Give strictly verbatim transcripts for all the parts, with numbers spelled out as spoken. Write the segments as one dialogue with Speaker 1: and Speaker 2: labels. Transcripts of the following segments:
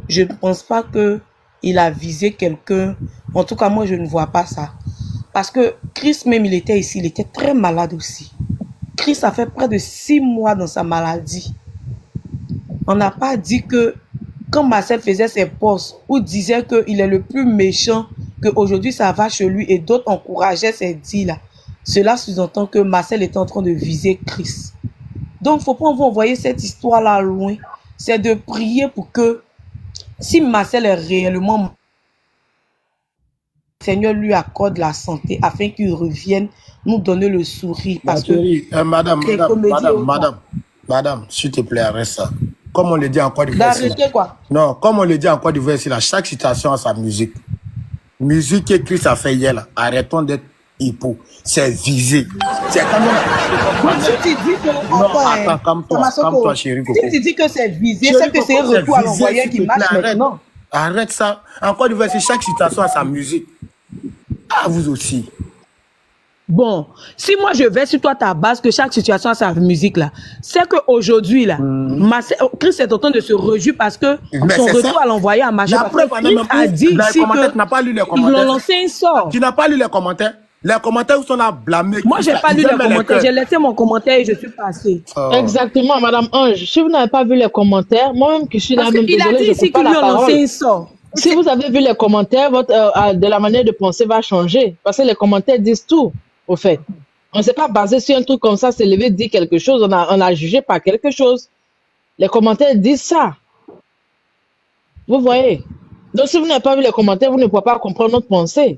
Speaker 1: je ne pense pas qu'il a visé quelqu'un. En tout cas, moi, je ne vois pas ça. Parce que Chris, même, il était ici, il était très malade aussi. Chris a fait près de six mois dans sa maladie. On n'a pas dit que quand Marcel faisait ses posts ou disait qu'il est le plus méchant, qu'aujourd'hui ça va chez lui et d'autres encourageaient ces dits-là, cela sous-entend que Marcel est en train de viser Chris. Donc, il ne faut pas envoyer cette histoire-là loin. C'est de prier pour que si Marcel est réellement... Le Seigneur lui accorde la santé afin qu'il revienne nous donner le sourire. Parce que
Speaker 2: euh, madame, madame, madame, madame, madame, s'il te plaît, arrête ça. Comme on le dit en Côte d'Ivoire.
Speaker 1: D'arrêter quoi? Non,
Speaker 2: comme on le dit en Côte d'Ivoire, là, chaque citation a sa musique. Musique que Christ a fait hier, là, arrêtons d'être hippo. C'est visé. C'est comme on...
Speaker 1: Si tu dis que...
Speaker 2: Non, attends, calme-toi, calme-toi, chérie.
Speaker 1: Si tu dis que c'est visé, c'est que c'est un retour à l'envoyeur qui marche maintenant.
Speaker 2: Arrête ça. En Côte d'Ivoire, chaque citation a sa musique. Ah, vous aussi.
Speaker 1: Bon, si moi je vais sur toi ta base que chaque situation a sa musique là, c'est qu'aujourd'hui là, mmh. Chris est en train de se réjouir parce que mais son retour ça. À l'envoyer à machin. La preuve, Chris a dit ici que
Speaker 2: n'a pas lu les
Speaker 1: commentaires. Ils l'ont lancé un sort.
Speaker 2: Tu n'as pas lu les commentaires? Les commentaires sont là blâmés.
Speaker 1: Moi j'ai pas lu les commentaires, j'ai laissé mon commentaire et je suis passé.
Speaker 3: Oh. Exactement, Madame Ange. Si vous n'avez pas vu les commentaires, moi-même qui suis là, même
Speaker 1: il a dit ici qu'ils lui ont lancé un sort.
Speaker 3: Si vous avez vu les commentaires, votre euh, de la manière de penser va changer parce que les commentaires disent tout. Au fait, on ne s'est pas basé sur un truc comme ça, c'est levé, dire quelque chose, on a, on a jugé par quelque chose. Les commentaires disent ça. Vous voyez? Donc, si vous n'avez pas vu les commentaires, vous ne pouvez pas comprendre notre pensée.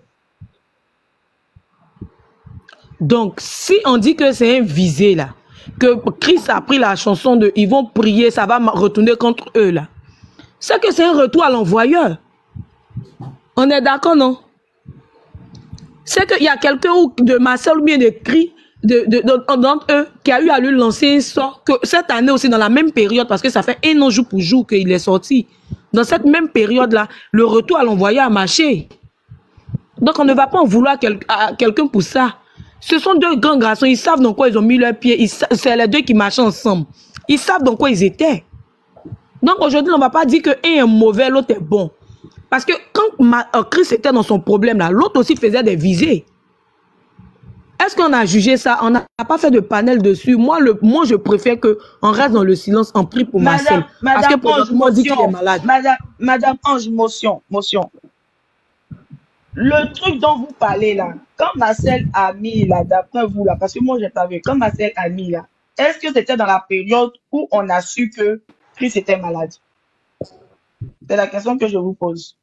Speaker 1: Donc, si on dit que c'est un visé, là, que Chris a pris la chanson de « Ils vont prier, ça va retourner contre eux », là, c'est que c'est un retour à l'envoyeur. On est d'accord, non? C'est qu'il y a quelqu'un de Marcel ou bien de Cri, de, de, de, d'entre eux, qui a eu à lui lancer un sort, que cette année aussi, dans la même période, parce que ça fait un an jour pour jour qu'il est sorti, dans cette même période-là, le retour à l'envoyeur a marché. Donc on ne va pas en vouloir quel, à quelqu'un pour ça. Ce sont deux grands garçons, ils savent dans quoi ils ont mis leurs pieds, c'est les deux qui marchent ensemble. Ils savent dans quoi ils étaient. Donc aujourd'hui, on ne va pas dire qu'un est mauvais, l'autre est bon. Parce que quand ma, euh, Chris était dans son problème, là, l'autre aussi faisait des visées. Est-ce qu'on a jugé ça? On n'a pas fait de panel dessus. Moi, le, moi je préfère qu'on reste dans le silence, en prie pour Marcel.
Speaker 4: Madame,
Speaker 1: parce que pour
Speaker 4: Ange,
Speaker 1: moi, dit qu'il est malade.
Speaker 4: Madame, Madame Ange, motion, motion. Le truc dont vous parlez là, quand Marcel a mis là, d'après vous là, parce que moi, je n'ai pas vu, quand Marcel a mis là, est-ce que c'était dans la période où on a su que Chris était malade? C'est la question que je vous pose.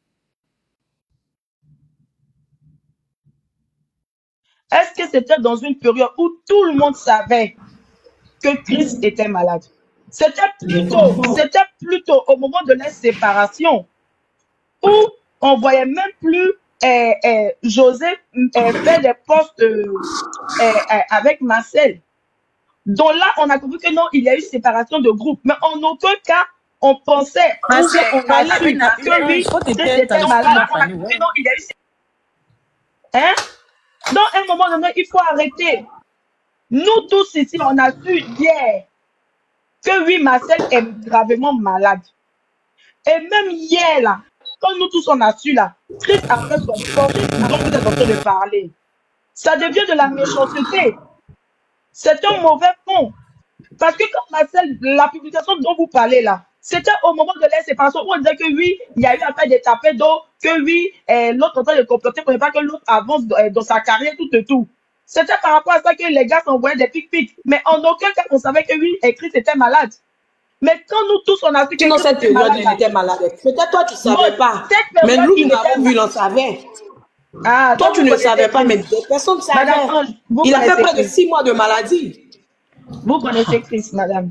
Speaker 4: Est-ce que c'était dans une période où tout le monde savait que Chris était malade? C'était plutôt, c'était plutôt au moment de la séparation où on voyait même plus euh, euh, Joseph euh, faire des postes euh, euh, euh, avec Marcel. Donc là, on a compris que non, il y a eu séparation de groupe. Mais en aucun cas, on pensait, on a eu que lui, c'était malade. On a compris non, il y a eu. Hein? Donc, à un moment donné, il faut arrêter. Nous tous ici, on a su hier que oui, Marcel est gravement malade. Et même hier, là, quand nous tous on a su, là, Chris a fait son poste dont vous êtes en train de parler. Ça devient de la méchanceté. C'est un mauvais fond. Parce que quand Marcel, la publication dont vous parlez, là, c'était au moment de la séparation où on disait que oui, il y a eu à faire des tapés d'eau, que oui, eh, l'autre en train de comploter pour ne pas que l'autre avance dans, dans sa carrière, tout et tout. C'était par rapport à ça que les gars s'envoyaient des pic-pics. Mais en aucun cas, on savait que oui, Chris était malade. Mais quand nous tous, on a su que
Speaker 1: dans cette période, il était malade. Peut-être toi, tu ne savais non, pas. Mais nous, nous l'avons vu, on savait. Ah, toi, tu ne savais pas, mais personne ne savait. Il a fait près de six mois de maladie.
Speaker 4: Vous connaissez Chris, madame?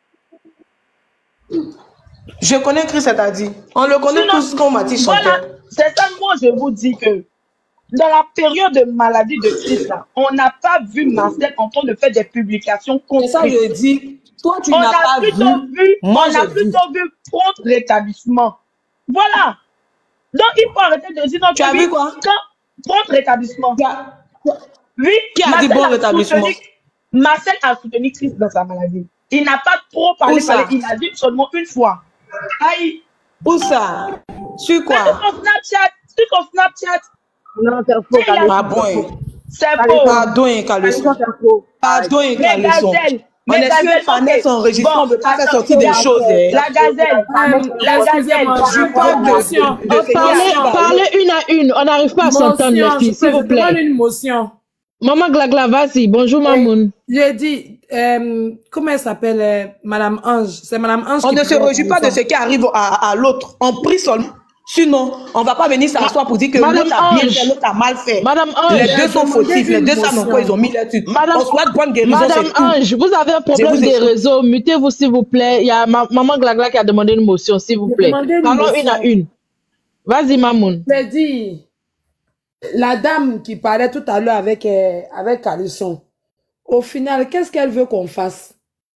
Speaker 1: Je connais Chris, c'est-à-dire. On le connaît Sinon, tous qu'on m'a dit chanteur. Voilà,
Speaker 4: c'est ça, moi, je vous dis que dans la période de maladie de Chris, là, on n'a pas vu Marcel en train de faire des publications contre.
Speaker 1: C'est ça, je dis. Toi, tu n'as pas vu.
Speaker 4: vu. Moi, on a plutôt vu contre l'établissement. Voilà. Donc, il faut arrêter de dire... Non,
Speaker 1: tu as vu quoi?
Speaker 4: Contre l'établissement. Oui,
Speaker 1: qui a dit bon rétablissement?
Speaker 4: Marcel a soutenu Chris dans sa maladie. Il n'a pas trop parlé, parlé, il a dit seulement une fois. Aïe,
Speaker 1: Où ça? Sur
Speaker 4: Mais sur
Speaker 1: quoi?
Speaker 4: ton Snapchat, sur ton Snapchat,
Speaker 3: Non, c'est faux,
Speaker 4: il y a-
Speaker 3: Calisson.
Speaker 1: Ah bon?
Speaker 4: c'est
Speaker 3: Calisson.
Speaker 4: faux.
Speaker 1: Pardon, un caleçon.
Speaker 3: Calisson, c'est faux.
Speaker 1: Pardon, un
Speaker 4: Mais
Speaker 1: caleçon.
Speaker 4: gazelle,
Speaker 1: On
Speaker 4: mais
Speaker 1: est sûr
Speaker 4: gazelle,
Speaker 1: que Fanès
Speaker 4: ok.
Speaker 1: enregistre, on ne
Speaker 4: Bon,
Speaker 1: peut pas faire
Speaker 4: attends,
Speaker 1: sortir des
Speaker 3: regarde,
Speaker 1: choses. Hein.
Speaker 4: La gazelle,
Speaker 5: Euh,
Speaker 4: la gazelle.
Speaker 5: Excusez-moi,
Speaker 1: Je
Speaker 5: je
Speaker 1: parle de,
Speaker 5: motion.
Speaker 1: de, de
Speaker 3: Oh,
Speaker 1: Seigneur.
Speaker 3: parlez, parlez une à une. On n'arrive pas à s'entendre, les
Speaker 5: Motion,
Speaker 3: filles,
Speaker 5: je
Speaker 3: s'il vous
Speaker 5: peux- je demande
Speaker 3: plaît.
Speaker 5: une motion.
Speaker 3: Maman Glagla, vas-y. Bonjour, Mamoun.
Speaker 5: J'ai dit, euh, comment elle s'appelle, euh, Madame Ange? C'est Madame Ange
Speaker 1: On
Speaker 5: qui
Speaker 1: ne se
Speaker 5: prend
Speaker 1: réjouit pas de
Speaker 5: téléphone.
Speaker 1: ce qui arrive à, à l'autre. On prie seulement. Sinon, on ne va pas venir s'asseoir pour dire que
Speaker 3: Madame
Speaker 1: l'autre a bien
Speaker 3: Ange.
Speaker 1: fait, l'autre a mal fait.
Speaker 3: Madame
Speaker 1: Les
Speaker 3: Ange.
Speaker 1: deux sont
Speaker 5: demandé
Speaker 1: fautifs. Les
Speaker 5: une
Speaker 1: deux savent dans quoi ils ont mis là-dessus.
Speaker 3: Madame,
Speaker 1: On souhaite bonne guérison,
Speaker 3: Madame
Speaker 1: c'est tout.
Speaker 3: Ange, vous avez un problème
Speaker 1: vous
Speaker 3: des
Speaker 1: écoute.
Speaker 3: réseaux. Mutez-vous, s'il vous plaît. Il y a ma- Maman Glagla qui a demandé une motion, s'il vous
Speaker 5: J'ai
Speaker 3: plaît.
Speaker 5: demandé une
Speaker 3: Parlons
Speaker 5: motion.
Speaker 3: une à une. Vas-y, Mamoun.
Speaker 5: J'ai dit, la dame qui parlait tout à l'heure avec, euh, avec Calisson, au final, qu'est-ce qu'elle veut qu'on fasse?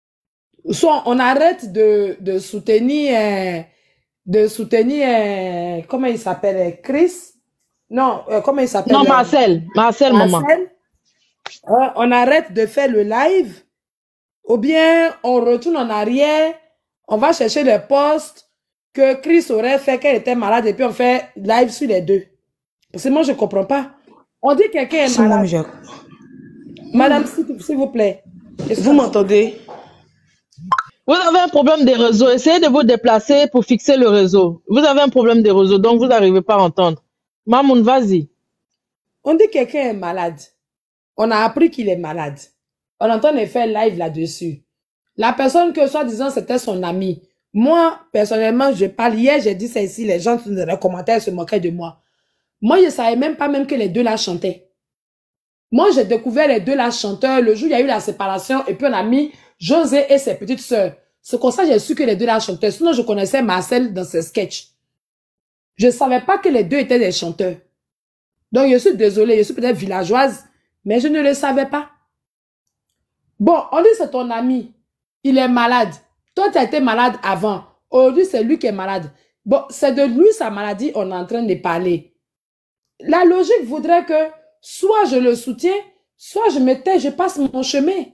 Speaker 5: Soit on arrête de, de soutenir, euh, de soutenir, euh, comment il s'appelle, euh, Chris? Non, euh, comment il s'appelle?
Speaker 3: Non,
Speaker 5: euh,
Speaker 3: Marcel. Marcel, maman.
Speaker 5: Marcel? Euh, on arrête de faire le live, ou bien on retourne en arrière, on va chercher les posts que Chris aurait fait qu'elle était malade et puis on fait live sur les deux. Parce que moi, je ne comprends pas. On dit que quelqu'un est
Speaker 1: C'est moi,
Speaker 5: malade.
Speaker 1: Jacques.
Speaker 5: Madame, s'il s'il vous plaît.
Speaker 1: Vous m'entendez?
Speaker 3: Vous avez un problème des réseaux. Essayez de vous déplacer pour fixer le réseau. Vous avez un problème des réseaux, donc vous n'arrivez pas à entendre. Mamoun, vas-y.
Speaker 5: On dit que quelqu'un est malade. On a appris qu'il est malade. On entend les faire live là-dessus. La personne que soi-disant c'était son ami. Moi, personnellement, je parle. Hier, j'ai dit ça ici. Les gens dans les commentaires se moquaient de moi. Moi, je ne savais même pas même que les deux là chantaient. Moi, j'ai découvert les deux là chanteurs le jour où il y a eu la séparation et puis on a mis José et ses petites sœurs. C'est comme ça que j'ai su que les deux là chantaient. Sinon, je connaissais Marcel dans ses sketchs. Je ne savais pas que les deux étaient des chanteurs. Donc, je suis désolée, je suis peut-être villageoise, mais je ne le savais pas. Bon, on dit c'est ton ami. Il est malade. Toi, tu as été malade avant. Aujourd'hui, c'est lui qui est malade. Bon, c'est de lui sa maladie, on est en train de parler. La logique voudrait que soit je le soutiens, soit je me tais, je passe mon chemin.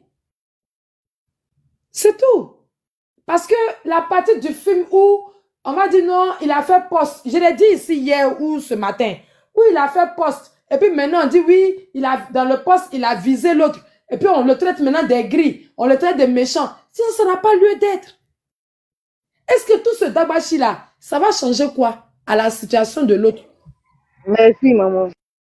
Speaker 5: C'est tout. Parce que la partie du film où on va dire non, il a fait poste. Je l'ai dit ici hier ou ce matin. Où il a fait poste. Et puis maintenant on dit oui, il a, dans le poste, il a visé l'autre. Et puis on le traite maintenant des gris. On le traite des méchants. Si ça n'a pas lieu d'être. Est-ce que tout ce dabashi là, ça va changer quoi à la situation de l'autre?
Speaker 3: Merci, maman.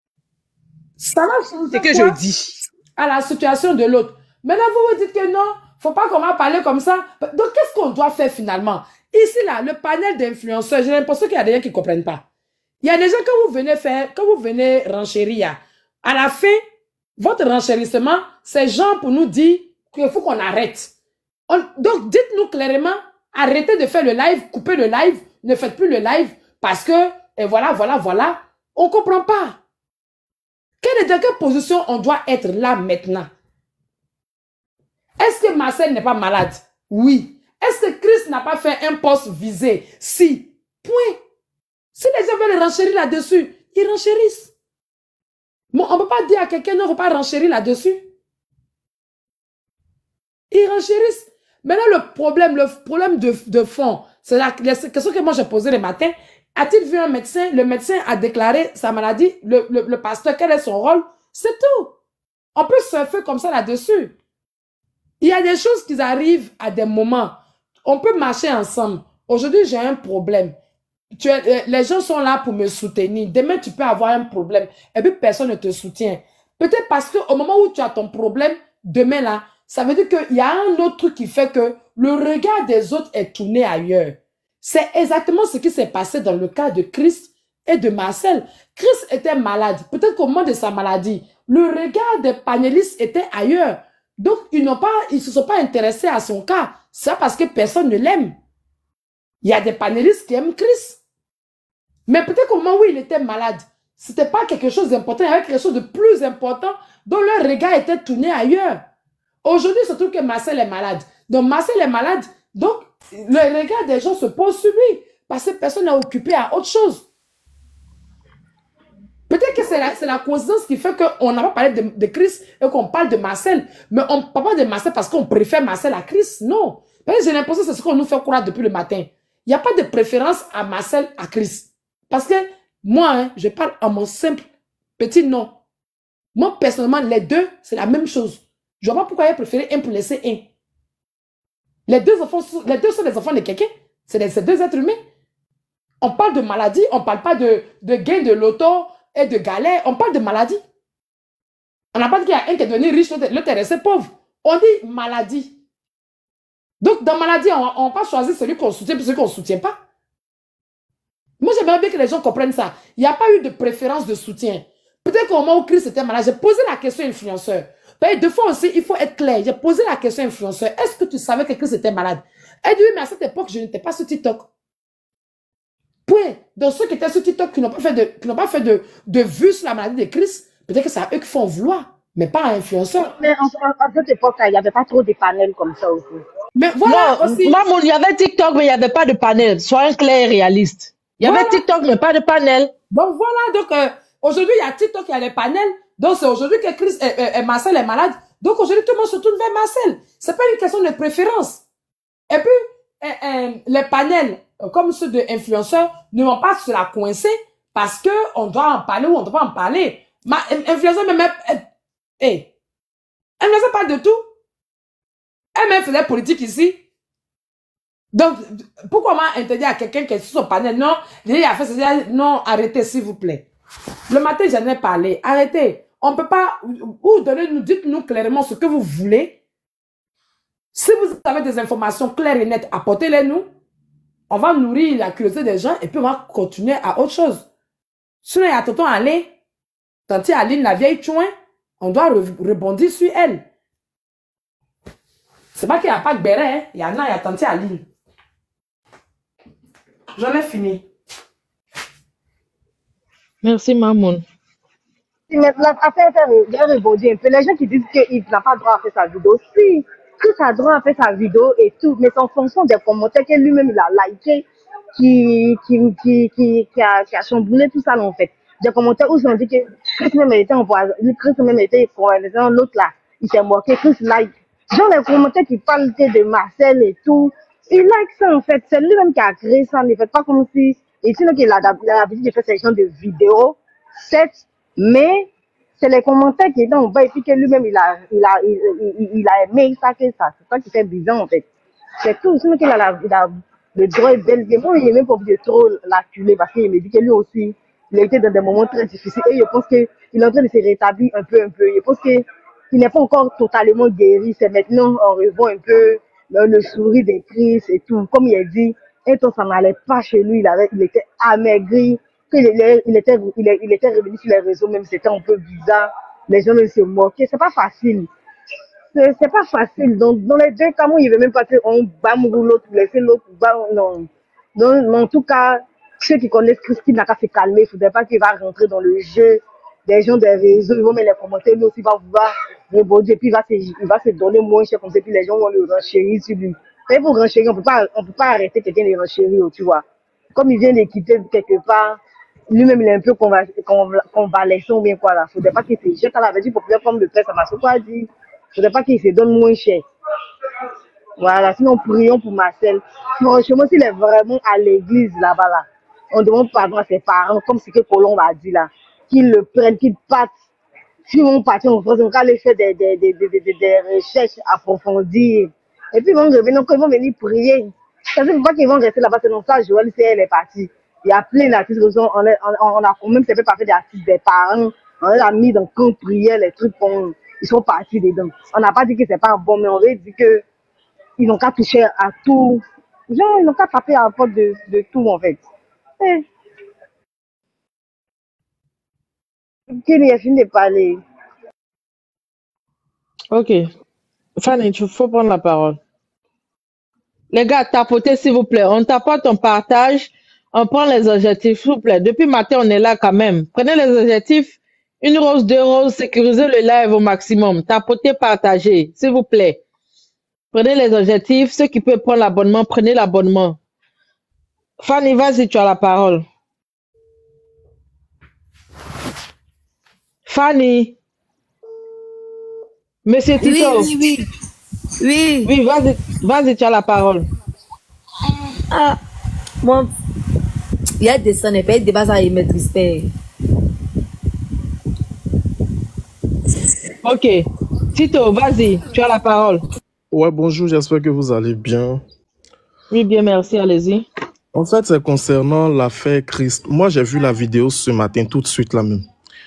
Speaker 5: Ça va changer
Speaker 1: C'est que
Speaker 5: quoi
Speaker 1: je dis.
Speaker 5: à la situation de l'autre? Maintenant vous vous dites que non, faut pas qu'on va parler comme ça. Donc qu'est-ce qu'on doit faire finalement? Ici là, le panel d'influenceurs, j'ai l'impression qu'il y a des gens qui ne comprennent pas. Il y a des gens, quand vous venez faire, quand vous venez renchérir, à la fin, votre renchérissement, c'est genre pour nous dire qu'il faut qu'on arrête. On, donc, dites-nous clairement, arrêtez de faire le live, coupez le live, ne faites plus le live, parce que, et voilà, voilà, voilà, on ne comprend pas. Quelle est, dans quelle position on doit être là maintenant? Est-ce que Marcel n'est pas malade? Oui. Est-ce que Chris n'a pas fait un poste visé? Si. Point. Si les gens veulent renchérir là-dessus, ils renchérissent. Mais on ne peut pas dire à quelqu'un, non, il ne faut pas renchérir là-dessus. Ils renchérissent. Maintenant, le problème, le problème de, de fond, c'est la, la question que moi j'ai posée le matin. A-t-il vu un médecin? Le médecin a déclaré sa maladie. Le, le, le pasteur, quel est son rôle? C'est tout. On peut surfer comme ça là-dessus. Il y a des choses qui arrivent à des moments. On peut marcher ensemble. Aujourd'hui, j'ai un problème. Tu es, les gens sont là pour me soutenir. Demain, tu peux avoir un problème. Et puis, personne ne te soutient. Peut-être parce qu'au moment où tu as ton problème, demain là, ça veut dire qu'il y a un autre truc qui fait que le regard des autres est tourné ailleurs. C'est exactement ce qui s'est passé dans le cas de Chris et de Marcel. Chris était malade. Peut-être qu'au moment de sa maladie, le regard des panélistes était ailleurs. Donc, ils n'ont pas, ils se sont pas intéressés à son cas. C'est parce que personne ne l'aime. Il y a des panélistes qui aiment Chris. Mais peut-être qu'au moment où il était malade, c'était pas quelque chose d'important, il y avait quelque chose de plus important dont leur regard était tourné ailleurs. Aujourd'hui, il se trouve que Marcel est malade. Donc, Marcel est malade. Donc, le regard des gens se pose sur lui. Parce que personne n'est occupé à autre chose. Peut-être que c'est la, la coïncidence qui fait qu'on n'a pas parlé de, de Chris et qu'on parle de Marcel. Mais on ne parle pas de Marcel parce qu'on préfère Marcel à Chris. Non. J'ai l'impression que c'est ce qu'on nous fait croire depuis le matin. Il n'y a pas de préférence à Marcel, à Chris. Parce que moi, hein, je parle en mon simple petit nom. Moi, personnellement, les deux, c'est la même chose. Je ne vois pas pourquoi il a préféré un pour laisser un. Les deux, enfants, les deux sont des enfants de quelqu'un. C'est deux êtres humains. On parle de maladie, on ne parle pas de, de gain de loto et de galère. On parle de maladie. On n'a pas dit qu'il y a un qui est devenu riche, l'autre est resté pauvre. On dit maladie. Donc, dans maladie, on ne va pas choisir celui qu'on soutient et celui qu'on ne soutient pas. Moi, j'aimerais bien que les gens comprennent ça. Il n'y a pas eu de préférence de soutien. Peut-être qu'au moment où Chris était malade, j'ai posé la question à influenceur. Deux fois aussi, il faut être clair. J'ai posé la question à influenceur. Est-ce que tu savais que Chris était malade? Elle dit oui, mais à cette époque, je n'étais pas sur TikTok. Point. Donc, ceux qui étaient sur TikTok, qui n'ont pas fait de, qui n'ont pas fait de, de vues sur la maladie de Chris, peut-être que c'est à eux qui font vouloir, mais pas à influenceur.
Speaker 6: Mais en, en, à cette époque, il n'y avait pas trop de panels comme ça aussi.
Speaker 5: Mais voilà
Speaker 3: Non,
Speaker 5: aussi.
Speaker 3: Mamoun, il y avait TikTok, mais il n'y avait pas de panel. Soyons clairs et réalistes. Il y
Speaker 5: Voilà.
Speaker 3: avait TikTok, mais pas de panel.
Speaker 5: Donc voilà, donc euh, aujourd'hui, il y a TikTok, il y a les panels. Donc c'est aujourd'hui que Chris et, et, et Marcel est malade. Donc aujourd'hui, tout le monde se tourne vers Marcel. C'est pas une question de préférence. Et puis, euh, euh, les panels, euh, comme ceux de influenceurs, ne vont pas se la coincer parce que on doit en parler ou on ne doit pas en parler. Ma, influenceur même, euh, hey, influenceur parle de tout. Elle-même faisait politique ici. Donc, pourquoi moi interdire à quelqu'un qui est sur son panel? Non, il a fait ça. Non, arrêtez, s'il vous plaît. Le matin, j'en ai parlé. Arrêtez. On ne peut pas, ou donnez-nous, dites-nous clairement ce que vous voulez. Si vous avez des informations claires et nettes, apportez-les nous. On va nourrir la curiosité des gens et puis on va continuer à autre chose. Sinon, il y a tonton Alain, tante Aline, la vieille chouin, on doit re rebondir sur elle. C'est pas qu'il n'y a pas de béret, hein. Il y en a, il y a tante Aline. J'en ai fini.
Speaker 3: Merci, Mamoun.
Speaker 6: Mais l'affaire est rebondir un peu. Les gens qui disent qu'il n'a pas le droit à faire sa vidéo, si, Chris a le droit à faire sa vidéo et tout, mais c'est en fonction des commentaires que lui-même il a liké, qui, qui, qui, qui, qui, a, qui a chamboulé tout ça, là, en fait. Des commentaires où ils ont dit que Chris même était empoisonné, Chris même était empoisonné, l'autre là, il s'est moqué, Chris like. Genre les commentaires qui parlent de Marcel et tout, il like ça, en fait. C'est lui-même qui a créé ça, ne fait pas comme si, et sinon qu'il a l'habitude de faire ces genres de vidéos, certes, mais c'est les commentaires qui étaient en bas et puis que lui-même il a, il a, il, il, il a aimé ça, que ça. C'est ça qui fait bizarre en fait. C'est tout. Sinon qu'il a, la, il a le droit d'élever. Moi, il n'est même pas obligé de trop l'acculer parce qu'il me dit que lui aussi, il a été dans des moments très difficiles et je pense qu'il est en train de se rétablir un peu, un peu. Je pense qu'il n'est pas encore totalement guéri. C'est maintenant, on revoit un peu le, le sourire des Chris et tout. Comme il a dit, un temps, ça n'allait pas chez lui. Il, avait, il était amaigri. Il, il, il, était, il, il était revenu sur les réseaux, même c'était un peu bizarre. Les gens même se moquaient. C'est pas facile. C'est pas facile. Donc, dans les deux cas, moi, il veut même pas qu'on bat l'autre, laisser l'autre. Non. Donc, en tout cas, ceux qui connaissent Christy n'a qu'à se calmer. Il ne faudrait pas qu'il va rentrer dans le jeu des gens des réseaux. Ils vont mettre les commentaires. Lui aussi, il va vouloir rebondir. Et puis, il va, se, il va se donner moins cher comme ça. Puis, les gens vont le renchérir sur lui. Mais pour renchérir, on ne peut pas arrêter quelqu'un de renchérir, tu vois. Comme il vient de quitter quelque part, lui-même, il est un peu convalescent ou bien quoi là. Faudrait pas qu'il se jette à la vertu populaire comme le père Samasoko a dit. Faudrait pas qu'il se donne moins cher. Voilà, sinon prions pour Marcel. Franchement, s'il est vraiment à l'église là-bas là, on demande pardon à ses parents, comme ce que Colombe a dit là, qu'ils le prennent, qu'ils partent. S'ils vont partir en France, on va aller faire des, des, des, des, des, des recherches approfondies. Et puis ils vont revenir, ils vont venir prier. Ça ne veut pas qu'ils vont rester là-bas, c'est non ça, Joël, c'est elle est partie. Il y a plein d'artistes, on, on, on a quand même fait partie des artistes des parents, on les a mis dans le camp de prière, les trucs, on, ils sont partis dedans. On n'a pas dit que c'est pas bon, mais on veut dire que ils n'ont qu'à toucher à tout. Genre, ils n'ont qu'à taper à la porte de, de tout, en fait. Eh. Qu'il a fini de parler.
Speaker 3: Ok. Fanny, il faut prendre la parole. Les gars, tapotez s'il vous plaît. On tapote, on partage, on prend les objectifs, s'il vous plaît. Depuis matin, on est là quand même. Prenez les objectifs. Une rose, deux roses, sécurisez le live au maximum. Tapotez, partagez, s'il vous plaît. Prenez les objectifs. Ceux qui peuvent prendre l'abonnement, prenez l'abonnement. Fanny, vas-y, tu as la parole. Fanny. Monsieur Tito.
Speaker 7: Oui, oui, oui.
Speaker 3: Oui, vas-y, vas-y, tu as la parole.
Speaker 7: Ah, franchement, il y a des ça n'est pas des bases à y mettre respect.
Speaker 3: Ok. Tito, vas-y, tu as la parole.
Speaker 8: Ouais, bonjour, j'espère que vous allez bien.
Speaker 3: Oui, bien, merci, allez-y.
Speaker 8: En fait, c'est concernant l'affaire Christ. Moi, j'ai vu la vidéo ce matin, tout de suite là même.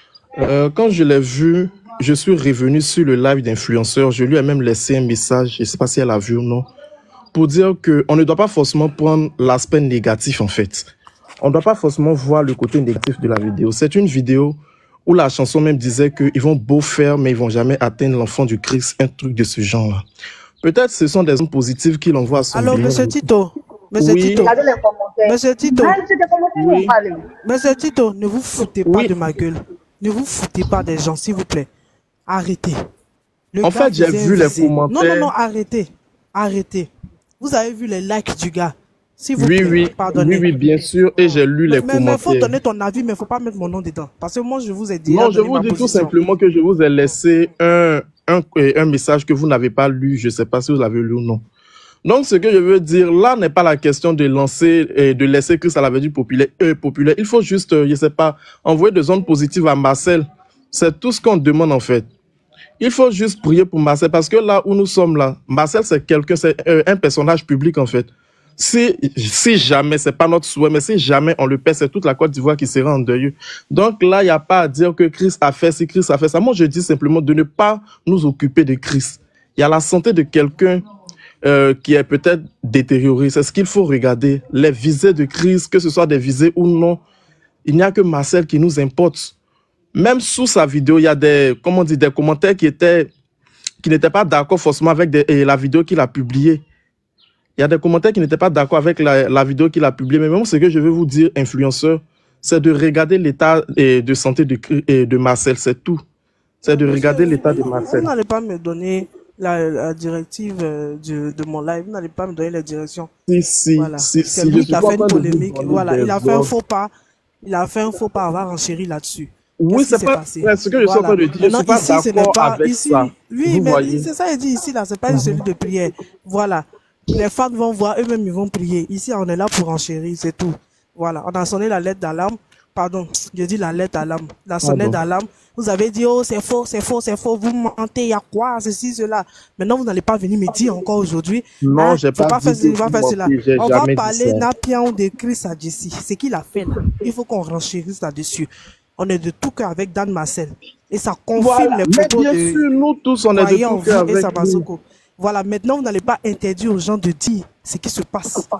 Speaker 8: Euh, quand je l'ai vue, je suis revenu sur le live d'influenceur. Je lui ai même laissé un message, je ne sais pas si elle a vu ou non, pour dire qu'on ne doit pas forcément prendre l'aspect négatif, en fait. On ne doit pas forcément voir le côté négatif de la vidéo. C'est une vidéo où la chanson même disait qu'ils vont beau faire, mais ils ne vont jamais atteindre l'enfant du Christ, un truc de ce genre-là. Peut-être ce sont des ondes positives qu'il envoie à son
Speaker 9: Alors,
Speaker 8: bilan.
Speaker 9: monsieur Tito, monsieur
Speaker 8: Oui.
Speaker 9: Tito,
Speaker 6: Regardez les commentaires.
Speaker 9: monsieur Tito,
Speaker 6: Ah, c'est des commentaires
Speaker 8: Oui.
Speaker 6: qu'on parle.
Speaker 9: monsieur Tito, ne vous foutez pas
Speaker 8: Oui.
Speaker 9: de ma gueule. Ne vous foutez pas des gens, s'il vous plaît. Arrêtez. Le
Speaker 8: En
Speaker 9: gars
Speaker 8: fait, j'ai
Speaker 9: vous a
Speaker 8: vu les
Speaker 9: visé. Non, non,
Speaker 8: commentaires.
Speaker 9: non, arrêtez. Arrêtez. Vous avez vu les likes du gars. S'il vous
Speaker 8: Oui,
Speaker 9: plaît,
Speaker 8: oui,
Speaker 9: pardonnez.
Speaker 8: oui, oui, bien sûr, et j'ai lu les
Speaker 9: Mais il faut
Speaker 8: commentaires.
Speaker 9: donner ton avis, mais il ne faut pas mettre mon nom dedans. Parce que moi, je vous ai dit.
Speaker 8: Non, je vous dis tout simplement que je vous ai laissé un, un, un message que vous n'avez pas lu. Je ne sais pas si vous l'avez lu ou non. Donc, ce que je veux dire, là n'est pas la question de lancer et de laisser Christ à la du populaire, euh, populaire. Il faut juste, euh, je ne sais pas, envoyer des ondes positives à Marcel. C'est tout ce qu'on demande en fait. Il faut juste prier pour Marcel parce que là où nous sommes là, Marcel c'est quelqu'un, c'est euh, un personnage public en fait. Si, si jamais, c'est pas notre souhait, mais si jamais on le perd, c'est toute la Côte d'Ivoire qui sera en deuil. Donc là, il n'y a pas à dire que Christ a fait ci, Christ a fait ça. Moi, je dis simplement de ne pas nous occuper de Christ. Il y a la santé de quelqu'un euh, qui est peut-être détériorée. C'est ce qu'il faut regarder. Les visées de Christ, que ce soit des visées ou non, il n'y a que Marcel qui nous importe. Même sous sa vidéo, il y a des, comment on dit, des commentaires qui étaient, qui n'étaient pas d'accord forcément avec des, et la vidéo qu'il a publiée. Il y a des commentaires qui n'étaient pas d'accord avec la, la vidéo qu'il a publiée. Mais même ce que je veux vous dire, influenceur, c'est de regarder l'état de santé de, de Marcel, c'est tout. C'est de regarder l'état de Marcel.
Speaker 9: Vous n'allez pas me donner la, la directive euh, de, de mon live, vous n'allez pas me donner la direction.
Speaker 8: Si, si,
Speaker 9: voilà.
Speaker 8: si,
Speaker 9: C'est
Speaker 8: si,
Speaker 9: lui
Speaker 8: je
Speaker 9: qui a
Speaker 8: suis
Speaker 9: fait
Speaker 8: pas
Speaker 9: une
Speaker 8: en train de vous
Speaker 9: polémique.
Speaker 8: demander
Speaker 9: Voilà,
Speaker 8: des
Speaker 9: il a fait un
Speaker 8: blogs.
Speaker 9: faux pas. Il a fait un faux pas, on va renchérir là-dessus.
Speaker 8: Oui,
Speaker 9: Qu'est-ce qui
Speaker 8: c'est
Speaker 9: s'est
Speaker 8: pas
Speaker 9: passé?
Speaker 8: ouais, ce que je suis en train de dire. Je
Speaker 9: Maintenant,
Speaker 8: suis pas
Speaker 9: ici, ce n'est
Speaker 8: d'accord
Speaker 9: pas
Speaker 8: avec
Speaker 9: ici.
Speaker 8: ça.
Speaker 9: Oui,
Speaker 8: Vous
Speaker 9: mais
Speaker 8: voyez.
Speaker 9: c'est ça, il dit ici, là, c'est pas une celui de prière. Voilà. Les fans vont voir, eux-mêmes, ils vont prier. Ici, on est là pour enchérir, c'est tout. Voilà. On a sonné la lettre d'alarme. Pardon, je dis la lettre d'alarme. La sonnette
Speaker 8: Pardon.
Speaker 9: d'alarme. Vous avez dit, oh, c'est faux, c'est faux, c'est faux, vous mentez, il y a quoi, ceci, cela. Maintenant, vous n'allez pas venir me dire encore aujourd'hui.
Speaker 8: Non,
Speaker 9: hein,
Speaker 8: j'ai
Speaker 9: faut
Speaker 8: pas
Speaker 9: pas faire
Speaker 8: dit
Speaker 9: ceci,
Speaker 8: que
Speaker 9: faut pas
Speaker 8: vous
Speaker 9: faire cela.
Speaker 8: mentez, j'ai
Speaker 9: On va
Speaker 8: jamais dit
Speaker 9: parler
Speaker 8: ça.
Speaker 9: Napion de Christ à Jessie. C'est qu'il a fait là. Il faut qu'on renchérisse là-dessus. On est de tout cœur avec Dan Marcel. Et ça confirme
Speaker 8: Voilà.
Speaker 9: les
Speaker 8: Mais
Speaker 9: propos
Speaker 8: bien
Speaker 9: de
Speaker 8: sûr, nous tous, on est de
Speaker 9: Voyez en
Speaker 8: tout cœur
Speaker 9: vous et
Speaker 8: avec
Speaker 9: Sabasoko. Voilà, maintenant, vous n'allez pas interdire aux gens de dire ce qui se passe.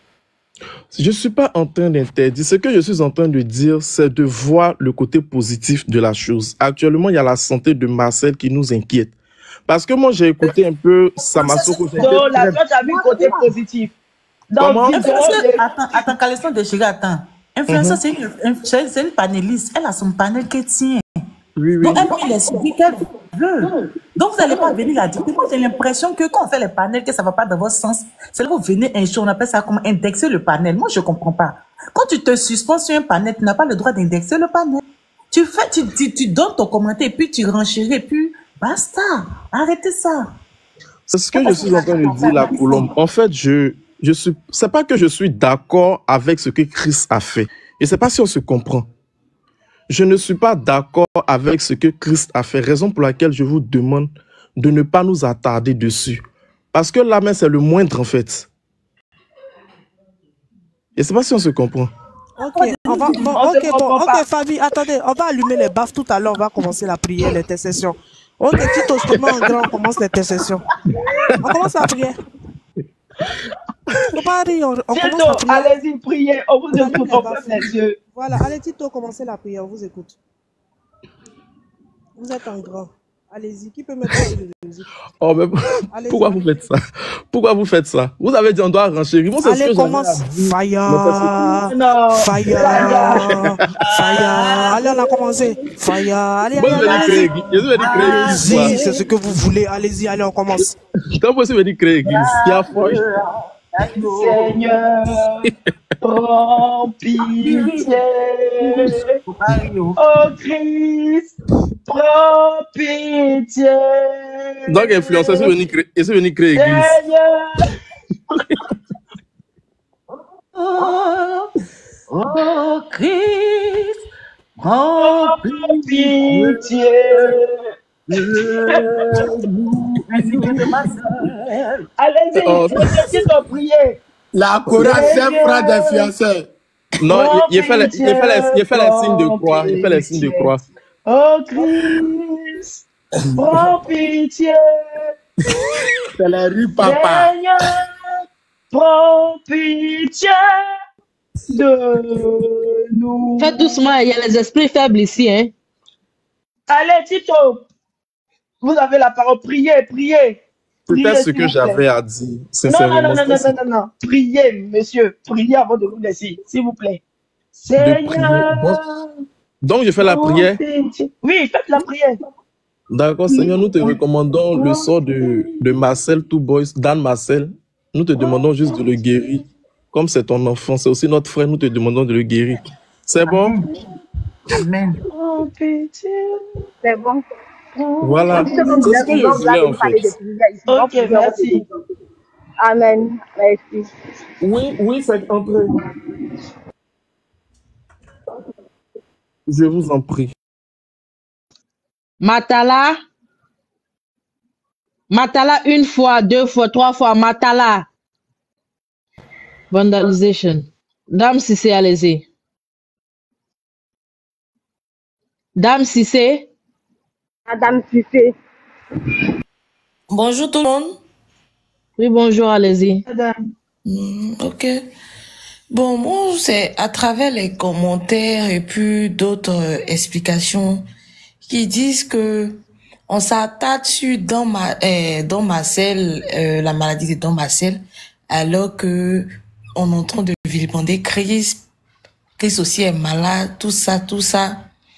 Speaker 8: Je ne suis pas en train d'interdire. Ce que je suis en train de dire, c'est de voir le côté positif de la chose. Actuellement, il y a la santé de Marcel qui nous inquiète. Parce que moi, j'ai écouté un peu Samasoko. j'ai été
Speaker 4: Donc, là,
Speaker 8: très-
Speaker 4: toi, tu as vu le côté positif.
Speaker 8: Comment?
Speaker 4: Donc, vidéo,
Speaker 10: Influenceur,
Speaker 4: les-
Speaker 10: attends, attends, Calisson déchiré, attends. Influenceur, c'est une, inf- c'est une panéliste. Elle a son panel qu'elle tient.
Speaker 8: Oui, oui.
Speaker 10: Donc, elle met les sujets qu'elle veut. Donc, vous n'allez pas venir la dire. Moi, j'ai l'impression que quand on fait les panels, que ça ne va pas dans votre sens, c'est là que vous venez un jour, on appelle ça comme indexer le panel. Moi, je ne comprends pas. Quand tu te suspends sur un panel, tu n'as pas le droit d'indexer le panel. Tu fais, tu, tu, tu donnes ton commentaire, puis tu renchéris, et puis basta. Arrêtez ça.
Speaker 8: C'est ce que je suis en train de dire, la Colombe. En fait, je, je suis, c'est pas que je suis d'accord avec ce que Christ a fait. Et c'est pas si on se comprend. Je ne suis pas d'accord avec ce que Christ a fait, raison pour laquelle je vous demande de ne pas nous attarder dessus. Parce que là, mais c'est le moindre, en fait. Et c'est pas si on se comprend.
Speaker 9: Ok, on va, bon,
Speaker 4: On se
Speaker 9: ok, bon,
Speaker 4: comprend
Speaker 9: ok,
Speaker 4: pas.
Speaker 9: Fabi, attendez, on va allumer les baffes tout à l'heure, on va commencer la prière, l'intercession. Ok, Tito, je te mets en grand, on commence l'intercession. On commence la prière. Faut pas rire, on, on commence
Speaker 4: Tito,
Speaker 9: la prière.
Speaker 4: allez-y, priez. On vous écoute, on ferme les yeux.
Speaker 9: Voilà, allez Tito, commencez la prière, on vous écoute. Vous êtes en grand. Allez-y, qui peut mettre un peu de musique?
Speaker 8: Oh, mais
Speaker 9: Allez-y.
Speaker 8: pourquoi vous faites ça? Pourquoi vous faites ça? Vous avez dit on doit renchérir. Moi, c'est ce que
Speaker 9: Allez,
Speaker 8: j'avais
Speaker 9: commence.
Speaker 8: à dire.
Speaker 9: Fire.
Speaker 4: Non.
Speaker 9: Fire. Fire. Allez, on a commencé. Fire. Allez,
Speaker 8: Moi, je
Speaker 9: allez,
Speaker 8: vais dire
Speaker 9: allez.
Speaker 8: créer église. Je vais dire créer église.
Speaker 9: Allez-y,
Speaker 8: quoi.
Speaker 9: c'est ce que vous voulez. Allez-y, allez, on commence.
Speaker 8: Quand vous venez créer église, il y a foi.
Speaker 4: Seigneur, prends pitié. Oh Christ, prends pitié.
Speaker 8: Donc, influenceur, c'est venu créer, c'est venu créer église.
Speaker 4: Seigneur,
Speaker 10: Oh, oh Christ, prends
Speaker 4: Oh, pitié.
Speaker 10: de nous, ainsi que de ma sœur.
Speaker 4: Allez-y,
Speaker 8: Oh,
Speaker 4: répétez ton prière.
Speaker 2: La chorale, c'est frère des fiancés.
Speaker 8: non,
Speaker 4: Prends
Speaker 8: il, il fait les, il fait les, il fait les signes de
Speaker 4: prends
Speaker 8: croix. Il fait les signes de
Speaker 4: pitié.
Speaker 8: croix.
Speaker 4: Oh Christ, prends pitié.
Speaker 2: C'est la rue papa.
Speaker 4: Seigneur, prends pitié de nous.
Speaker 3: Faites doucement, il y a les esprits faibles ici, hein.
Speaker 4: Allez, Tito, vous avez la parole. Priez, priez.
Speaker 8: C'était
Speaker 4: Priez,
Speaker 8: ce
Speaker 4: s'il
Speaker 8: que
Speaker 4: vous
Speaker 8: j'avais
Speaker 4: plaît.
Speaker 8: à dire,
Speaker 4: Non, non,
Speaker 8: sincèrement.
Speaker 4: non, non,
Speaker 8: C'était
Speaker 4: non,
Speaker 8: ce-
Speaker 4: non, non, non. Priez, monsieur. Priez avant de vous laisser, s'il vous plaît.
Speaker 8: de prier.
Speaker 4: Seigneur,
Speaker 8: Bon. Donc, je fais la
Speaker 4: prends
Speaker 8: prière.
Speaker 4: pitié. Oui, faites la prière.
Speaker 8: D'accord, Seigneur, nous te recommandons le sort de, de Marcel Two Boys, Dan Marcel. Nous te demandons juste de le guérir. Comme c'est ton enfant, c'est aussi notre frère, nous te demandons de le guérir. C'est bon?
Speaker 10: Amen.
Speaker 4: Prends pitié.
Speaker 6: C'est bon.
Speaker 8: Voilà.
Speaker 6: C'est comme
Speaker 8: C'est
Speaker 6: vous
Speaker 8: ce que
Speaker 6: avez
Speaker 8: je
Speaker 6: vous
Speaker 8: voulais
Speaker 6: avez
Speaker 8: en
Speaker 6: parlé de
Speaker 8: fait.
Speaker 6: prière ici. Donc,
Speaker 4: Ok,
Speaker 6: vous avez-
Speaker 4: merci.
Speaker 6: Amen. Merci.
Speaker 8: Oui, oui, faites entrer. Je vous en prie.
Speaker 3: Matala. Matala une fois, deux fois, trois fois. Matala. Vandalisation. Dame Sissé, allez-y. Dame Sissé.
Speaker 6: Madame Cissé.
Speaker 11: Bonjour tout le monde.
Speaker 3: Oui, bonjour, allez-y.
Speaker 4: Madame.
Speaker 11: Hmm, ok. Bon, moi, c'est à travers les commentaires et puis d'autres euh, explications qui disent que on s'attarde sur dans ma, euh, dans Marcel, euh, la maladie de Don Marcel, alors que on est en train de vilipender Chris. Chris aussi est malade, tout ça, tout ça.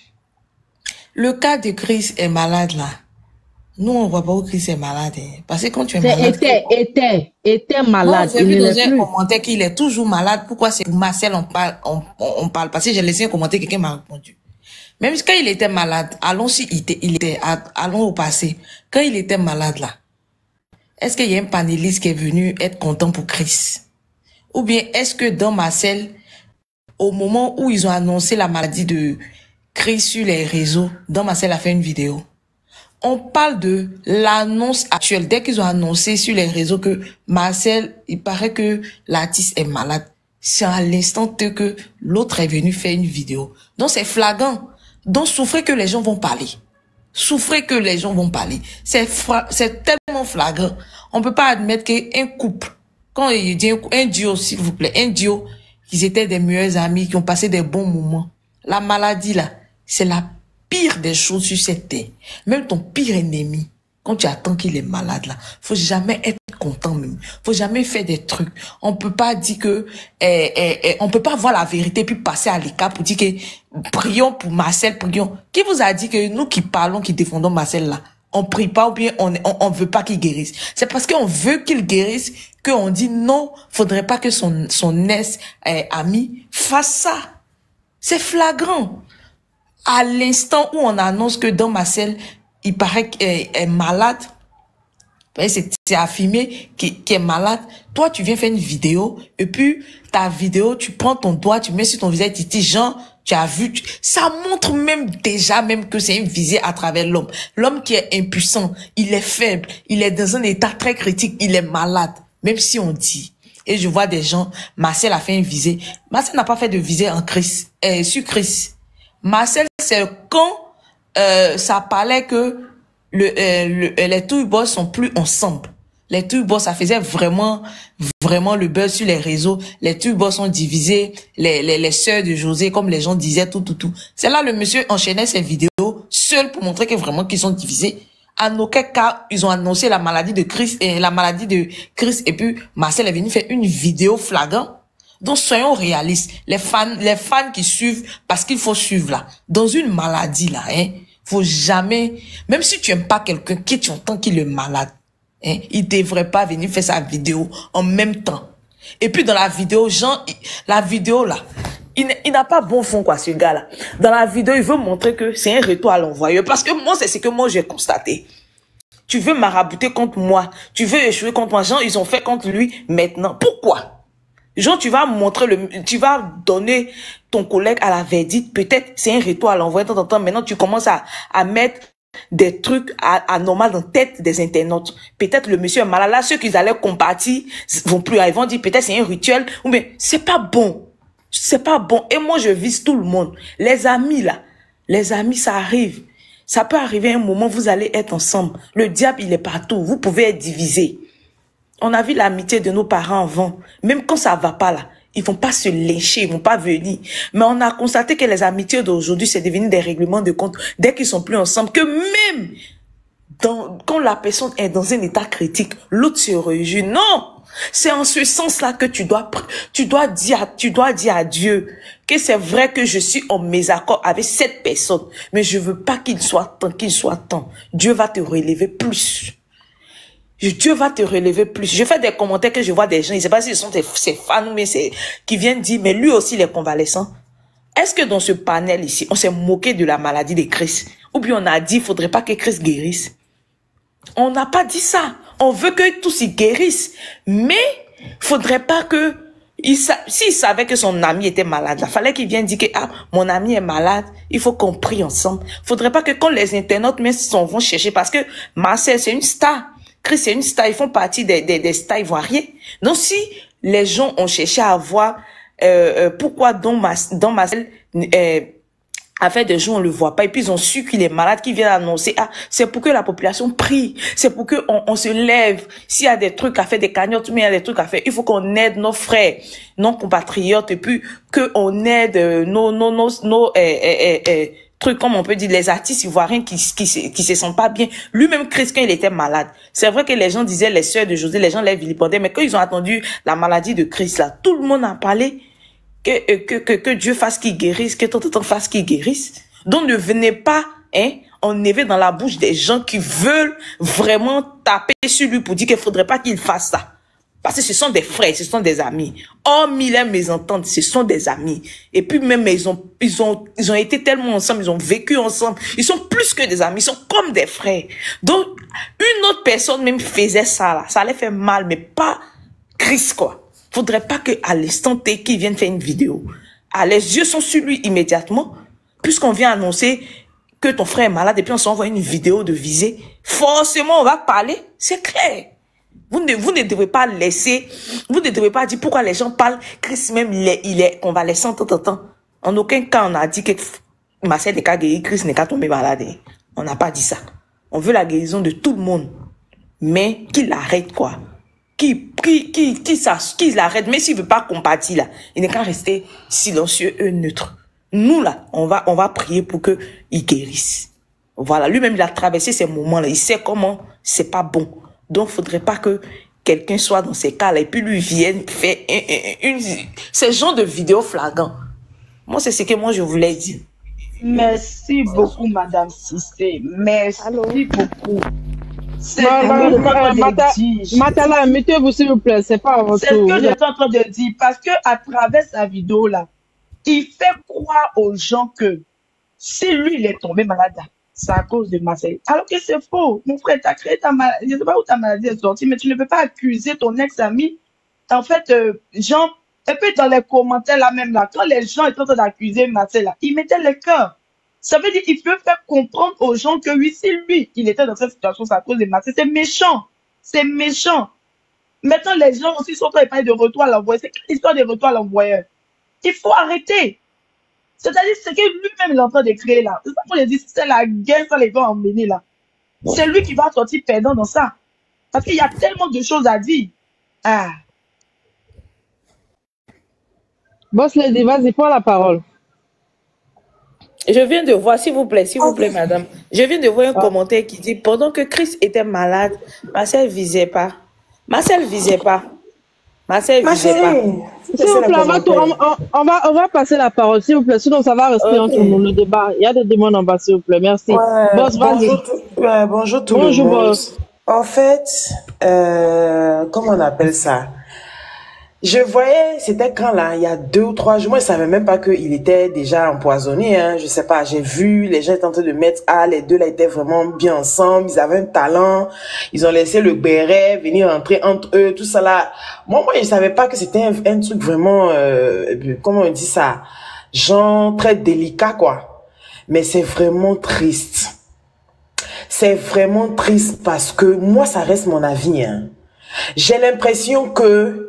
Speaker 11: Le cas de Chris est malade là. Nous, on voit pas où Chris est malade. Hein. Parce que quand tu es
Speaker 3: C'est
Speaker 11: malade...
Speaker 3: était, était, était
Speaker 11: Moi,
Speaker 3: malade.
Speaker 11: j'ai
Speaker 3: Il
Speaker 11: vu
Speaker 3: ne
Speaker 11: dans
Speaker 3: l'est
Speaker 11: un
Speaker 3: plus.
Speaker 11: commentaire qu'il est toujours malade. Pourquoi c'est Marcel, on parle, on, on, on parle. Parce que j'ai laissé un commentaire, quelqu'un m'a répondu. Même quand il était malade, allons si il était, il était, allons au passé. Quand il était malade là, est-ce qu'il y a un panéliste qui est venu être content pour Chris? Ou bien est-ce que dans Marcel, au moment où ils ont annoncé la maladie de Chris sur les réseaux, dans Marcel a fait une vidéo. On parle de l'annonce actuelle. Dès qu'ils ont annoncé sur les réseaux que Marcel, il paraît que l'artiste est malade. C'est à l'instant que l'autre est venu faire une vidéo. Donc c'est flagrant. Donc souffrez que les gens vont parler. Souffrez que les gens vont parler. C'est c'est tellement flagrant. On peut pas admettre qu'un couple, quand il dit un, un duo, s'il vous plaît, un duo, qu'ils étaient des meilleurs amis, qui ont passé des bons moments. La maladie là, c'est la pire des choses sur cette terre. Même ton pire ennemi, quand tu attends qu'il est malade là, faut jamais être content même. Faut jamais faire des trucs. On peut pas dire que, eh, eh, eh, on peut pas voir la vérité puis passer à l'écart pour dire que prions pour Marcel, prions. Qui vous a dit que nous qui parlons, qui défendons Marcel là, on prie pas ou bien on on, on veut pas qu'il guérisse. C'est parce qu'on veut qu'il guérisse qu'on dit non, faudrait pas que son son ex eh, ami fasse ça. C'est flagrant. À l'instant où on annonce que Don Marcel, il paraît qu'il est malade, c'est affirmé qu'il est malade, toi tu viens faire une vidéo, et puis ta vidéo, tu prends ton doigt, tu mets sur ton visage, tu dis, Jean, tu as vu, tu... ça montre même déjà même que c'est une visée à travers l'homme. L'homme qui est impuissant, il est faible, il est dans un état très critique, il est malade, même si on dit. Et je vois des gens, Marcel a fait une visée. Marcel n'a pas fait de visée en Chris, euh, sur Chris. Marcel, c'est quand euh, ça parlait que le, euh, le, les Two Boys sont plus ensemble. Les Two Boys, ça faisait vraiment, vraiment le buzz sur les réseaux. Les Two Boys sont divisés, les, les, les sœurs de José, comme les gens disaient, tout, tout, tout. C'est là le monsieur enchaînait ses vidéos seul pour montrer que vraiment qu'ils sont divisés. En aucun cas, ils ont annoncé la maladie de Chris et la maladie de Chris et puis Marcel est venu faire une vidéo flagrante. Donc, soyons réalistes. Les fans, les fans qui suivent, parce qu'il faut suivre là. Dans une maladie là, hein, faut jamais, même si tu aimes pas quelqu'un qui tu entends qu'il est malade, hein, il devrait pas venir faire sa vidéo en même temps. Et puis dans la vidéo, Jean, il, la vidéo là, il, il n'a pas bon fond quoi, ce gars là. Dans la vidéo, il veut montrer que c'est un retour à l'envoyeur. Parce que moi, c'est ce que moi j'ai constaté. Tu veux marabouter contre moi, tu veux échouer contre moi. Jean, ils ont fait contre lui maintenant. Pourquoi? Genre, tu vas montrer le, tu vas donner ton collègue à la verdict. Peut-être c'est un retour à l'envoyer de temps en temps. Maintenant, tu commences à, à mettre des trucs anormaux dans la tête des internautes. Peut-être le monsieur est malade. Là, ceux qui allaient compatir vont plus, ils vont dire peut-être c'est un rituel. Ou mais c'est pas bon. C'est pas bon. Et moi, je vise tout le monde. Les amis, là. Les amis, ça arrive. Ça peut arriver un moment, vous allez être ensemble. Le diable, il est partout. Vous pouvez être divisés. On a vu l'amitié de nos parents avant. Même quand ça va pas là, ils vont pas se lécher, ils vont pas venir. Mais on a constaté que les amitiés d'aujourd'hui, c'est devenu des règlements de compte. Dès qu'ils sont plus ensemble, que même dans, quand la personne est dans un état critique, l'autre se réjouit. Non! C'est en ce sens-là que tu dois, tu dois dire, tu dois dire à Dieu que c'est vrai que je suis en mésaccord avec cette personne, mais je veux pas qu'il soit temps, qu'il soit temps. Dieu va te relever plus. Dieu va te relever plus. Je fais des commentaires que je vois des gens, je ne sais pas si ce sont des, ces fans, mais c'est, qui viennent dire, mais lui aussi, il est convalescent. Est-ce que dans ce panel ici, on s'est moqué de la maladie de Christ? Ou bien on a dit, il faudrait pas que Christ guérisse? On n'a pas dit ça. On veut que tous y guérissent. Mais, faudrait pas que, il sa... s'il savait que son ami était malade, il fallait qu'il vienne dire que, ah, mon ami est malade, il faut qu'on prie ensemble. Faudrait pas que quand les internautes même s'en vont chercher, parce que Marcel, c'est une star. Chris, c'est une star, ils font partie des, des, des stars ivoiriens. Donc, si les gens ont cherché à voir, euh, euh, pourquoi Don, Mas, Don Marcel, euh, a fait des jours, on le voit pas, et puis ils ont su qu'il est malade, qu'il vient annoncer, ah, c'est pour que la population prie, c'est pour que on, on se lève. S'il y a des trucs à faire, des cagnottes, mais il y a des trucs à faire, il faut qu'on aide nos frères, nos compatriotes, et puis qu'on aide nos, nos, nos, nos, euh, euh, euh, trucs, comme on peut dire, les artistes ivoiriens qui, qui, se, qui se sentent pas bien. Lui-même, Christ, quand il était malade, c'est vrai que les gens disaient les sœurs de José, les gens les vilipendaient, mais quand ils ont attendu la maladie de Christ, là, tout le monde a parlé. Que, que, que, que Dieu fasse qu'il guérisse, que tout le temps fasse qu'il guérisse. Donc ne venez pas, hein, enlever dans la bouche des gens qui veulent vraiment taper sur lui pour dire qu'il faudrait pas qu'il fasse ça. Parce que ce sont des frères, ce sont des amis. Hormis les mésententes, ce sont des amis. Et puis même, ils ont, ils ont, ils ont été tellement ensemble, ils ont vécu ensemble. Ils sont plus que des amis, ils sont comme des frères. Donc, une autre personne même faisait ça là. Ça allait faire mal, mais pas Christ, quoi. Faudrait pas que à l'instant T qu'il vienne faire une vidéo. Ah, les yeux sont sur lui immédiatement, puisqu'on vient annoncer que ton frère est malade et puis on s'envoie une vidéo de visée. Forcément, on va parler. C'est clair. Vous ne, vous ne devez pas laisser, vous ne devez pas dire pourquoi les gens parlent. Christ même, il est, il est convalescent tout le temps. En aucun cas, on a dit que Marcel n'est qu'à guérir, Christ n'est qu'à tomber malade. On n'a pas dit ça. On veut la guérison de tout le monde. Mais qu'il arrête, quoi. Qui, qui, qui, qui, ça, qui l'arrête, mais s'il veut pas compatir, là, il n'est qu'à rester silencieux et neutre. Nous, là, on va, on va prier pour que il guérisse. Voilà. Lui-même, il a traversé ces moments-là. Il sait comment c'est pas bon. Donc, faudrait pas que quelqu'un soit dans ces cas-là et puis lui vienne faire une, une, une, ce genre de vidéo flagrant. Moi, c'est ce que moi, je voulais dire.
Speaker 4: Merci beaucoup, Madame Cissé. Merci Allô. beaucoup. C'est
Speaker 3: Matala, mettez-vous s'il vous plaît, c'est pas votre
Speaker 4: C'est ce que j'étais en train de dire, parce que à travers sa vidéo là, il fait croire aux gens que si lui il est tombé malade, c'est à cause de Marcel. Alors que c'est faux. Mon frère, t'as créé ta maladie, je sais pas où ta maladie est sortie, mais tu ne peux pas accuser ton ex-ami. En fait, euh, Jean, et puis dans les commentaires là même là, quand les gens étaient en train d'accuser Marcel là, ils mettaient le cœur. Ça veut dire qu'il peut faire comprendre aux gens que oui, si lui, il était dans cette situation, c'est à cause de Marcel. C'est méchant. C'est méchant. Maintenant, les gens aussi sont en train de parler de retour à l'envoyeur. C'est l'histoire de retour à l'envoyeur. Il faut arrêter. C'est-à-dire, c'est que lui-même, il est en train de créer là. C'est ça qu'on lui dit, c'est la guerre, ça les va emmener là. C'est lui qui va sortir perdant dans ça. Parce qu'il y a tellement de choses à dire. Ah.
Speaker 3: Boss Lady, vas-y, prends la parole.
Speaker 11: Je viens de voir, s'il vous plaît, s'il vous plaît, madame. Je viens de voir un ah. commentaire qui dit, pendant que Christ était malade, Marcel visait pas. Marcel visait pas. Marcel visait pas.
Speaker 3: S'il vous plaît, on va, on, on, va, on va passer la parole, s'il vous plaît. Sinon, ça va rester okay. entre nous, le débat. Il y a des demandes en bas, s'il vous plaît. Merci.
Speaker 12: Ouais,
Speaker 3: boss,
Speaker 12: bonjour, tout, ouais, bonjour tout
Speaker 3: bonjour,
Speaker 12: le monde.
Speaker 3: Boss.
Speaker 12: En fait, euh, comment on appelle ça? Je voyais, c'était quand là, il y a deux ou trois jours, moi je savais même pas qu'il était déjà empoisonné, hein, je sais pas, j'ai vu, les gens étaient en train de mettre, ah, les deux là étaient vraiment bien ensemble, ils avaient un talent, ils ont laissé le béret venir entrer entre eux, tout ça là. Moi, moi je savais pas que c'était un, un truc vraiment, euh, comment on dit ça, genre très délicat quoi. Mais c'est vraiment triste. C'est vraiment triste parce que moi ça reste mon avis, hein. J'ai l'impression que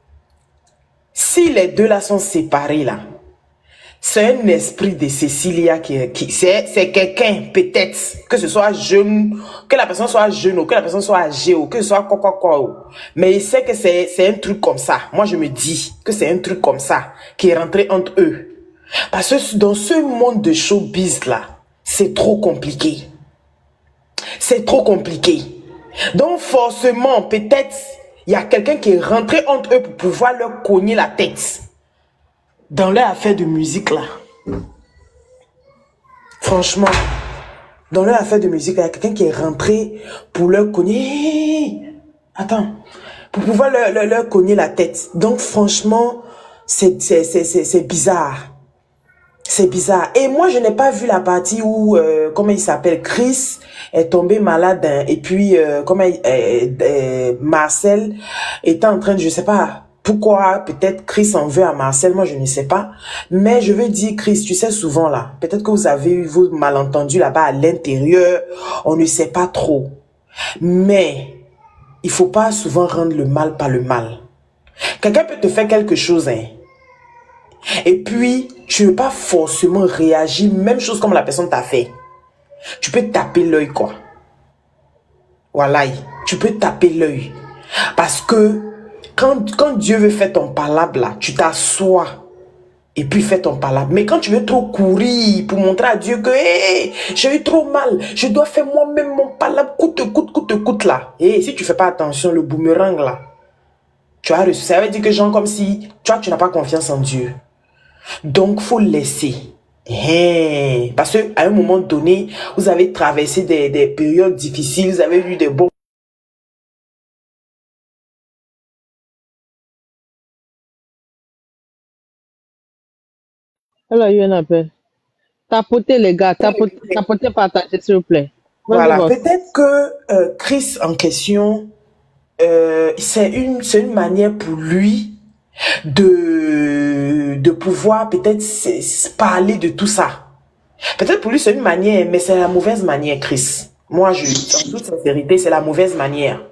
Speaker 12: si les deux là sont séparés là, c'est un esprit de Cécilia qui, qui c'est c'est quelqu'un peut-être que ce soit jeune, que la personne soit jeune ou que la personne soit âgée ou que ce soit quoi quoi quoi. Mais il sait que c'est c'est un truc comme ça. Moi je me dis que c'est un truc comme ça qui est rentré entre eux. Parce que dans ce monde de showbiz là, c'est trop compliqué. C'est trop compliqué. Donc forcément peut-être il y a quelqu'un qui est rentré entre eux pour pouvoir leur cogner la tête dans leur affaire de musique là. Franchement, dans leur affaire de musique, il y a quelqu'un qui est rentré pour leur cogner. Attends, pour pouvoir leur, leur, leur cogner la tête. Donc franchement, c'est c'est c'est c'est bizarre. C'est bizarre. Et moi, je n'ai pas vu la partie où, euh, comment il s'appelle, Chris est tombé malade. Hein, et puis, euh, comment il, euh, euh, Marcel était en train de, je sais pas pourquoi, peut-être Chris en veut à Marcel, moi je ne sais pas. Mais je veux dire, Chris, tu sais souvent là, peut-être que vous avez eu vos malentendus là-bas à l'intérieur, on ne sait pas trop. Mais, il faut pas souvent rendre le mal par le mal. Quelqu'un peut te faire quelque chose, hein. Et puis, tu ne veux pas forcément réagir, même chose comme la personne t'a fait. Tu peux taper l'œil, quoi. Voilà, tu peux taper l'œil. Parce que, quand, quand Dieu veut faire ton palabre, là, tu t'assois et puis fais ton palabre. Mais quand tu veux trop courir pour montrer à Dieu que, hey, j'ai eu trop mal, je dois faire moi-même mon palabre, coûte, coûte, coûte, coûte, là. Et si tu fais pas attention, le boomerang, là, tu as reçu. Ça veut dire que, genre, comme si, tu vois, tu n'as pas confiance en Dieu. Donc, faut laisser. Hey, parce qu'à un moment donné, vous avez traversé des, des périodes difficiles, vous avez eu des bons.
Speaker 3: Elle a eu un appel. Tapotez les gars, tapotez, tapotez, partagez s'il vous plaît.
Speaker 12: Voilà, peut-être que euh, Chris en question, euh, c'est une, c'est une manière pour lui de, de pouvoir peut-être parler de tout ça. Peut-être pour lui c'est une manière, mais c'est la mauvaise manière, Chris. Moi, je, en toute sincérité, c'est la mauvaise manière.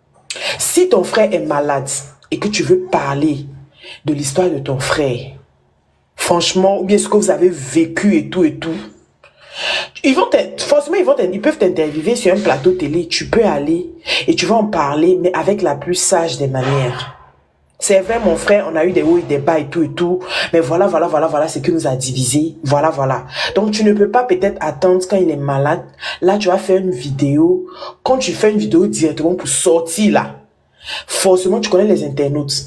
Speaker 12: Si ton frère est malade et que tu veux parler de l'histoire de ton frère, franchement, ou bien ce que vous avez vécu et tout et tout, ils vont forcément, ils, vont ils peuvent t'interviewer sur un plateau télé, tu peux aller et tu vas en parler, mais avec la plus sage des manières. C'est vrai, mon frère, on a eu des hauts et des bas et tout et tout, mais voilà, voilà, voilà, voilà, ce qui nous a divisés, voilà, voilà. Donc, tu ne peux pas peut-être attendre quand il est malade. Là, tu vas faire une vidéo. Quand tu fais une vidéo directement pour sortir là, forcément, tu connais les internautes.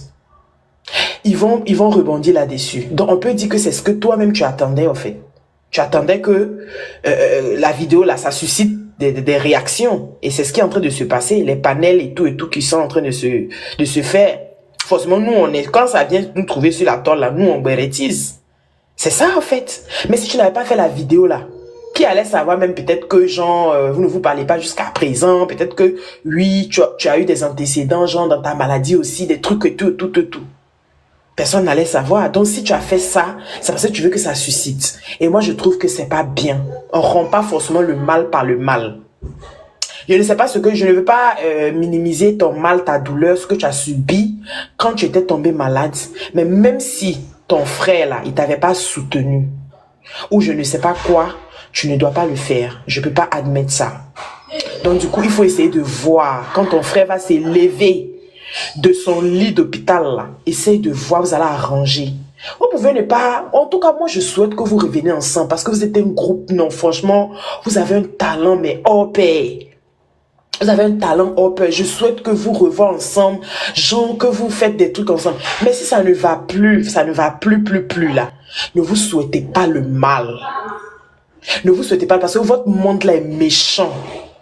Speaker 12: Ils vont, ils vont rebondir là-dessus. Donc, on peut dire que c'est ce que toi-même tu attendais, en fait. Tu attendais que euh, la vidéo là, ça suscite des, des, des réactions. Et c'est ce qui est en train de se passer. Les panels et tout et tout qui sont en train de se, de se faire. Forcément, nous, on est, quand ça vient nous trouver sur la toile, là, nous, on bérétise. C'est ça, en fait. Mais si tu n'avais pas fait la vidéo, là, qui allait savoir même peut-être que, genre, euh, vous ne vous parlez pas jusqu'à présent, peut-être que, oui, tu as, tu as eu des antécédents, genre, dans ta maladie aussi, des trucs et tout, tout, tout, tout. Personne n'allait savoir. Donc, si tu as fait ça, c'est parce que tu veux que ça suscite. Et moi, je trouve que c'est pas bien. On rend pas forcément le mal par le mal. Je ne sais pas ce que, je ne veux pas euh, minimiser ton mal, ta douleur, ce que tu as subi quand tu étais tombé malade. Mais même si ton frère là, il t'avait pas soutenu, ou je ne sais pas quoi, tu ne dois pas le faire. Je peux pas admettre ça. Donc du coup, il faut essayer de voir quand ton frère va s'élever de son lit d'hôpital là. Essaye de voir, vous allez arranger. Vous pouvez ne pas... En tout cas, moi, je souhaite que vous reveniez ensemble parce que vous êtes un groupe. Non, franchement, vous avez un talent, mais hors pair. Vous avez un talent hors pair. Je souhaite que vous revoyez ensemble, genre que vous faites des trucs ensemble. Mais si ça ne va plus, ça ne va plus, plus, plus là, ne vous souhaitez pas le mal. Ne vous souhaitez pas parce que votre monde là est méchant.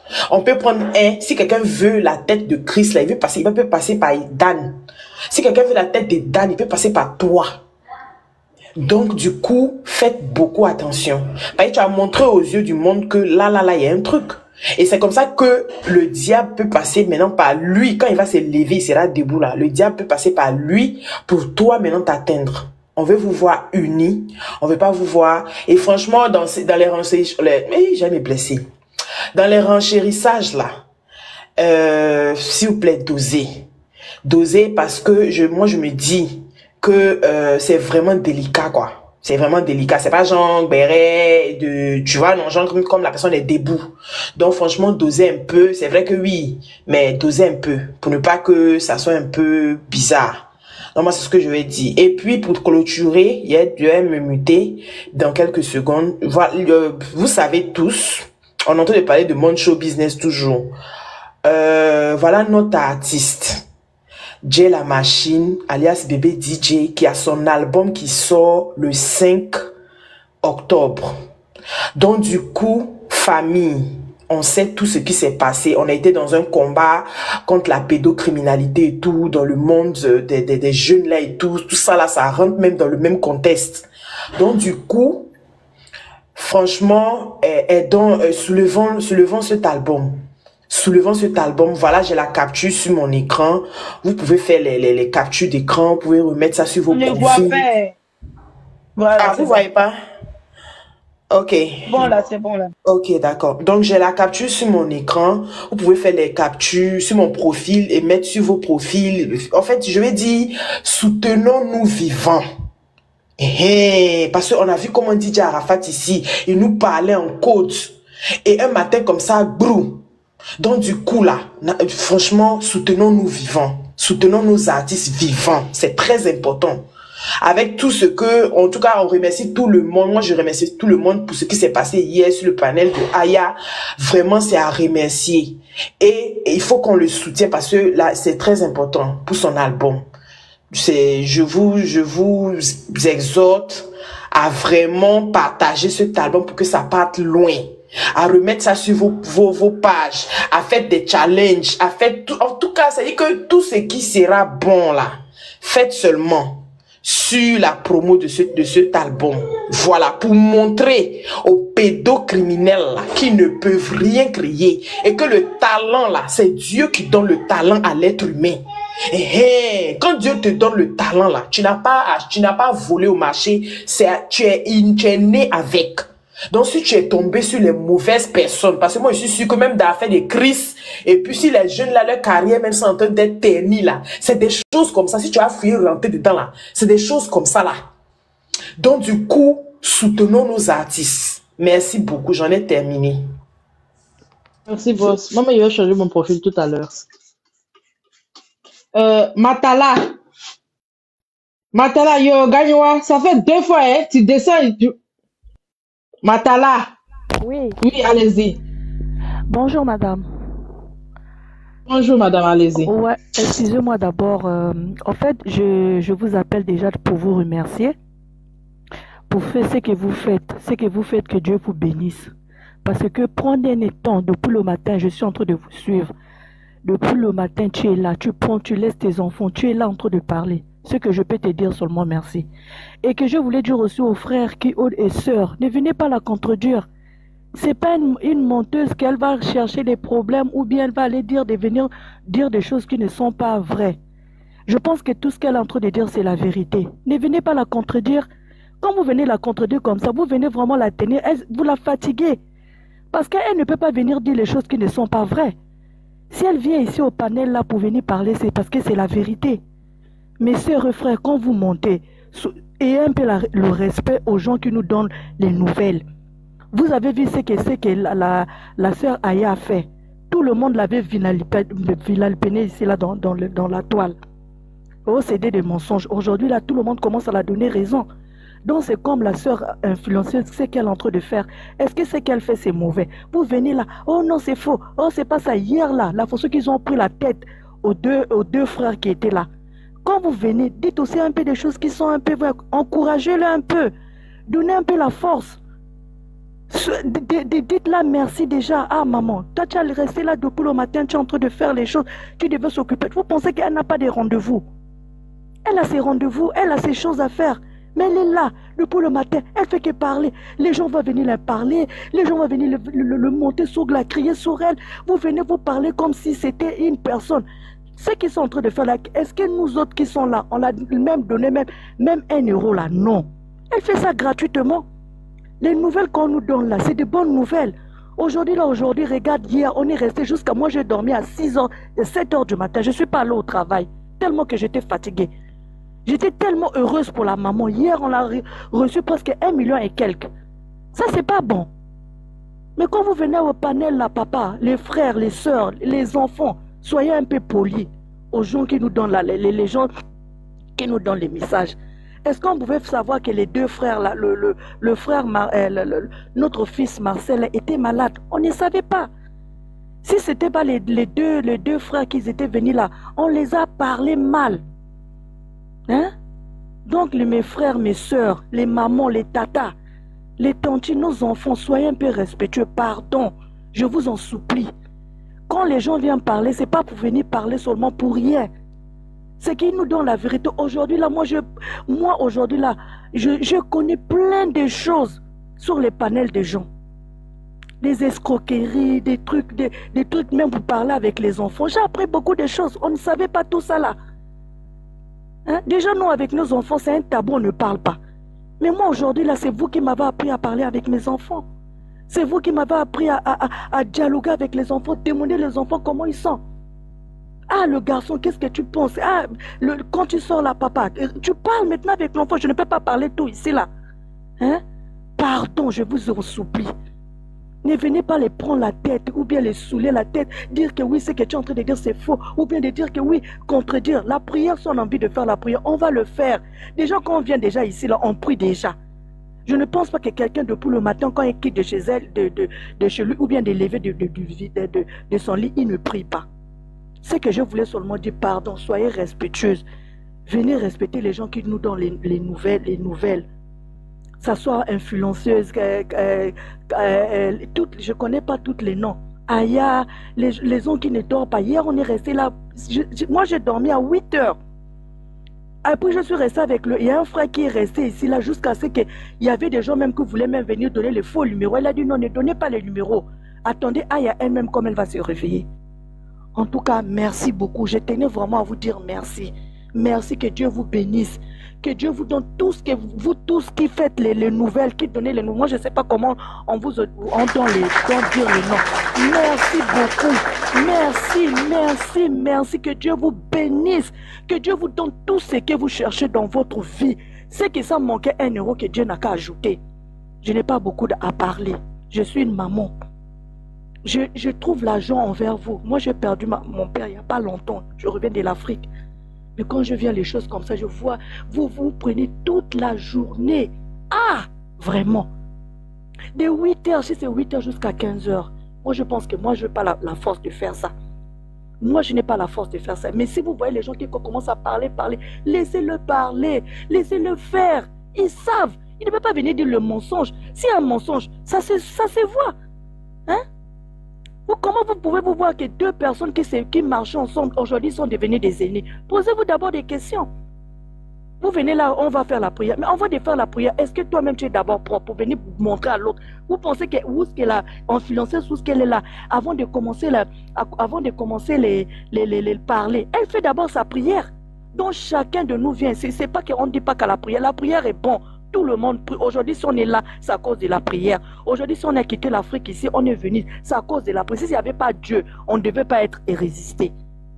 Speaker 12: On peut prendre un, si quelqu'un veut la tête de Chris, là, il veut passer, il peut passer par Dan. Si quelqu'un veut la tête de Dan, il peut passer par toi. Donc, du coup, faites beaucoup attention. Parce que tu as montré aux yeux du monde que là, là, là, il y a un truc. Et c'est comme ça que le diable peut passer maintenant par lui. Quand il va se lever, il sera debout là. Le diable peut passer par lui pour toi maintenant t'atteindre. On veut vous voir unis. On veut pas vous voir. Et franchement, dans, dans les renchérissages, mais j'aime me blesser. Dans les renchérissages là, euh, s'il vous plaît, dosez. Dosez parce que je, moi, je me dis que euh, c'est vraiment délicat, quoi. C'est vraiment délicat. C'est pas genre béret, de, tu vois, non, genre comme la personne est debout. Donc, franchement, dosez un peu. C'est vrai que oui, mais dosez un peu pour ne pas que ça soit un peu bizarre. Donc, moi, c'est ce que je vais dire. Et puis, pour clôturer, il y a, je vais me muter dans quelques secondes. Voilà, vous savez tous, on entend parler de Monde Show Business toujours. Euh, voilà notre artiste. Jay La Machine, alias Bébé D J, qui a son album qui sort le cinq octobre. Donc, du coup, famille, on sait tout ce qui s'est passé. On a été dans un combat contre la pédocriminalité et tout, dans le monde des, des, des jeunes là et tout. Tout ça là, ça rentre même dans le même contexte. Donc, du coup, franchement, eh, eh, donc, euh, soulevons, soulevons cet album. Soulevons cet album, voilà, j'ai la capture sur mon écran. Vous pouvez faire les, les, les captures d'écran, vous pouvez remettre ça sur vos
Speaker 4: On
Speaker 12: profils.
Speaker 4: le voit faire. Voilà,
Speaker 12: ah, vous
Speaker 4: ça.
Speaker 12: voyez pas? Ok.
Speaker 4: Bon là, c'est bon là.
Speaker 12: Ok, d'accord. Donc, j'ai la capture sur mon écran. Vous pouvez faire les captures sur mon profil et mettre sur vos profils. En fait, je vais dire, soutenons-nous vivants. Eh, eh, parce qu'on a vu comment D J Arafat ici, il nous parlait en code. Et un matin comme ça, brou. Donc, du coup, là, franchement, soutenons-nous vivants. Soutenons nos artistes vivants. C'est très important. Avec tout ce que, en tout cas, on remercie tout le monde. Moi, je remercie tout le monde pour ce qui s'est passé hier sur le panel de Aya. Vraiment, c'est à remercier. Et, et il faut qu'on le soutienne parce que là, c'est très important pour son album. C'est, je vous, je vous exhorte à vraiment partager cet album pour que ça parte loin. À remettre ça sur vos, vos, vos pages, à faire des challenges, à faire tout, en tout cas, ça dit que tout ce qui sera bon là, faites seulement sur la promo de ce, de cet album. Voilà, pour montrer aux pédocriminels là, qui ne peuvent rien créer et que le talent là, c'est Dieu qui donne le talent à l'être humain. Et hey, quand Dieu te donne le talent là, tu n'as pas, tu n'as pas volé au marché, c'est, tu es, tu es né avec. Donc, si tu es tombé sur les mauvaises personnes, parce que moi, je suis sûr que même d'affaire des crises, et puis si les jeunes là, leur carrière même sont en train d'être ternie là, c'est des choses comme ça. Si tu as fouillé, rentrer dedans là, c'est des choses comme ça là. Donc, du coup, soutenons nos artistes. Merci beaucoup, j'en ai terminé.
Speaker 3: Merci, boss. Moi, je vais changer mon profil tout à l'heure. Euh, Matala. Matala, yo, gagne-moi. Ça fait deux fois, hein. Tu descends et tu... Matala.
Speaker 13: Oui.
Speaker 3: Oui, allez-y.
Speaker 13: Bonjour, madame.
Speaker 3: Bonjour, madame, allez-y.
Speaker 13: Ouais, excusez-moi d'abord. Euh, en fait, je, je vous appelle déjà pour vous remercier pour faire ce que vous faites. Ce que vous faites, que Dieu vous bénisse. Parce que prenez un temps, depuis le matin, je suis en train de vous suivre. Depuis le matin, tu es là, tu prends, tu laisses tes enfants, tu es là en train de parler. Ce que je peux te dire seulement merci. Et que je voulais dire aussi aux frères qui et sœurs, ne venez pas la contredire. C'est pas une, une menteuse qu'elle va chercher des problèmes ou bien elle va aller dire, de venir dire des choses qui ne sont pas vraies. Je pense que tout ce qu'elle est en train de dire, c'est la vérité. Ne venez pas la contredire. Quand vous venez la contredire comme ça, vous venez vraiment la tenir, elle, vous la fatiguez. Parce qu'elle ne peut pas venir dire les choses qui ne sont pas vraies. Si elle vient ici au panel là pour venir parler, c'est parce que c'est la vérité. Mais sœurs et frères, quand vous montez, ayez un peu la, le respect aux gens qui nous donnent les nouvelles. Vous avez vu ce que c'est que la, la, la sœur Aya a fait. Tout le monde l'avait vilalpené ici là dans, dans, le, dans la toile. Oh, c'est des mensonges. Aujourd'hui là, tout le monde commence à la donner raison. Donc c'est comme la sœur influenceuse, ce qu'elle est en train de faire. Est-ce que ce qu'elle fait c'est mauvais? Vous venez là, oh non c'est faux, oh c'est pas ça. Hier là, la façon qu'ils ont pris la tête aux deux, aux deux frères qui étaient là. Quand vous venez, dites aussi un peu des choses qui sont un peu vraies. Encouragez-le un peu. Donnez un peu la force. Dites-la merci déjà. Ah maman, toi tu es resté là depuis le matin, tu es en train de faire les choses, tu devais s'occuper. Vous pensez qu'elle n'a pas de rendez-vous? Elle a ses rendez-vous, elle a ses choses à faire. Mais elle est là, depuis le matin, elle fait que parler. Les gens vont venir la parler, les gens vont venir le, le, le monter sur la crier sur elle. Vous venez vous parler comme si c'était une personne. Ce qu'ils sont en train de faire là, est-ce que nous autres qui sont là, on a même donné même, même un euro là? Non. Elle fait ça gratuitement. Les nouvelles qu'on nous donne là, c'est de bonnes nouvelles. Aujourd'hui, là, aujourd'hui, regarde, hier, on est resté jusqu'à moi, j'ai dormi à six heures, sept heures du matin. Je ne suis pas allée au travail, tellement que j'étais fatiguée. J'étais tellement heureuse pour la maman. Hier, on a reçu presque un million et quelques. Ça, c'est pas bon. Mais quand vous venez au panel là, papa, les frères, les sœurs, les enfants, soyez un peu polis aux gens qui nous donnent là, les, les, les gens qui nous donnent les messages. Est-ce qu'on pouvait savoir que les deux frères là, le, le, le frère, euh, le, le, notre fils Marcel était malade? On ne savait pas. Si ce n'était pas les, les, deux, les deux frères qui étaient venus là, on les a parlé mal. Hein? Donc les, mes frères, mes soeurs, les mamans, les tatas, les tantis, nos enfants, soyez un peu respectueux. Pardon, je vous en supplie. Quand les gens viennent parler, ce n'est pas pour venir parler seulement pour rien. C'est qu'ils nous donnent la vérité. Aujourd'hui, là, moi, je, moi aujourd'hui, là, je, je connais plein de choses sur les panels des gens. Des escroqueries, des trucs, des, des trucs, même pour parler avec les enfants. J'ai appris beaucoup de choses. On ne savait pas tout ça, là. Hein? Déjà, nous, avec nos enfants, c'est un tabou, on ne parle pas. Mais moi, aujourd'hui, là, c'est vous qui m'avez appris à parler avec mes enfants. C'est vous qui m'avez appris à, à, à, à dialoguer avec les enfants, demander les enfants comment ils sont. Ah, le garçon, qu'est-ce que tu penses? Ah, le, quand tu sors là, papa, tu parles maintenant avec l'enfant. Je ne peux pas parler tout ici, là. Hein? Pardon, je vous en supplie. Ne venez pas les prendre la tête ou bien les saouler la tête, dire que oui, ce que tu es en train de dire, c'est faux, ou bien de dire que oui, contredire. La prière, si on a envie de faire la prière, on va le faire. Déjà, quand on vient déjà ici, là, on prie déjà. Je ne pense pas que quelqu'un, depuis le matin, quand il quitte de chez elle, de, de, de chez lui, ou bien de lever de, de, de, de, de son lit, il ne prie pas. C'est que je voulais seulement dire, pardon, soyez respectueuses. Venez respecter les gens qui nous donnent les, les nouvelles, les nouvelles. Ça soit influenceuse, euh, euh, euh, toutes, je ne connais pas tous les noms. Aya, les, les gens qui ne dorment pas. Hier, on est resté là. Je, je, moi, j'ai dormi à huit heures. Après, je suis resté avec le... Il y a un frère qui est resté ici, là, jusqu'à ce qu'il y avait des gens même qui voulaient même venir donner les faux numéros. Elle a dit non, ne donnez pas les numéros. Attendez, Aya elle-même, comme elle va se réveiller. En tout cas, merci beaucoup. Je tenais vraiment à vous dire merci. Merci, que Dieu vous bénisse. Que Dieu vous donne tout ce que vous tous qui faites les, les nouvelles, qui donnez les nouvelles. Moi, je ne sais pas comment on vous entend les on dire les noms. Merci beaucoup. Merci, merci, merci. Que Dieu vous bénisse. Que Dieu vous donne tout ce que vous cherchez dans votre vie. C'est que ça manquait un euro que Dieu n'a qu'à ajouter. Je n'ai pas beaucoup à parler. Je suis une maman. Je, je trouve l'argent envers vous. Moi, j'ai perdu ma, mon père il n'y a pas longtemps. Je reviens de l'Afrique. Mais quand je viens les choses comme ça, je vois, vous vous prenez toute la journée. Ah, vraiment. De huit heures, si c'est huit heures jusqu'à quinze heures. Moi, je pense que moi, je n'ai pas la, la force de faire ça. Moi, je n'ai pas la force de faire ça. Mais si vous voyez les gens qui commencent à parler, parler, laissez-le parler, laissez-le faire. Ils savent. Ils ne peuvent pas venir dire le mensonge. S'il y a un mensonge, ça se, ça se voit. Hein? Comment vous pouvez vous voir que deux personnes qui, qui marchent ensemble aujourd'hui sont devenues des ennemis? Posez-vous d'abord des questions. Vous venez là, on va faire la prière. Mais on va faire la prière. Est-ce que toi-même tu es d'abord propre pour venir montrer à l'autre? Vous pensez que où est-ce qu'elle a influencé, où est-ce qu'elle est là avant de commencer, la, avant de commencer les, les, les, les parler? Elle fait d'abord sa prière. Donc chacun de nous vient. C'est pas qu'on ne dit pas qu'à la prière. La prière est bon. Tout le monde prie. Aujourd'hui, si on est là, c'est à cause de la prière. Aujourd'hui, si on a quitté l'Afrique ici, on est venu, c'est à cause de la prière. S'il n'y avait pas Dieu, on ne devait pas être et résister.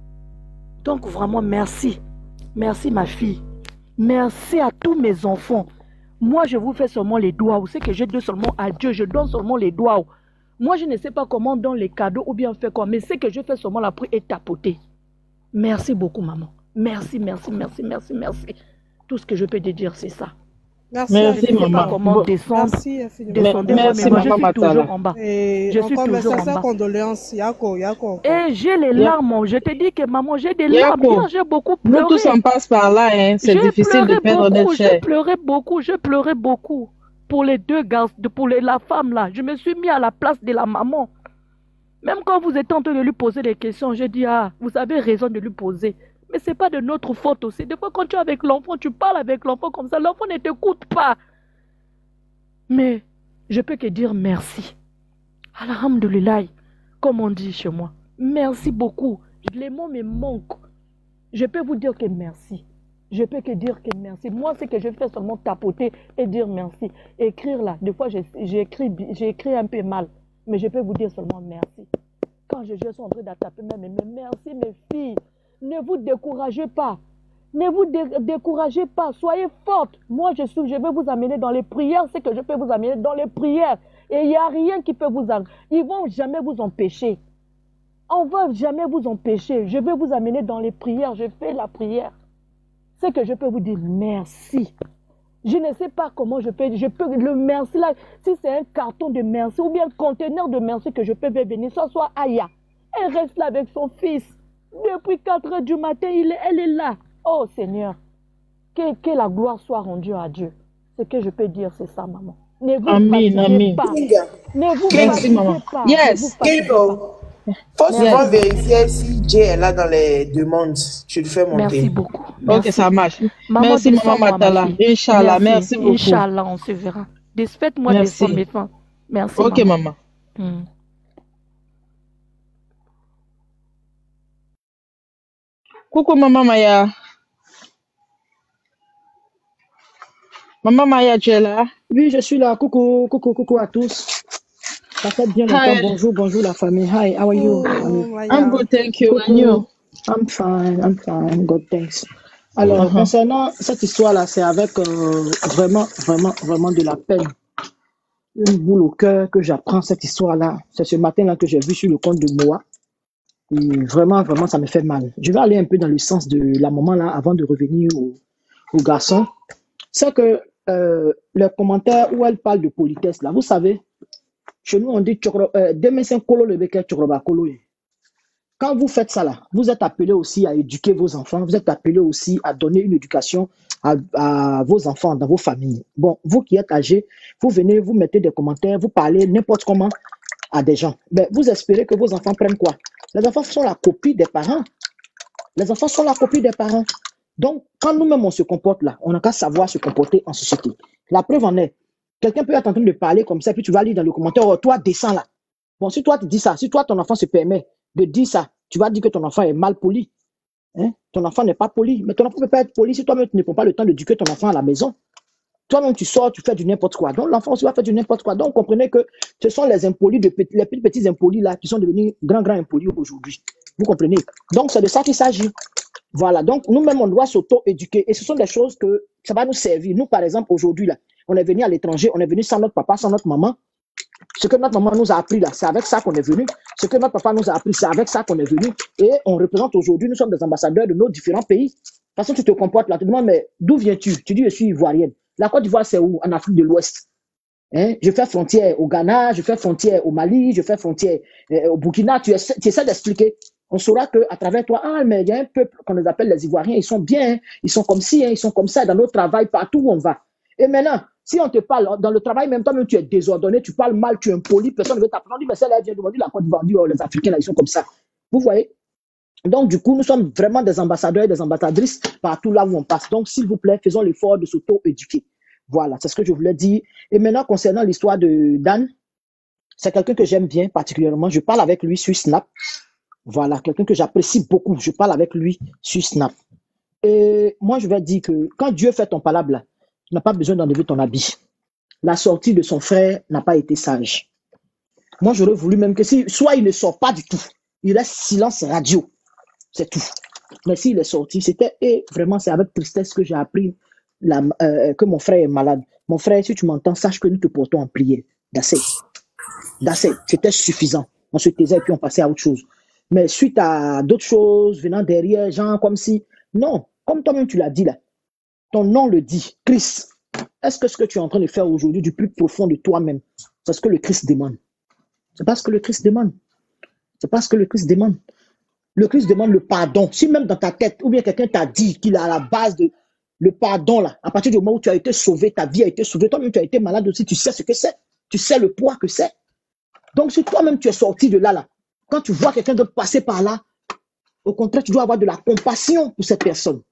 Speaker 13: Donc vraiment, merci. Merci ma fille. Merci à tous mes enfants. Moi, je vous fais seulement les doigts. Vous savez que je donne seulement à Dieu. Je donne seulement les doigts. Moi, je ne sais pas comment on donne les cadeaux ou bien on fait quoi. Mais c'est que je fais seulement la prière et tapoter. Merci beaucoup, maman. Merci, merci, merci, merci, merci. Tout ce que je peux te dire, c'est ça.
Speaker 3: Merci, merci maman.
Speaker 13: Comment descendre,
Speaker 3: merci
Speaker 13: descendez
Speaker 3: merci,
Speaker 13: moi,
Speaker 3: maman,
Speaker 13: je suis toujours en bas.
Speaker 3: Et
Speaker 13: je suis toujours en bas.
Speaker 3: Condoléances. Yako, Yako.
Speaker 13: Et j'ai les larmes. Je te dis que maman, j'ai des larmes. J'ai beaucoup pleuré.
Speaker 3: Nous tous on passe par là. Hein. C'est difficile de perdre notre chair.
Speaker 13: J'ai pleuré beaucoup. J'ai pleuré beaucoup. pour les deux garçons, pour les- la femme là. Je me suis mis à la place de la maman. Même quand vous êtes en train de lui poser des questions, j'ai dit, ah, vous avez raison de lui poser. Mais c'est pas de notre faute aussi. Des fois, quand tu es avec l'enfant, tu parles avec l'enfant comme ça, l'enfant ne t'écoute pas. Mais je peux que dire merci. Alhamdulillah, comme on dit chez moi. Merci beaucoup. Les mots me manquent. Je peux vous dire que merci. Je peux que dire que merci. Moi, c'est que je fais seulement tapoter et dire merci. Écrire là, des fois, j'ai j'ai écrit, bi- j'ai écrit un peu mal. Mais je peux vous dire seulement merci. Quand je, je suis en train d'attaper même, mais merci mes filles. Ne vous découragez pas. Ne vous dé- découragez pas. Soyez fortes. Moi, je suis, je vais vous amener dans les prières. C'est que je peux vous amener dans les prières. Et il n'y a rien qui peut vous... en- Ils vont jamais vous empêcher. On ne va jamais vous empêcher. Je vais vous amener dans les prières. Je fais la prière. C'est que je peux vous dire merci. Je ne sais pas comment je peux, je peux le merci là, si c'est un carton de merci ou bien un conteneur de merci que je peux faire venir, soit soit Aya. Elle reste là avec son fils. Depuis quatre heures du matin, il est, elle est là. Oh Seigneur, que, que la gloire soit rendue à Dieu. Ce que je peux dire, c'est ça, maman. Ne vous
Speaker 3: Amen,
Speaker 13: fatiguez
Speaker 3: amen.
Speaker 13: pas.
Speaker 2: Kinga,
Speaker 13: Ne vous
Speaker 3: Merci,
Speaker 13: fatiguez
Speaker 3: maman.
Speaker 13: pas. Ne vous
Speaker 3: Yes.
Speaker 13: fatiguez pas.
Speaker 2: Kingo, faut souvent
Speaker 3: Yes.
Speaker 2: vérifier si Jay est là dans les demandes. Tu le fais
Speaker 13: Merci
Speaker 2: monter.
Speaker 13: beaucoup.
Speaker 3: Ok,
Speaker 13: Merci.
Speaker 3: ça marche.
Speaker 13: Maman,
Speaker 3: Merci, maman
Speaker 13: descends-moi, ma
Speaker 3: Matala.
Speaker 13: fille.
Speaker 3: Inch'Allah, merci
Speaker 13: Merci.
Speaker 3: beaucoup.
Speaker 13: Inch'Allah, on se verra. Des- Faites-moi descendre
Speaker 3: Merci.
Speaker 13: maintenant. Merci,
Speaker 3: Ok,
Speaker 13: maman.
Speaker 3: maman.
Speaker 13: Hmm.
Speaker 3: Coucou, maman Maya. Maman Maya, tu es là?
Speaker 14: Oui, je suis là. Coucou, coucou, coucou à tous. Ça fait bien longtemps.
Speaker 3: Hi.
Speaker 14: Bonjour, bonjour la famille. Hi, how are you,
Speaker 9: Oh,
Speaker 14: famille?
Speaker 3: I'm
Speaker 9: Maya.
Speaker 3: good, thank you. And
Speaker 14: Coucou.
Speaker 3: you?
Speaker 14: I'm fine, I'm fine. God thanks. Alors,
Speaker 3: Uh-huh.
Speaker 14: concernant cette histoire-là, c'est avec euh, vraiment, vraiment, vraiment de la peine. Une boule au cœur que j'apprends cette histoire-là. C'est ce matin-là que j'ai vu sur le compte de Moa. Et vraiment, vraiment, ça me fait mal. Je vais aller un peu dans le sens de la maman-là avant de revenir au, au garçon. C'est que euh, le commentaire où elle parle de politesse, là, vous savez, chez nous, on dit chokro- euh, demain, c'est un kolo le bec, chokroba kolo. Quand vous faites ça là, vous êtes appelé aussi à éduquer vos enfants, vous êtes appelé aussi à donner une éducation à, à vos enfants dans vos familles. Bon, vous qui êtes âgés, vous venez, vous mettez des commentaires, vous parlez n'importe comment à des gens. Ben, vous espérez que vos enfants prennent quoi? Les enfants sont la copie des parents. Les enfants sont la copie des parents. Donc, quand nous-mêmes on se comporte là, on n'a qu'à savoir se comporter en société. La preuve en est, quelqu'un peut être en train de parler comme ça, puis tu vas lire dans le commentaire, oh, toi, descends là. Bon, si toi tu dis ça, si toi ton enfant se permet de dire ça, tu vas dire que ton enfant est mal poli. Hein? Ton enfant n'est pas poli. Mais ton enfant ne peut pas être poli si toi-même tu ne prends pas le temps d'éduquer ton enfant à la maison. Toi-même tu sors, tu fais du n'importe quoi. Donc l'enfant aussi va faire du n'importe quoi. Donc comprenez que ce sont les impolis, de, pe- les petits, petits impolis là qui sont devenus grands, grands impolis aujourd'hui. Vous comprenez? Donc c'est de ça qu'il s'agit. Voilà, donc nous-mêmes, on doit s'auto-éduquer. Et ce sont des choses que ça va nous servir. Nous, par exemple, aujourd'hui, là, on est venu à l'étranger, on est venu sans notre papa, sans notre maman. Ce que notre maman nous a appris, là, c'est avec ça qu'on est venu. Ce que notre papa nous a appris, c'est avec ça qu'on est venu. Et on représente aujourd'hui, nous sommes des ambassadeurs de nos différents pays. De toute façon, tu te comportes là, tu te demandes, mais d'où viens-tu? Tu dis, je suis ivoirienne. La Côte d'Ivoire, c'est où? En Afrique de l'Ouest. Hein? Je fais frontière au Ghana, je fais frontière au Mali, je fais frontière euh, au Burkina. Tu essaies, tu essaies d'expliquer. On saura qu'à travers toi, ah, mais il y a un peuple qu'on les appelle les Ivoiriens, ils sont bien, hein, ils sont comme ci, hein, ils sont comme ça, dans notre travail, partout où on va. Et maintenant, si on te parle dans le travail, même toi-même tu es désordonné, tu parles mal, tu es impoli, personne ne veut t'apprendre. On dit, mais celle-là elle vient de la Côte d'Ivoire, on dit, oh, les Africains, là, ils sont comme ça. Vous voyez? Donc, du coup, nous sommes vraiment des ambassadeurs et des ambassadrices partout là où on passe. Donc, s'il vous plaît, faisons l'effort de s'auto-éduquer. Voilà, c'est ce que je voulais dire. Et maintenant, concernant l'histoire de Dan, c'est quelqu'un que j'aime bien particulièrement. Je parle avec lui sur Snap. Voilà, quelqu'un que j'apprécie beaucoup. Je parle avec lui sur Snap. Et moi, je vais dire que quand Dieu fait ton palabre, là, tu n'as pas besoin d'enlever ton habit. La sortie de son frère n'a pas été sage. Moi, j'aurais voulu même que si, soit il ne sort pas du tout, il reste silence radio. C'est tout. Mais s'il est sorti, c'était, et vraiment, c'est avec tristesse que j'ai appris la, euh, que mon frère est malade. Mon frère, si tu m'entends, sache que nous te portons en prière. D'assez. D'assez. C'était suffisant. On se taisait et puis on passait à autre chose. Mais suite à d'autres choses venant derrière, genre comme si, non, comme toi-même tu l'as dit là, ton nom le dit, Christ. Est-ce que ce que tu es en train de faire aujourd'hui du plus profond de toi-même, c'est ce que le Christ demande? C'est pas ce que le Christ demande. C'est pas ce que le Christ demande. Le Christ demande le pardon. Si même dans ta tête, ou bien quelqu'un t'a dit qu'il est à la base de, Le pardon, là, à partir du moment où tu as été sauvé, ta vie a été sauvée, toi-même tu as été malade aussi, tu sais ce que c'est. Tu sais le poids que c'est. Donc, si toi-même tu es sorti de là, là, quand tu vois quelqu'un d'autre passer par là, au contraire, tu dois avoir de la compassion pour cette personne.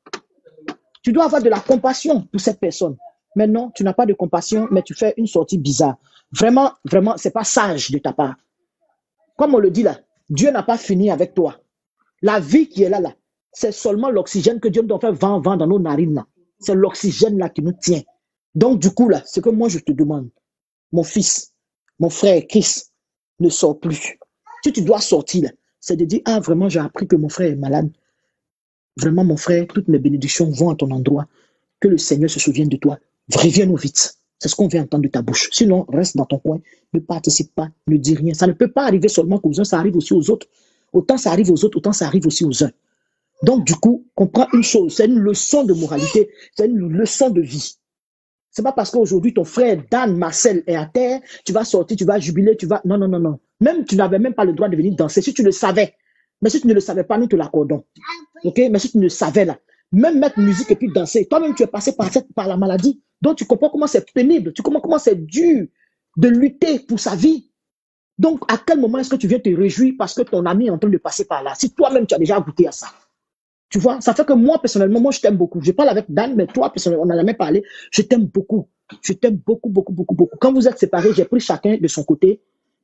Speaker 14: Tu dois avoir de la compassion pour cette personne. Maintenant, tu n'as pas de compassion, mais tu fais une sortie bizarre. Vraiment, vraiment, c'est pas sage de ta part. Comme on le dit là, Dieu n'a pas fini avec toi. La vie qui est là, là, c'est seulement l'oxygène que Dieu nous doit faire vent, vent dans nos narines là. C'est l'oxygène là qui nous tient. Donc, du coup, là, ce que moi je te demande, mon fils, mon frère Chris, ne sors plus. Si tu dois sortir là, c'est de dire, ah, vraiment, j'ai appris que mon frère est malade. Vraiment, mon frère, toutes mes bénédictions vont à ton endroit. Que le Seigneur se souvienne de toi. Reviens-nous vite. C'est ce qu'on vient entendre de ta bouche. Sinon, reste dans ton coin. Ne participe pas. Ne dis rien. Ça ne peut pas arriver seulement qu'aux uns, ça arrive aussi aux autres. Autant ça arrive aux autres, autant ça arrive aussi aux uns. Donc, du coup, comprends une chose. C'est une leçon de moralité. C'est une leçon de vie. C'est pas parce qu'aujourd'hui, ton frère Dan Marcel est à terre, tu vas sortir, tu vas jubiler, tu vas... Non, non, non, non. Même, tu n'avais même pas le droit de venir danser. Si tu le savais. Mais si tu ne le savais pas, nous te l'accordons. Ok? Mais si tu ne le savais là, même mettre musique et puis danser, toi-même tu es passé par, cette, par la maladie. Donc tu comprends comment c'est pénible, tu comprends comment c'est dur de lutter pour sa vie. Donc à quel moment est-ce que tu viens te réjouir parce que ton ami est en train de passer par là? Si toi-même tu as déjà goûté à ça. Tu vois, ça fait que moi personnellement, moi je t'aime beaucoup. Je parle avec Dan, mais toi personnellement, on n'a jamais parlé. Je t'aime beaucoup. Je t'aime beaucoup, beaucoup, beaucoup, beaucoup. Quand vous êtes séparés, j'ai pris chacun de son côté.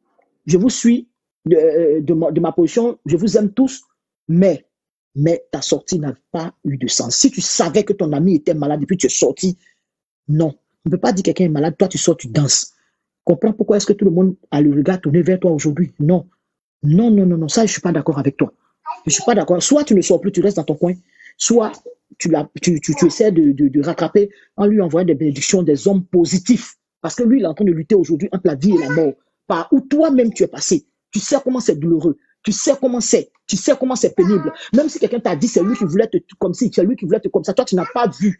Speaker 14: Je vous suis de, de, ma, de ma position, je vous aime tous, mais, mais ta sortie n'a pas eu de sens. Si tu savais que ton ami était malade et puis tu es sorti, non. On ne peut pas dire que quelqu'un est malade, toi tu sors, tu danses. Comprends pourquoi est-ce que tout le monde a le regard tourné vers toi aujourd'hui? Non. Non, non, non, non, ça je ne suis pas d'accord avec toi. Je ne suis pas d'accord. Soit tu ne sors plus, tu restes dans ton coin, soit tu, la, tu, tu, tu essaies de, de, de rattraper en lui envoyant des bénédictions, des hommes positifs. Parce que lui, il est en train de lutter aujourd'hui entre la vie et la mort. Par où toi-même tu es passé. Tu sais comment c'est douloureux. Tu sais comment c'est. Tu sais comment c'est pénible. Même si quelqu'un t'a dit c'est lui qui voulait te comme si, c'est lui qui voulait te comme ça, toi tu n'as pas vu.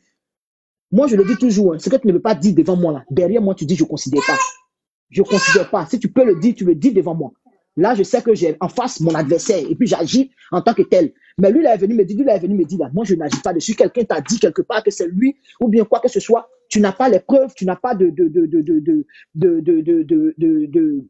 Speaker 14: Moi je le dis toujours, hein, ce que tu ne veux pas dire devant moi là. Derrière moi tu dis je ne considère pas. Je ne considère pas. Si tu peux le dire, tu le dis devant moi. Là je sais que j'ai en face mon adversaire et puis j'agis en tant que tel. Mais lui il est venu me dire, lui il est venu me dire là, moi je n'agis pas dessus. Quelqu'un t'a dit quelque part que c'est lui ou bien quoi que ce soit. Tu n'as pas les preuves, tu n'as pas de de de de de de de de de de de de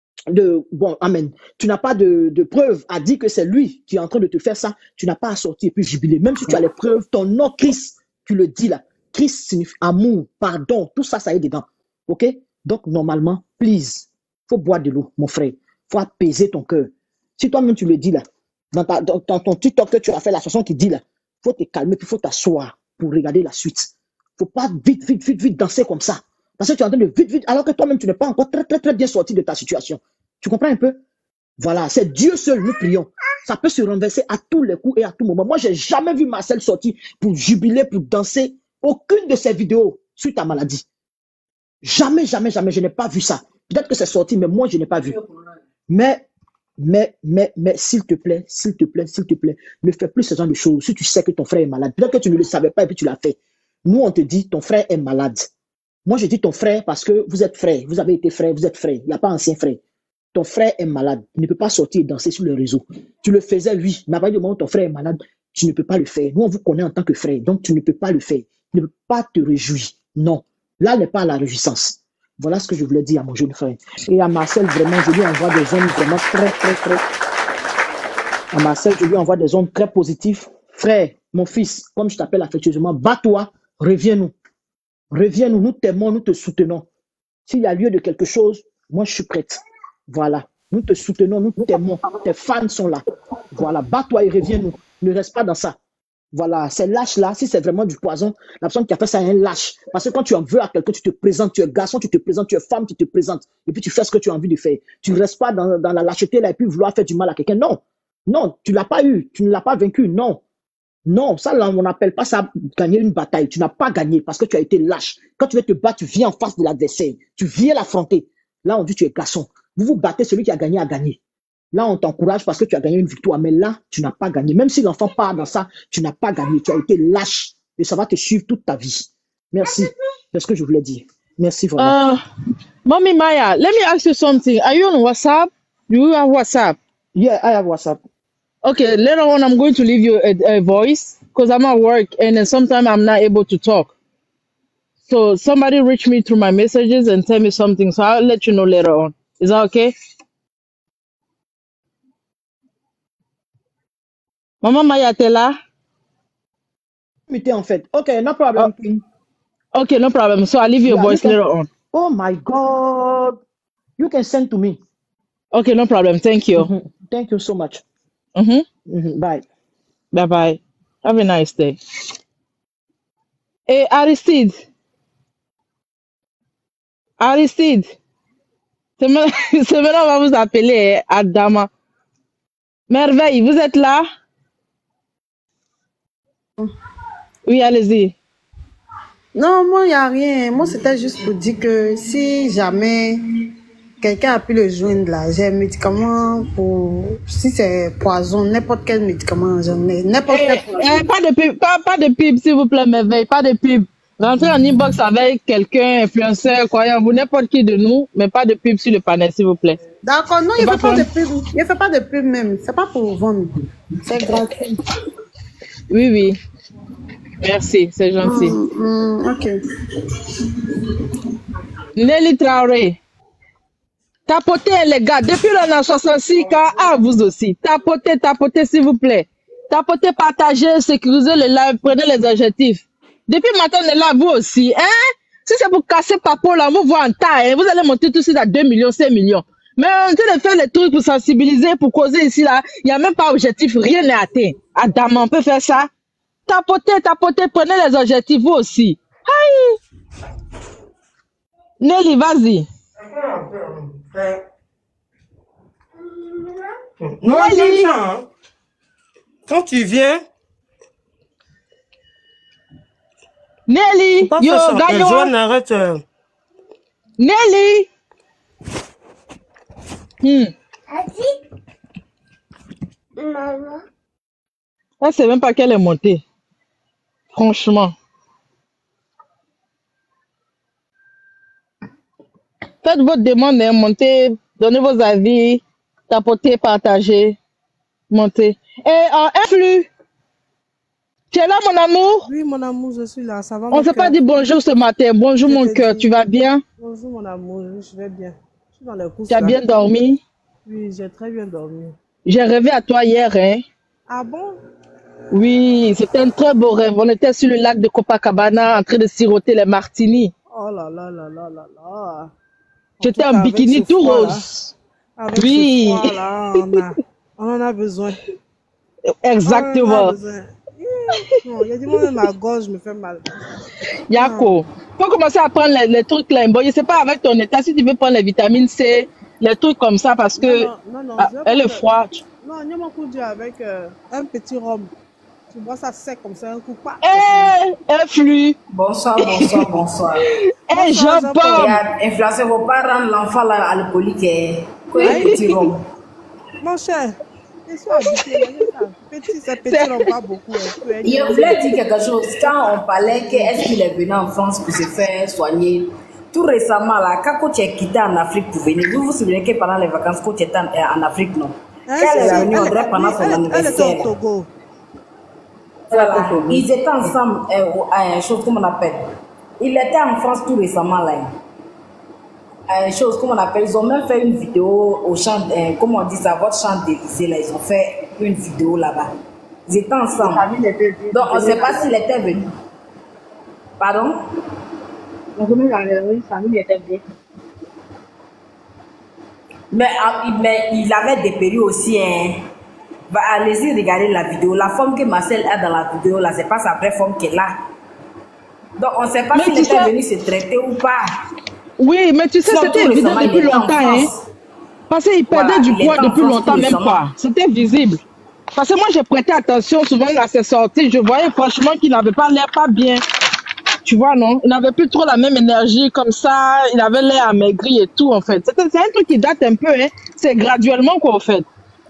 Speaker 14: de bon amen. Tu n'as pas de, de preuves à dire que c'est lui qui est en train de te faire ça. Tu n'as pas à sortir et puis jubiler. Même si tu as les preuves, ton nom Christ, tu le dis là. Christ signifie amour, pardon, tout ça, ça est dedans. Ok? Donc normalement, please, faut boire de l'eau, mon frère. Faut apaiser ton cœur. Si toi-même tu le dis là, dans, ta, dans, dans ton TikTok que tu as fait la chanson qui dit là, faut te calmer puis faut t'asseoir pour regarder la suite. Faut pas vite, vite, vite, vite danser comme ça. Parce que tu es en train de vite, vite, alors que toi-même, tu n'es pas encore très, très, très bien sorti de ta situation. Tu comprends un peu? Voilà, c'est Dieu seul, nous prions. Ça peut se renverser à tous les coups et à tout moment. Moi, j'ai jamais vu Marcel sortir pour jubiler, pour danser. Aucune de ces vidéos sur ta maladie. Jamais, jamais, jamais, je n'ai pas vu ça. Peut-être que c'est sorti, mais moi, je n'ai pas vu. Mais, mais, mais, mais, s'il te plaît, s'il te plaît, s'il te plaît, ne fais plus ce genre de choses. Si tu sais que ton frère est malade, peut-être que tu ne le savais pas et puis tu l'as fait. Nous, on te dit, ton frère est malade. Moi, je dis ton frère parce que vous êtes frère. Vous avez été frère, vous êtes frère. Il n'y a pas ancien frère. Ton frère est malade. Il ne peut pas sortir et danser sur le réseau. Tu le faisais, oui. Mais à partir du moment où ton frère est malade, tu ne peux pas le faire. Nous, on vous connaît en tant que frère. Donc, tu ne peux pas le faire. Tu ne peux pas te réjouir. Non. Là n'est pas la réjouissance. Voilà ce que je voulais dire à mon jeune frère. Et à Marcel, vraiment, je lui envoie des ondes vraiment très, très, très... À Marcel, je lui envoie des ondes très positives. Frère, mon fils, comme je t'appelle affectueusement, bats-toi, reviens-nous. Reviens-nous, nous t'aimons, nous te soutenons. S'il y a lieu de quelque chose, moi je suis prête. Voilà. Nous te soutenons, nous t'aimons. Tes fans sont là. Voilà. Bats-toi et reviens-nous. Ne reste pas dans ça. Voilà. Ces lâches-là, si c'est vraiment du poison, la personne qui a fait ça est un lâche. Parce que quand tu en veux à quelqu'un, tu te présentes. Tu es garçon, tu te présentes. Tu es femme, tu te présentes. Et puis tu fais ce que tu as envie de faire. Tu ne restes pas dans, dans la lâcheté là et puis vouloir faire du mal à quelqu'un. Non. Non. Tu ne l'as pas eu. Tu ne l'as pas vaincu. Non. Non, ça, là, on n'appelle pas ça gagner une bataille. Tu n'as pas gagné parce que tu as été lâche. Quand tu veux te battre, tu viens en face de l'adversaire. Tu viens l'affronter. Là, on dit tu es garçon. Vous vous battez, celui qui a gagné a gagné. Là, on t'encourage parce que tu as gagné une victoire. Mais là, tu n'as pas gagné. Même si l'enfant part dans ça, tu n'as pas gagné. Tu as été lâche. Et ça va te suivre toute ta vie. Merci. C'est ce que je voulais dire. Merci vraiment.
Speaker 3: Uh, Mommy Maya, let me ask you something. Are you on WhatsApp? Do you have WhatsApp?
Speaker 14: Yeah, I have WhatsApp.
Speaker 3: Okay, later on, I'm going to leave you a, a voice because I'm at work and then sometimes I'm not able to talk. So somebody reach me through my messages and tell me something. So I'll let you know later on. Is that okay? Maman Maya, t'es là?
Speaker 14: Mettez en fait. Okay, no problem, Queen.
Speaker 3: Okay, no problem. So I'll leave you a
Speaker 14: Yeah, you
Speaker 3: voice
Speaker 14: can.
Speaker 3: later on.
Speaker 14: Oh my God. You can send to me.
Speaker 3: Okay, no problem. Thank you.
Speaker 14: Mhm. Thank you so much.
Speaker 3: Mm-hmm.
Speaker 14: Mhm. Bye.
Speaker 3: Bye bye. Have a nice day. Hey, Aristide. Aristide. C'est maintenant, c'est maintenant on va vous appeler Adama. Merveille, vous êtes là? Oui, allez-y.
Speaker 15: Non, moi, il n'y a rien. Moi, c'était juste pour dire que si jamais quelqu'un a pu le joindre là, j'ai un médicament pour. Si c'est poison, n'importe quel médicament, j'en ai. N'importe quel
Speaker 3: Eh,
Speaker 15: poison.
Speaker 3: eh, pas de pub, pas, pas de pub, s'il vous plaît, Merveille, pas de pub. Rentrez en inbox avec quelqu'un, influenceur, croyant vous, n'importe qui de nous, mais pas de pub sur le panel, s'il vous plaît.
Speaker 15: D'accord, non,
Speaker 3: C'est
Speaker 15: il ne
Speaker 3: pas
Speaker 15: fait pas
Speaker 3: pour-
Speaker 15: de pub. Il ne fait pas de pub même. C'est pas pour vendre. C'est gratuit.
Speaker 3: Oui, oui. Merci, c'est gentil.
Speaker 15: Hum, hum, ok.
Speaker 3: Nelly Traoré. Tapotez, les gars. Depuis le an soixante-six, car à vous aussi. Tapotez, tapotez, s'il vous plaît. Tapotez, partagez, sécurisez le live, prenez les objectifs. Depuis matin, on est là, vous aussi. Hein? Si c'est pour casser Papo, là, vous voyez en taille. Hein? Vous allez monter tout de suite à deux millions, cinq millions. Mais on est en train de faire les trucs pour sensibiliser, pour causer ici, là. Il n'y a même pas d'objectif, rien n'est atteint. Adam, on peut faire ça. Tapotez, tapotez, prenez les objectifs, vous aussi. Aïe! Nelly, vas-y.
Speaker 16: Non,
Speaker 3: Nelly.
Speaker 16: j'aime ça, hein. Quand tu viens,
Speaker 3: Nelly,
Speaker 16: pas
Speaker 3: yo,
Speaker 16: faire ça.
Speaker 3: gagnons.
Speaker 16: Euh, Joanne, arrête. euh.
Speaker 3: Nelly. Hmm. Elle sait même pas qu'elle est montée. Franchement. Faites votre demande, hein, montez, donnez vos avis, tapotez, partagez, montez. Et en influx, tu es là, mon amour?
Speaker 9: Oui, mon amour, je suis là. Ça va,
Speaker 3: On
Speaker 9: mon
Speaker 3: ne s'est pas
Speaker 9: cœur?
Speaker 3: dit bonjour ce matin. Bonjour,
Speaker 9: Je
Speaker 3: mon
Speaker 9: te
Speaker 3: cœur.
Speaker 9: dis.
Speaker 3: Tu vas bien?
Speaker 9: Bonjour, mon amour. Oui, je vais bien. Je suis dans les courses
Speaker 3: Tu as
Speaker 9: là.
Speaker 3: bien dormi?
Speaker 9: Oui, j'ai très bien dormi.
Speaker 3: J'ai rêvé à toi hier, hein?
Speaker 9: Ah bon?
Speaker 3: Oui, c'était un très beau rêve. On était sur le lac de Copacabana en train de siroter les martinis.
Speaker 9: Oh là là là là là là. En
Speaker 3: J'étais
Speaker 9: tout
Speaker 3: en
Speaker 9: cas, avec
Speaker 3: bikini
Speaker 9: ce
Speaker 3: tout
Speaker 9: froid, là,
Speaker 3: rose.
Speaker 9: avec
Speaker 3: Oui.
Speaker 9: ce froid là, on, a, on en a besoin. On en a
Speaker 3: Exactement.
Speaker 9: besoin. Hum, non, il y a du moment, ma gorge me fait mal.
Speaker 3: Yako, faut commencer à prendre les, les trucs là. Bon, je sais pas avec ton état si tu veux prendre les vitamines C, les trucs comme ça parce que
Speaker 9: Non, non, non,
Speaker 3: ah,
Speaker 9: je vais
Speaker 3: elle est
Speaker 9: prendre-
Speaker 3: froide.
Speaker 9: Non, il y a mon coup de avec euh, un petit rhum. Tu bois ça sec comme ça, un coup pas.
Speaker 3: Eh, un flux.
Speaker 17: Bonsoir, bonsoir, bonsoir.
Speaker 3: Eh, Jean Paul.
Speaker 17: Regarde, inflation, ne faut pas rendre l'enfant là alcoolique. eh. Quoi, un petit rhum.
Speaker 9: Mon cher, je suis habitué. regarde ça. Petit, c'est petit rhum, pas beaucoup. hein. Tu es-
Speaker 17: Il voulait dire quelque chose. Quand on parlait que est-ce qu'il est venu en France pour se faire soigner, tout récemment, là, quand coach est quitté en Afrique pour venir, vous vous souvenez que pendant les vacances, coach était en, en Afrique, non?
Speaker 9: Hein,
Speaker 17: Quand elle
Speaker 9: c'est
Speaker 17: est
Speaker 9: ça.
Speaker 17: venue, on
Speaker 9: Elle-
Speaker 17: dirait pendant son
Speaker 9: elle- elle était
Speaker 17: anniversaire.
Speaker 9: au Togo.
Speaker 17: Voilà. Ils étaient ensemble, euh, euh, chose comme on appelle. Ils étaient en France tout récemment, là. Euh, chose comme on appelle, ils ont même fait une vidéo au champ, euh, comment on dit ça, votre champ d'Élysée, là. Ils ont fait une vidéo là-bas. Ils étaient ensemble. Donc, on ne sait pas s'il était venu. Pardon? Mais, ah, il- mais il avait des périodes aussi. Hein. Bah, allez-y, regardez la vidéo. La forme que Marcel a dans la vidéo, là, c'est pas sa vraie forme qu'elle a. Donc, on ne sait pas
Speaker 3: Mais
Speaker 17: s'il
Speaker 3: tu
Speaker 17: était
Speaker 3: sais-
Speaker 17: venu se traiter ou pas.
Speaker 3: Oui, mais tu sais,
Speaker 17: Sinon,
Speaker 3: c'était
Speaker 17: tout
Speaker 3: évident
Speaker 17: récemment, il
Speaker 3: depuis
Speaker 17: était en
Speaker 3: longtemps, hein.
Speaker 17: France.
Speaker 3: Parce qu'il perdait
Speaker 17: Voilà,
Speaker 3: du
Speaker 17: il
Speaker 3: poids
Speaker 17: était en
Speaker 3: depuis
Speaker 17: France
Speaker 3: longtemps,
Speaker 17: tout
Speaker 3: même
Speaker 17: récemment.
Speaker 3: pas. C'était visible. Parce que moi, j'ai prêté attention souvent à ses sorties. Je voyais franchement qu'il n'avait pas l'air pas bien. Tu vois, non? Il n'avait plus trop la même énergie comme ça. Il avait l'air amaigri et tout, en fait. C'était- C'est un truc qui date un peu, hein. C'est graduellement qu'on fait.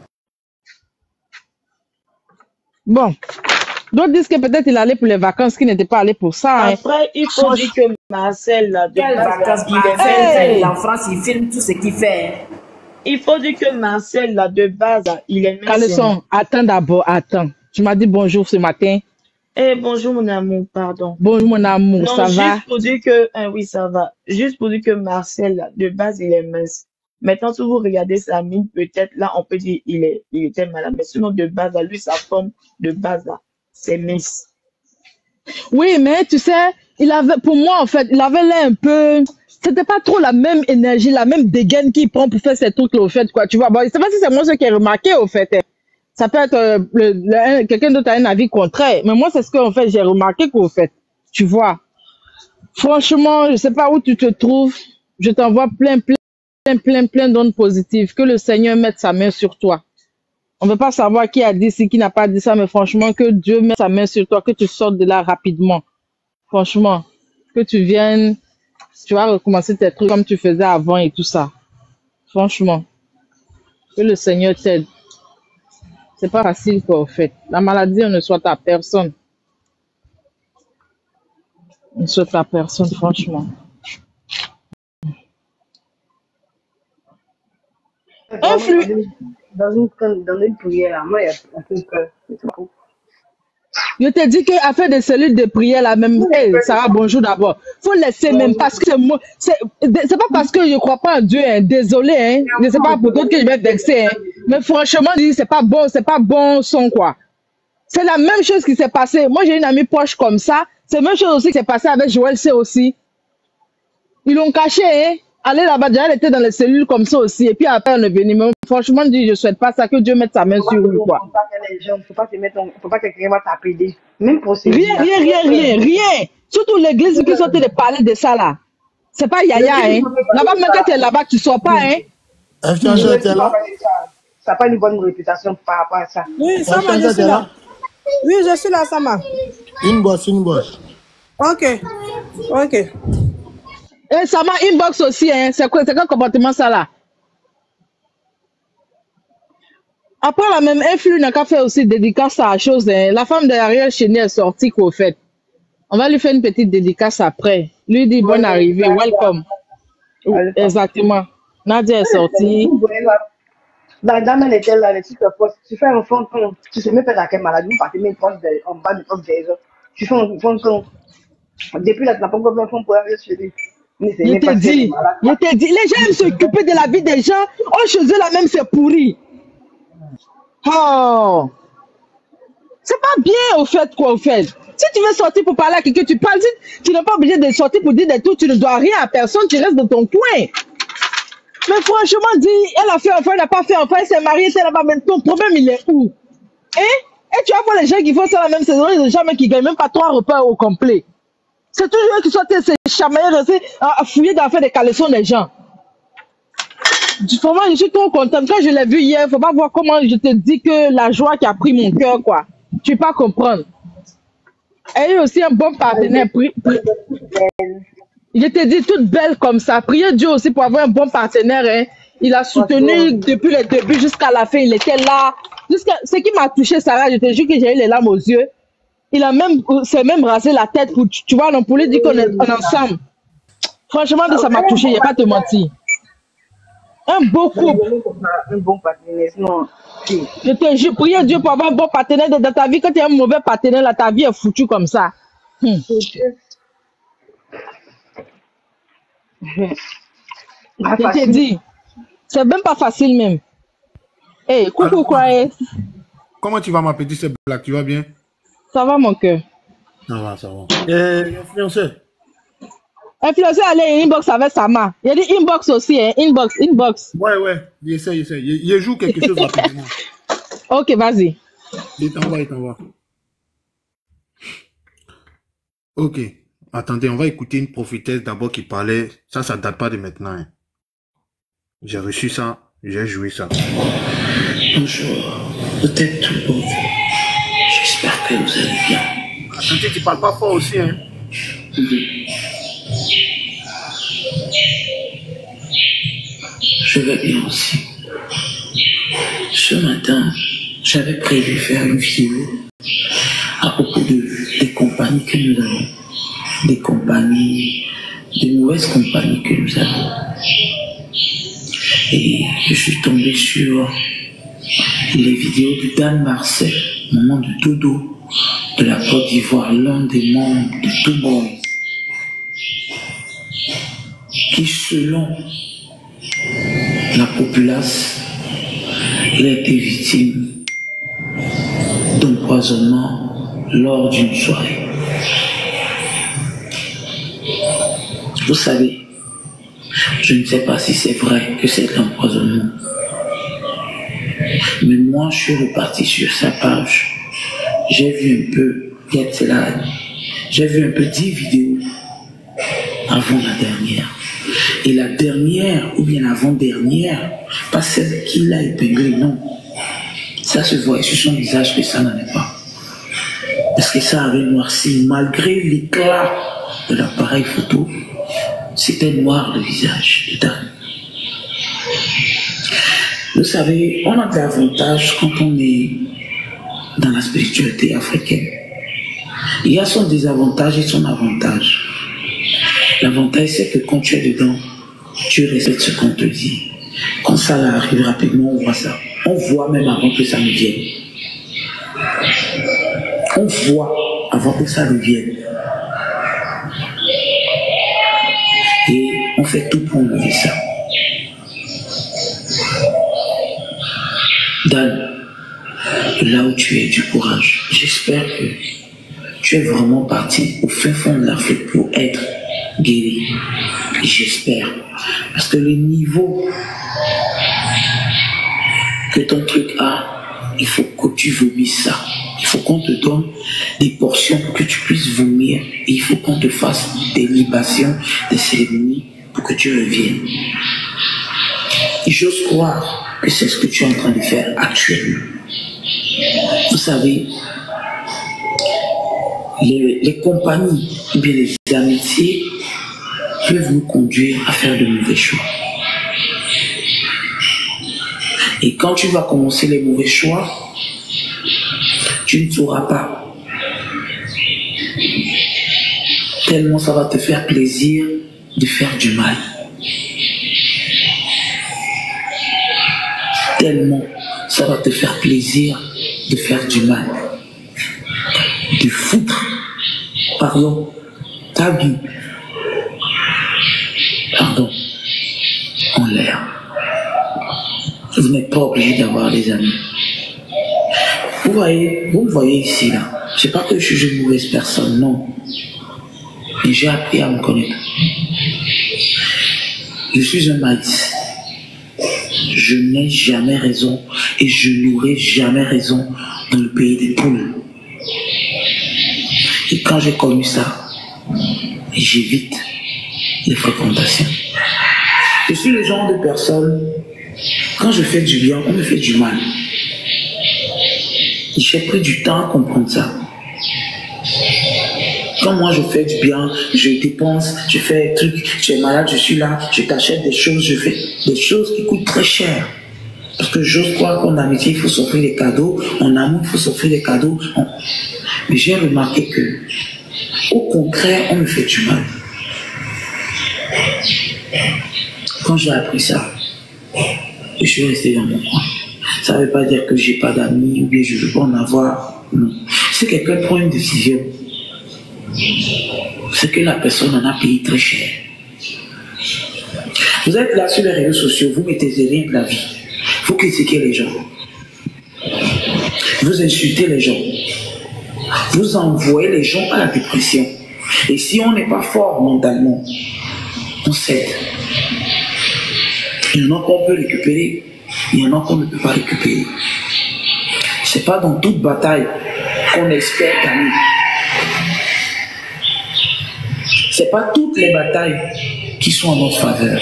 Speaker 3: Bon. D'autres disent que peut-être il allait pour les vacances, qu'il n'était pas allé pour ça. Hein.
Speaker 4: Après, il faut dire que Marcel, là, de
Speaker 17: Quelles
Speaker 4: base,
Speaker 17: vacances,
Speaker 4: il est
Speaker 17: Marcel,
Speaker 4: même-
Speaker 17: il est en France, il filme tout ce qu'il fait.
Speaker 4: Il faut dire que Marcel, là, de base, il est même
Speaker 3: Caleçon, attends d'abord, attends. Tu m'as dit bonjour ce matin.
Speaker 4: Eh, bonjour mon amour, pardon.
Speaker 1: Bonjour mon amour,
Speaker 4: Non,
Speaker 1: ça
Speaker 4: juste
Speaker 1: va?
Speaker 4: pour dire que, ah oui, ça va. Juste pour dire que Marcel, là, de base, il est mince. Maintenant, si vous regardez sa mine, peut-être, là, on peut dire il est, il était malade. Mais sinon, de base, là, lui, sa forme de base, là, c'est mince.
Speaker 3: Oui, mais tu sais, il avait, pour moi, en fait, il avait l'air un peu, c'était pas trop la même énergie, la même dégaine qu'il prend pour faire ces trucs-là, au fait, quoi. Tu vois, bon, je sais pas si c'est moi ce qui ai remarqué, au fait. hein. Ça peut être, euh, le, le- un- quelqu'un d'autre a un avis contraire. Mais moi, c'est ce que, en fait, j'ai remarqué qu'au fait. Tu vois. Franchement, je sais pas où tu te trouves. Je t'envoie plein, plein, plein, plein, plein d'ondes positives. Que le Seigneur mette sa main sur toi. On ne veut pas savoir qui a dit ci, qui n'a pas dit ça, mais franchement, que Dieu mette sa main sur toi, que tu sortes de là rapidement. Franchement, que tu viennes, tu vas recommencer tes trucs comme tu faisais avant et tout ça. Franchement, que le Seigneur t'aide. C'est pas facile, quoi, au fait. La maladie, on ne souhaite à personne. On ne souhaite à personne, franchement.
Speaker 6: Influe. Dans une, dans une prière, là, moi, il y a un peu peur. C'est tout.
Speaker 3: Je te dis qu'à faire des cellules de prière, là, même, hey, Sarah, bonjour d'abord. Faut laisser même, parce que moi, c'est c'est pas parce que je crois pas en Dieu, hein. Désolé, hein. Je sais pas pour d'autres que je vais vexer, hein. Mais franchement, je dis, c'est pas bon, c'est pas bon son, quoi. C'est la même chose qui s'est passé. Moi, j'ai une amie proche comme ça. C'est la même chose aussi qui s'est passé avec Joël C aussi. Ils l'ont caché, hein. Aller là-bas, déjà, elle était dans les cellules comme ça aussi. Et puis après, on est venu. Mais franchement, je dis, je souhaite pas ça, que Dieu mette sa main sur lui, quoi.
Speaker 6: Faut pas que les gens, faut pas te mettre, en- faut pas que quelqu'un va t'appeler. Même pour ces
Speaker 3: Rien, rien, rien, rien, rien. Surtout l'église qui sont en train de parler de ça, là. C'est pas Yaya, hein. Là-bas, même quand tu es là-bas, tu ne sors pas, hein.
Speaker 2: Influenceur était là.
Speaker 6: Ça n'a pas une bonne réputation par rapport à ça.
Speaker 9: Oui, Sama, je suis là. Oui, je suis là, Sama.
Speaker 2: Une bosse, une bosse.
Speaker 9: Ok. Ok.
Speaker 3: Et ça m'a inbox aussi, hein. C'est quoi, c'est quel comportement ça, là? Après, la même influe n'a qu'à faire aussi dédicace à la chose, hein. La femme derrière chez nous est sortie, qu'au fait. On va lui faire une petite dédicace après. Lui dit bonne arrivée, welcome. Oui, exactement. Nadia est sortie.
Speaker 6: La dame, elle était là, tu te poses, tu fais un fond de compte, tu sais même pas dans quelle maladie, vous partez même proche de, en bas du top des autres. Tu fais un fond de compte. Depuis là, tu n'as pas encore fait un fond pour arriver chez lui. Mais c'est
Speaker 3: Je
Speaker 6: même
Speaker 3: te
Speaker 6: pas si elle est
Speaker 3: dis,
Speaker 6: malade.
Speaker 3: je te dis, les gens aiment s'occuper de la vie des gens. Oh, chez eux, là même, c'est pourri. Oh. C'est pas bien, au fait, quoi, au fait. Si tu veux sortir pour parler à quelqu'un, tu parles. Si tu n'es pas obligé de sortir pour dire des trucs, tu ne dois rien à personne, tu restes dans ton coin. Mais franchement, dis, elle a fait enfant, elle n'a pas fait enfant, elle s'est mariée, elle n'a pas même. Ton problème, il est où? Hein? Et tu vas voir les gens qui font ça la même saison, il y a des gens qui gagnent même pas trois repas au complet. C'est toujours eux qui sont se chamailler, rester à fouiller dans faire des caleçons des gens. Vraiment, je suis trop contente. Quand je l'ai vu hier, il faut pas voir comment je te dis que la joie qui a pris mon cœur, quoi. Tu peux pas comprendre. Elle est aussi un bon partenaire. Pri- pri- Je te dis, toute belle comme ça. Priez Dieu aussi pour avoir un bon partenaire. Hein. Il a soutenu depuis le début jusqu'à la fin. Il était là. Jusqu'à... Ce qui m'a touché, Sarah, je te jure que j'ai eu les larmes aux yeux. Il a même, s'est même rasé la tête pour, tu vois, on pourrait dire qu'on est on est ensemble. Franchement, ça m'a touché, il n'y a pas de mentir. Un beau couple.
Speaker 6: Un bon partenaire, sinon.
Speaker 3: Je te jure, priez Dieu pour avoir un bon partenaire dans ta vie. Quand tu as un mauvais partenaire, là, ta vie est foutue comme ça. Hmm. Je t'ai dit, c'est même pas facile même. Hé, hey, coucou, quoi?
Speaker 2: Comment tu vas, ma petite sœur Black? Tu vas bien?
Speaker 3: Ça va, mon cœur.
Speaker 2: Ça va, ça va. Eh, influenceur.
Speaker 3: Influenceur, allez, inbox avec Sama. Il y a dit inbox aussi, hein. Inbox, inbox.
Speaker 2: Ouais, ouais. Il essaie, il essaie. Il, il joue quelque chose rapidement.
Speaker 3: Ok, vas-y.
Speaker 2: Il t'envoie, il t'envoie. Ok. Attendez, on va écouter une prophétesse d'abord qui parlait. Ça, ça date pas de maintenant. Hein. J'ai reçu ça. J'ai joué ça.
Speaker 18: Bonjour. Peut-être tout le monde. J'espère que vous allez bien.
Speaker 2: Attendez, tu parles pas fort aussi, hein.
Speaker 18: Je vais bien aussi. Ce matin, j'avais prévu faire une vidéo à propos de, des compagnies que nous avons. Des compagnies, des mauvaises compagnies que nous avons. Et je suis tombé sur les vidéos de Dan Marcel, maman de Dodo, de la Côte d'Ivoire, l'un des membres de Two Boys, qui selon la populace, il a été victime d'empoisonnement lors d'une soirée. Vous savez, je ne sais pas si c'est vrai que c'est l'empoisonnement, mais moi je suis reparti sur sa page. J'ai vu un peu Get Selad, j'ai vu un peu dix vidéos avant la dernière. Et la dernière, ou bien l'avant-dernière, pas celle qu'il a épinglée, non. Ça se voit sur son visage que ça n'en est pas. Parce que ça avait noirci, malgré l'éclat de l'appareil photo, c'était noir le visage de dame. Vous savez, on a de l'avantage quand on est dans la spiritualité africaine. Il y a son désavantage et son avantage. L'avantage, c'est que quand tu es dedans, tu respectes ce qu'on te dit. Quand ça arrive rapidement, on voit ça. On voit même avant que ça ne vienne. On voit avant que ça ne vienne. Et on fait tout pour enlever ça. Dan, là où tu es, du courage. J'espère que tu es vraiment parti au fin fond de l'Afrique pour être guéri. J'espère. Parce que le niveau que ton truc a, il faut que tu vomisses ça. Il faut qu'on te donne des portions pour que tu puisses vomir. Et il faut qu'on te fasse des libations, des cérémonies pour que tu reviennes. Et j'ose croire que c'est ce que tu es en train de faire actuellement. Vous savez, les, les compagnies ou bien les amitiés peuvent nous conduire à faire de mauvais choix. Et quand tu vas commencer les mauvais choix, tu ne sauras pas. Tellement ça va te faire plaisir de faire du mal. Tellement ça va te faire plaisir de faire du mal. De foutre, pardon, ta vie, pardon, en l'air. Vous n'êtes pas obligé d'avoir des amis. Vous voyez, vous me voyez ici, là. C'est pas que je suis une mauvaise personne, non. Mais j'ai appris à me connaître. Je suis un maïs. Je n'ai jamais raison et je n'aurai jamais raison dans le pays des poules. Et quand j'ai connu ça, j'évite les fréquentations. Je suis le genre de personne, quand je fais du bien, on me fait du mal. Et j'ai pris du temps à comprendre ça. Quand moi je fais du bien, je dépense, je fais des trucs, tu es malade, je suis là, je t'achète des choses, je fais des choses qui coûtent très cher. Parce que j'ose croire qu'en amitié, il faut s'offrir des cadeaux, en amour, il faut s'offrir des cadeaux. On... Mais j'ai remarqué que, au contraire, on me fait du mal. Quand j'ai appris ça, je suis resté dans mon coin. Ça ne veut pas dire que j'ai pas d'amis ou bien je ne veux pas en avoir. Non. Si quelqu'un prend une décision, c'est que la personne en a payé très cher. Vous êtes là sur les réseaux sociaux, vous mettez rien de la vie. Vous critiquez les gens. Vous insultez les gens. Vous envoyez les gens à la dépression. Et si on n'est pas fort mentalement, on cède. Il y en a qu'on peut récupérer, il y en a qu'on ne peut pas récupérer. C'est pas dans toute bataille qu'on espère gagner. C'est pas toutes les batailles qui sont en notre faveur.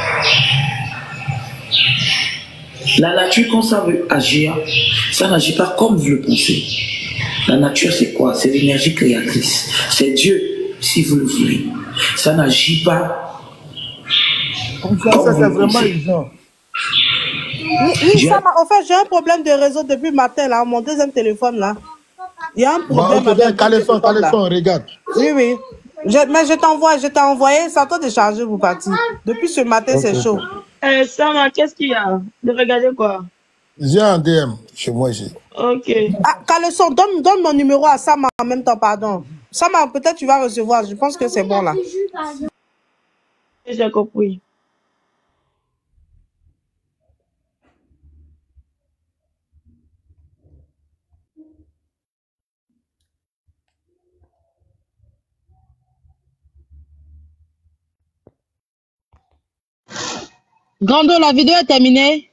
Speaker 18: La nature, quand ça veut agir, ça n'agit pas comme vous le pensez. La nature, c'est quoi? C'est l'énergie créatrice. C'est Dieu, si vous le voulez. Ça n'agit pas.
Speaker 9: Comme ça, c'est vraiment urgent. Oui, oui, ça m'a. En fait, j'ai un problème de réseau depuis le matin, là, mon deuxième téléphone, là. Il y a un problème.
Speaker 2: Bon, ok, Caleçon, Caleçon, regarde.
Speaker 9: Oui, oui. Je, mais je t'envoie, je t'ai envoyé, ça t'a déchargé, vous partir. Depuis ce matin, okay, c'est chaud.
Speaker 4: Euh, Sama, qu'est-ce qu'il y a? De regarder quoi?
Speaker 2: J'ai un D M chez moi ici.
Speaker 4: Ok.
Speaker 9: Ah, Caleçon, donne, donne mon numéro à Sama en même temps, pardon. Sama, peut-être tu vas recevoir. Je pense que c'est bon là.
Speaker 4: J'ai compris.
Speaker 3: Grando, la vidéo est terminée.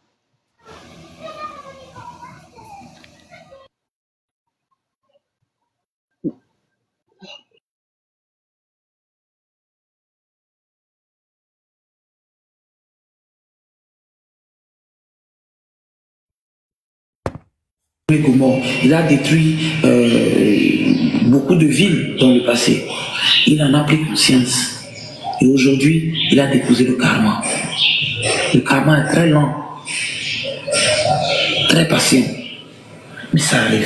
Speaker 18: Il a détruit euh, beaucoup de villes dans le passé. Il en a pris conscience. Et aujourd'hui, il a déposé le karma. Le karma est très lent, très patient. Mais ça arrive.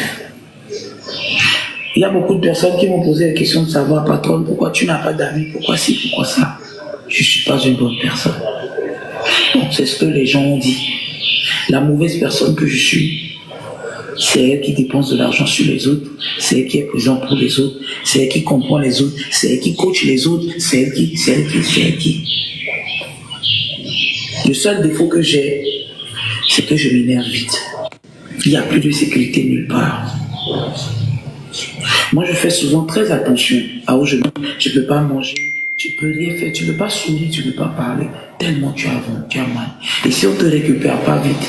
Speaker 18: Il y a beaucoup de personnes qui m'ont posé la question de savoir, patronne, pourquoi tu n'as pas d'amis, pourquoi ci, pourquoi ça. Je ne suis pas une bonne personne. Donc c'est ce que les gens ont dit. La mauvaise personne que je suis, c'est elle qui dépense de l'argent sur les autres, c'est elle qui est présente pour les autres, c'est elle qui comprend les autres, c'est elle qui coach les autres, c'est elle qui, c'est elle qui, c'est elle qui. Le seul défaut que j'ai, c'est que je m'énerve vite. Il n'y a plus de sécurité nulle part. Moi, je fais souvent très attention à où je mange. Tu ne peux pas manger, tu ne peux rien faire, tu ne peux pas sourire, tu ne peux pas parler, tellement tu as honte, tu as mal. Et si on ne te récupère pas vite,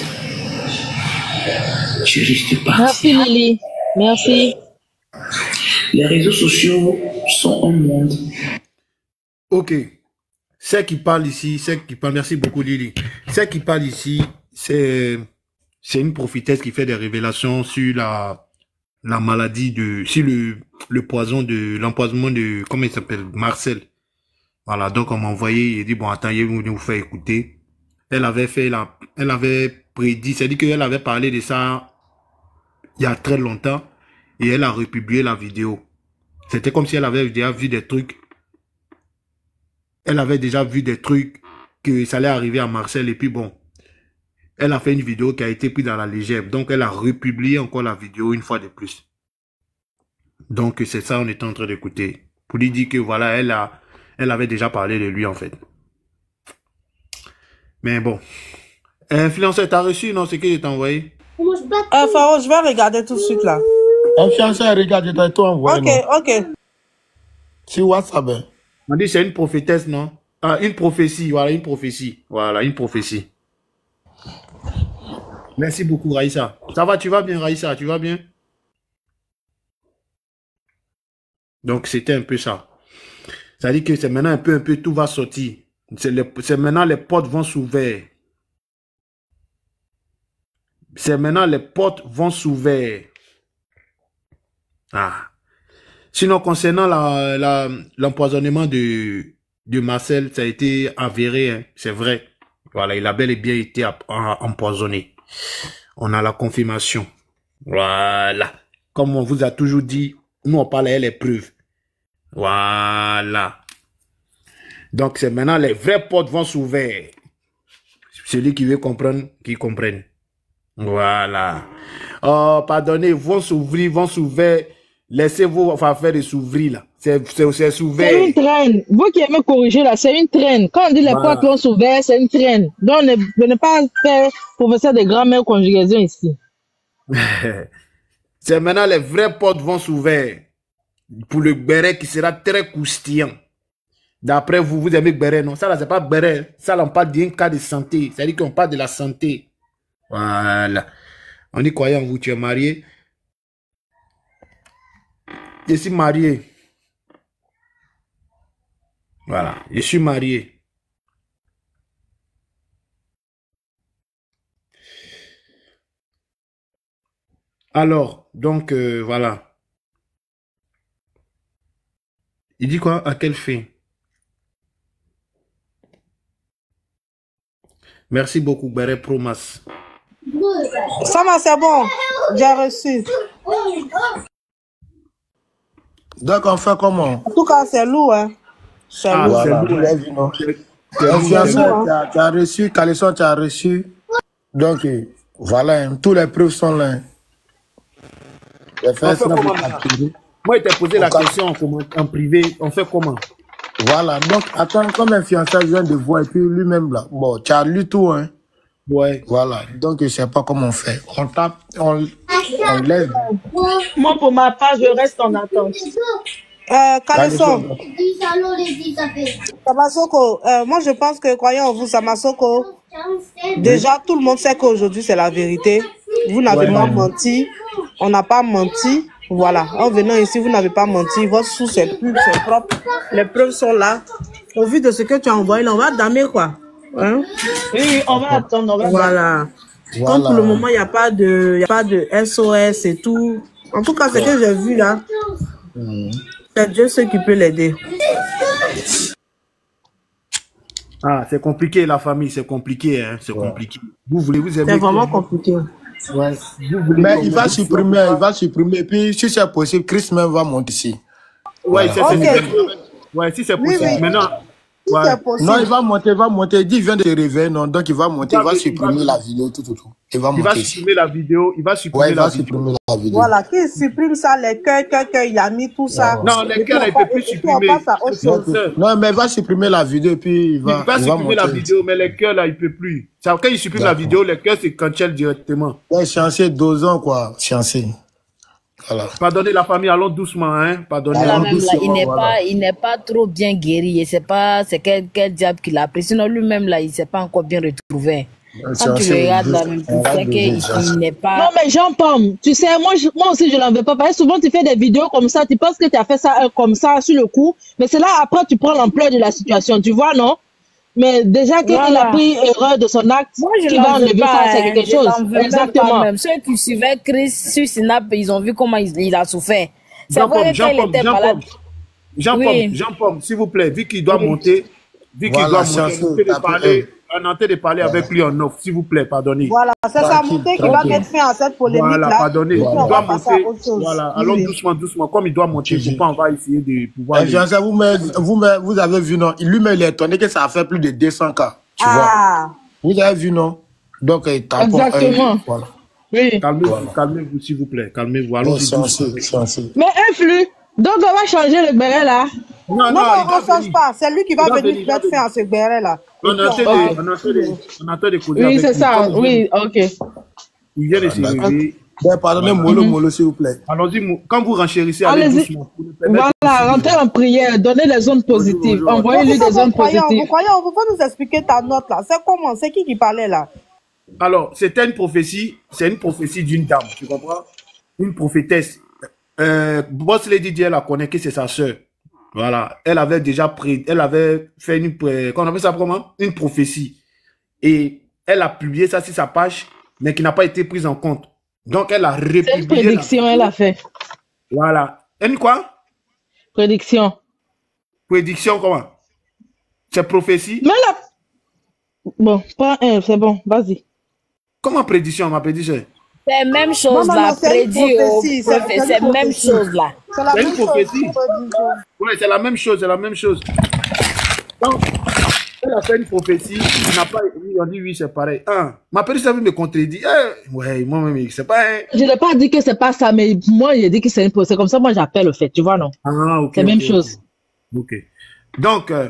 Speaker 18: tu risques de partir.
Speaker 3: Merci Lily. Merci.
Speaker 18: Les réseaux sociaux sont un monde.
Speaker 2: Ok. Celle qui parle ici, celle qui parle, merci beaucoup Lily. Celle qui parle ici, c'est c'est une prophétesse qui fait des révélations sur la la maladie de, sur le le poison de l'empoisonnement de, comment il s'appelle, Marcel. Voilà, donc on m'a envoyé, il dit bon attends, je vais vous faire écouter. Elle avait fait la, elle avait prédit, c'est-à-dire qu'elle avait parlé de ça il y a très longtemps et elle a republié la vidéo. C'était comme si elle avait déjà vu des trucs. Elle avait déjà vu des trucs que ça allait arriver à Marcel et puis bon, elle a fait une vidéo qui a été prise dans la légère. Donc elle a republié encore la vidéo une fois de plus. Donc c'est ça on est en train d'écouter. Pour lui dire que voilà, elle a, elle avait déjà parlé de lui en fait. Mais bon. Influenceur, t'as reçu, non, ce que je t'ai envoyé?
Speaker 9: Euh, Faro, je vais regarder tout de suite là.
Speaker 2: Influenceur, regarde, je t'ai tout envoyé.
Speaker 9: Ok,
Speaker 2: non?
Speaker 9: ok.
Speaker 2: Sur WhatsApp. Hein.
Speaker 8: On dit c'est une prophétesse, non? Ah, une prophétie, voilà, une prophétie. Voilà, une prophétie. Merci beaucoup, Raïssa. Ça va, tu vas bien, Raïssa, tu vas bien? Donc, c'était un peu ça. Ça dit que c'est maintenant un peu, un peu, tout va sortir. C'est maintenant les portes vont s'ouvrir. C'est maintenant les portes vont s'ouvrir. Ah. Sinon, concernant la, la, l'empoisonnement de, de Marcel, ça a été avéré, hein, c'est vrai. Voilà, il a bel et bien été empoisonné. On a la confirmation. Voilà. Comme on vous a toujours dit, nous on parle à les preuves. Voilà. Donc c'est maintenant les vraies portes vont s'ouvrir. Celui qui veut comprendre, qui comprenne. Voilà. Oh, pardonnez, vont s'ouvrir, vont s'ouvrir. Laissez vos affaires de s'ouvrir là. C'est s'ouvrir.
Speaker 3: C'est une traîne. Vous qui aimez corriger là, c'est une traîne. Quand on dit les voilà. portes vont s'ouvrir, c'est une traîne. Donc ne, ne pas faire professeur de grammaire conjugaison ici.
Speaker 8: C'est maintenant les vraies portes vont s'ouvrir. Pour le béret qui sera très croustillant. D'après vous, vous aimez béret, non? Ça là, c'est pas béret. Ça là, on parle d'un cas de santé. C'est-à-dire qu'on parle de la santé. Voilà. On y croyait en vous, tu es marié. Je suis marié. Voilà, je suis marié. Alors, donc, euh, voilà. Il dit quoi? À quelle fin? Merci beaucoup, Béret Promas.
Speaker 9: Ça va, c'est bon. J'ai reçu.
Speaker 2: Donc, on fait comment?
Speaker 9: En tout cas, c'est lourd, hein. C'est
Speaker 2: ah,
Speaker 9: lourd.
Speaker 2: Voilà, lourd, hein. Tu as, tu as reçu, Caleçon, tu as reçu. Donc,
Speaker 19: Voilà, hein, tous les preuves sont là. Hein. Les
Speaker 2: On fait comment maintenant? Moi, il t'a posé la question en, en privé. On fait comment?
Speaker 19: Voilà, donc attends, comme un fiancé vient de voir, et puis lui-même là, bon, tu as lu tout, hein?
Speaker 2: Ouais.
Speaker 19: Voilà, donc je sais pas comment on fait. On tape, on, on lève.
Speaker 4: Moi, pour ma part, je reste en attente.
Speaker 9: Euh, Kaleso. Samasoko, euh, moi je pense que, croyant en vous, Samasoko, déjà tout le monde sait qu'aujourd'hui c'est la vérité. Vous n'avez
Speaker 2: Ouais.
Speaker 9: pas menti, on n'a pas menti. Voilà, en venant ici, vous n'avez pas menti, votre source est pure, c'est propre, les preuves sont là. Au vu de ce que tu as envoyé, là, on va damer quoi. Hein?
Speaker 4: Oui, on va attendre, on va
Speaker 9: Voilà.
Speaker 19: Voilà.
Speaker 9: Comme pour le moment, il n'y a pas de, il y a pas de S O S et tout. En tout cas, ce que j'ai vu là,
Speaker 19: Mhm.
Speaker 9: c'est Dieu seul qui peut l'aider.
Speaker 2: Ah, c'est compliqué, la famille, c'est compliqué, hein, c'est compliqué. Vous voulez, vous aimez
Speaker 9: C'est vraiment
Speaker 2: que-
Speaker 9: compliqué.
Speaker 2: Ouais. Vous voulez
Speaker 19: Mais
Speaker 2: qu'on-
Speaker 19: il va supprimer, il va supprimer. Et puis, si c'est possible, Chris même va monter ici.
Speaker 2: Ouais,
Speaker 19: Voilà.
Speaker 2: c'est
Speaker 9: Ok.
Speaker 2: c'est- ouais, si c'est
Speaker 9: Oui,
Speaker 2: possible.
Speaker 9: oui.
Speaker 2: Maintenant,
Speaker 9: Si
Speaker 2: ouais.
Speaker 9: c'est possible.
Speaker 19: Non, il va monter, il va monter. Il dit, il vient de se réveiller, non. Donc, il va monter, il va
Speaker 2: Il va-
Speaker 19: supprimer la vidéo, tout, tout, tout. Il va
Speaker 2: il va
Speaker 19: monter ici.
Speaker 2: supprimer la vidéo, il va supprimer
Speaker 19: Ouais, il
Speaker 2: la
Speaker 19: va
Speaker 2: vidéo.
Speaker 19: supprimer la vidéo.
Speaker 9: Voilà, qui supprime ça, les cœurs, cœurs, cœurs, il a mis tout ça.
Speaker 2: Non, les
Speaker 9: Et puis
Speaker 2: cœurs,
Speaker 9: on
Speaker 2: il
Speaker 9: pa-
Speaker 2: peut plus
Speaker 9: et puis
Speaker 2: supprimer.
Speaker 9: on passe à autre chose.
Speaker 2: Donc,
Speaker 19: Non, mais il va supprimer la vidéo, et puis il va,
Speaker 2: il va
Speaker 19: il va
Speaker 2: supprimer la
Speaker 19: monter.
Speaker 2: vidéo, mais les cœurs, là, il peut plus. Ça, quand il supprime la
Speaker 19: D'accord.
Speaker 2: vidéo, les cœurs, c'est cancel directement.
Speaker 19: Ouais, fiancé, deux ans, quoi. Fiancé. Voilà.
Speaker 2: Pardonnez la famille, allons doucement, hein. Pardonnez.
Speaker 7: Là,
Speaker 19: Allons
Speaker 7: même, là, il
Speaker 19: doucement,
Speaker 7: n'est
Speaker 19: voilà.
Speaker 7: pas, il n'est pas trop bien guéri. Et c'est pas, c'est quel, quel diable qui l'a pris. Sinon, lui-même, là, il s'est pas encore bien retrouvé. Quand tu
Speaker 19: Fiancé,
Speaker 7: regardes là,
Speaker 19: deux-
Speaker 7: tu
Speaker 19: on va
Speaker 7: sais
Speaker 19: baiser,
Speaker 7: qu'il
Speaker 19: fiancé.
Speaker 7: il n'est pas.
Speaker 3: Non, mais Jean-Pomme, tu sais, moi, je- moi aussi, je n'en veux pas. Parce que souvent, tu fais des vidéos comme ça, tu penses que tu as fait ça euh, comme ça sur le coup, mais c'est là, après, tu prends l'ampleur de la situation, tu vois, non? Mais déjà qu'il
Speaker 7: Voilà.
Speaker 3: a pris erreur de son acte,
Speaker 7: Moi, je
Speaker 3: qu'il va
Speaker 7: n'en veux
Speaker 3: enlever
Speaker 7: pas.
Speaker 3: ça, c'est
Speaker 7: hein.
Speaker 3: quelque
Speaker 7: Je
Speaker 3: chose.
Speaker 7: n'en veux même pas
Speaker 3: Exactement.
Speaker 7: même. Ceux qui suivaient Chris sur Snap, ils ont vu comment il, il a souffert. C'est
Speaker 2: Jean-Pomme,
Speaker 7: vrai que quand il
Speaker 2: Jean-Pomme,
Speaker 7: était malade.
Speaker 2: Jean-Pomme, Jean-Pomme,
Speaker 7: Oui.
Speaker 2: Jean-Pomme, s'il vous plaît, vu qu'il doit
Speaker 7: Oui.
Speaker 2: monter, vu qu'il
Speaker 19: Voilà,
Speaker 2: doit
Speaker 19: fiancé,
Speaker 2: monter, on essaie de
Speaker 19: tapez
Speaker 2: parler, on essaie de parler avec lui en off, s'il vous plaît, pardonnez.
Speaker 9: Voilà, c'est ça,
Speaker 19: Tranquille,
Speaker 9: monter qui va
Speaker 19: tranquille.
Speaker 9: mettre fin à cette polémique
Speaker 2: Voilà,
Speaker 9: là.
Speaker 2: pardonnez.
Speaker 9: Et puis
Speaker 2: Il
Speaker 9: on
Speaker 2: doit
Speaker 9: va passer à
Speaker 2: monter.
Speaker 9: autre chose.
Speaker 2: Voilà,
Speaker 9: Oui,
Speaker 2: allons
Speaker 9: oui.
Speaker 2: doucement, doucement. Comme il doit monter,
Speaker 19: Si, si.
Speaker 2: pourquoi on va essayer de pouvoir.
Speaker 19: Eh,
Speaker 2: le-
Speaker 19: fiancé, vous, mais, vous, mais, vous avez vu, non? Lui-même, il est étonné que ça a fait plus de deux cents cas. Tu vois?
Speaker 9: Ah,
Speaker 19: Vous avez vu, non? Donc, euh, tampon, euh,
Speaker 3: Exactement.
Speaker 19: voilà.
Speaker 3: Oui.
Speaker 2: Calmez-vous,
Speaker 19: Voilà.
Speaker 2: calmez-vous, s'il vous plaît, calmez-vous.
Speaker 19: Ouais,
Speaker 2: Allons-y
Speaker 19: fiancé,
Speaker 2: doucement.
Speaker 19: fiancé.
Speaker 3: Mais influe. Donc, on va changer le béret là.
Speaker 2: Non,
Speaker 9: non,
Speaker 2: non,
Speaker 9: non,
Speaker 2: il
Speaker 9: on
Speaker 2: doit
Speaker 9: ne change
Speaker 2: venir.
Speaker 9: pas. C'est lui qui
Speaker 2: Il
Speaker 9: va
Speaker 2: doit
Speaker 9: venir
Speaker 2: venir, il doit
Speaker 9: mettre fin à ce béret là. Et
Speaker 2: On
Speaker 9: puis
Speaker 2: a
Speaker 9: on
Speaker 2: fait
Speaker 9: va.
Speaker 2: des, on a fait des, on a fait des causer
Speaker 3: Oui,
Speaker 2: avec
Speaker 3: c'est
Speaker 2: lui.
Speaker 3: ça.
Speaker 2: Comme il
Speaker 3: Oui,
Speaker 2: vient,
Speaker 3: ok.
Speaker 2: il vient de se
Speaker 19: D'accord.
Speaker 2: réveiller.
Speaker 19: Ben, pardonnez,
Speaker 2: Voilà.
Speaker 19: mollo, mollo, s'il vous plaît.
Speaker 2: Allons-y, mou- quand vous renchérissez, allez
Speaker 3: Allez-y.
Speaker 2: doucement. Pour nous permettre
Speaker 3: Voilà,
Speaker 2: aussi de-
Speaker 3: rentrez en prière, donnez les zones positives.
Speaker 2: bonjour.
Speaker 3: Envoyez-lui
Speaker 9: Donc,
Speaker 3: des
Speaker 9: vous
Speaker 3: zones
Speaker 9: croyez, vous
Speaker 3: positives.
Speaker 9: croyez, vous pouvez nous expliquer ta note là. C'est comment? C'est qui qui parlait là?
Speaker 2: Alors, c'était une prophétie, c'est une prophétie d'une dame, tu comprends? Une prophétesse. Euh, Boss Lady dit, elle la connaît que c'est sa sœur. Voilà. Elle avait déjà pré, elle avait fait une, pré- qu'on appelle ça comment? Une prophétie. Et elle a publié ça sur sa page, mais qui n'a pas été prise en compte. Donc, elle a
Speaker 3: C'est une
Speaker 2: republié. la-
Speaker 3: prédiction, elle a fait.
Speaker 2: Voilà. Une quoi?
Speaker 3: Prédiction.
Speaker 2: Prédiction comment? C'est prophétie?
Speaker 3: Mais là. Bon, pas un, c'est bon, vas-y.
Speaker 2: Comment prédiction, ma prédiction?
Speaker 7: C'est la même
Speaker 9: Non,
Speaker 7: chose
Speaker 9: non,
Speaker 7: là,
Speaker 9: non, c'est une
Speaker 7: prédit au
Speaker 9: prophétie. C'est
Speaker 7: prophète.
Speaker 9: c'est
Speaker 7: C'est
Speaker 9: une
Speaker 7: la même
Speaker 9: prophétie.
Speaker 7: chose là.
Speaker 9: C'est la
Speaker 2: C'est
Speaker 9: même
Speaker 2: une
Speaker 9: chose.
Speaker 2: prophétie.
Speaker 9: prédiction.
Speaker 2: Oui, c'est la même chose, c'est la même chose. Donc, elle a fait une prophétie, il n'a pas, oui, on dit oui, c'est pareil. Un, ma petite sœur me contredit. Eh, ouais, moi-même, c'est pas un.
Speaker 3: Je n'ai pas dit que c'est pas ça, mais moi, j'ai dit que c'est une c'est comme ça, moi, j'appelle le fait, tu vois, non?
Speaker 2: Ah, ok.
Speaker 3: C'est la même
Speaker 2: ok,
Speaker 3: chose.
Speaker 2: Ok. Donc, euh,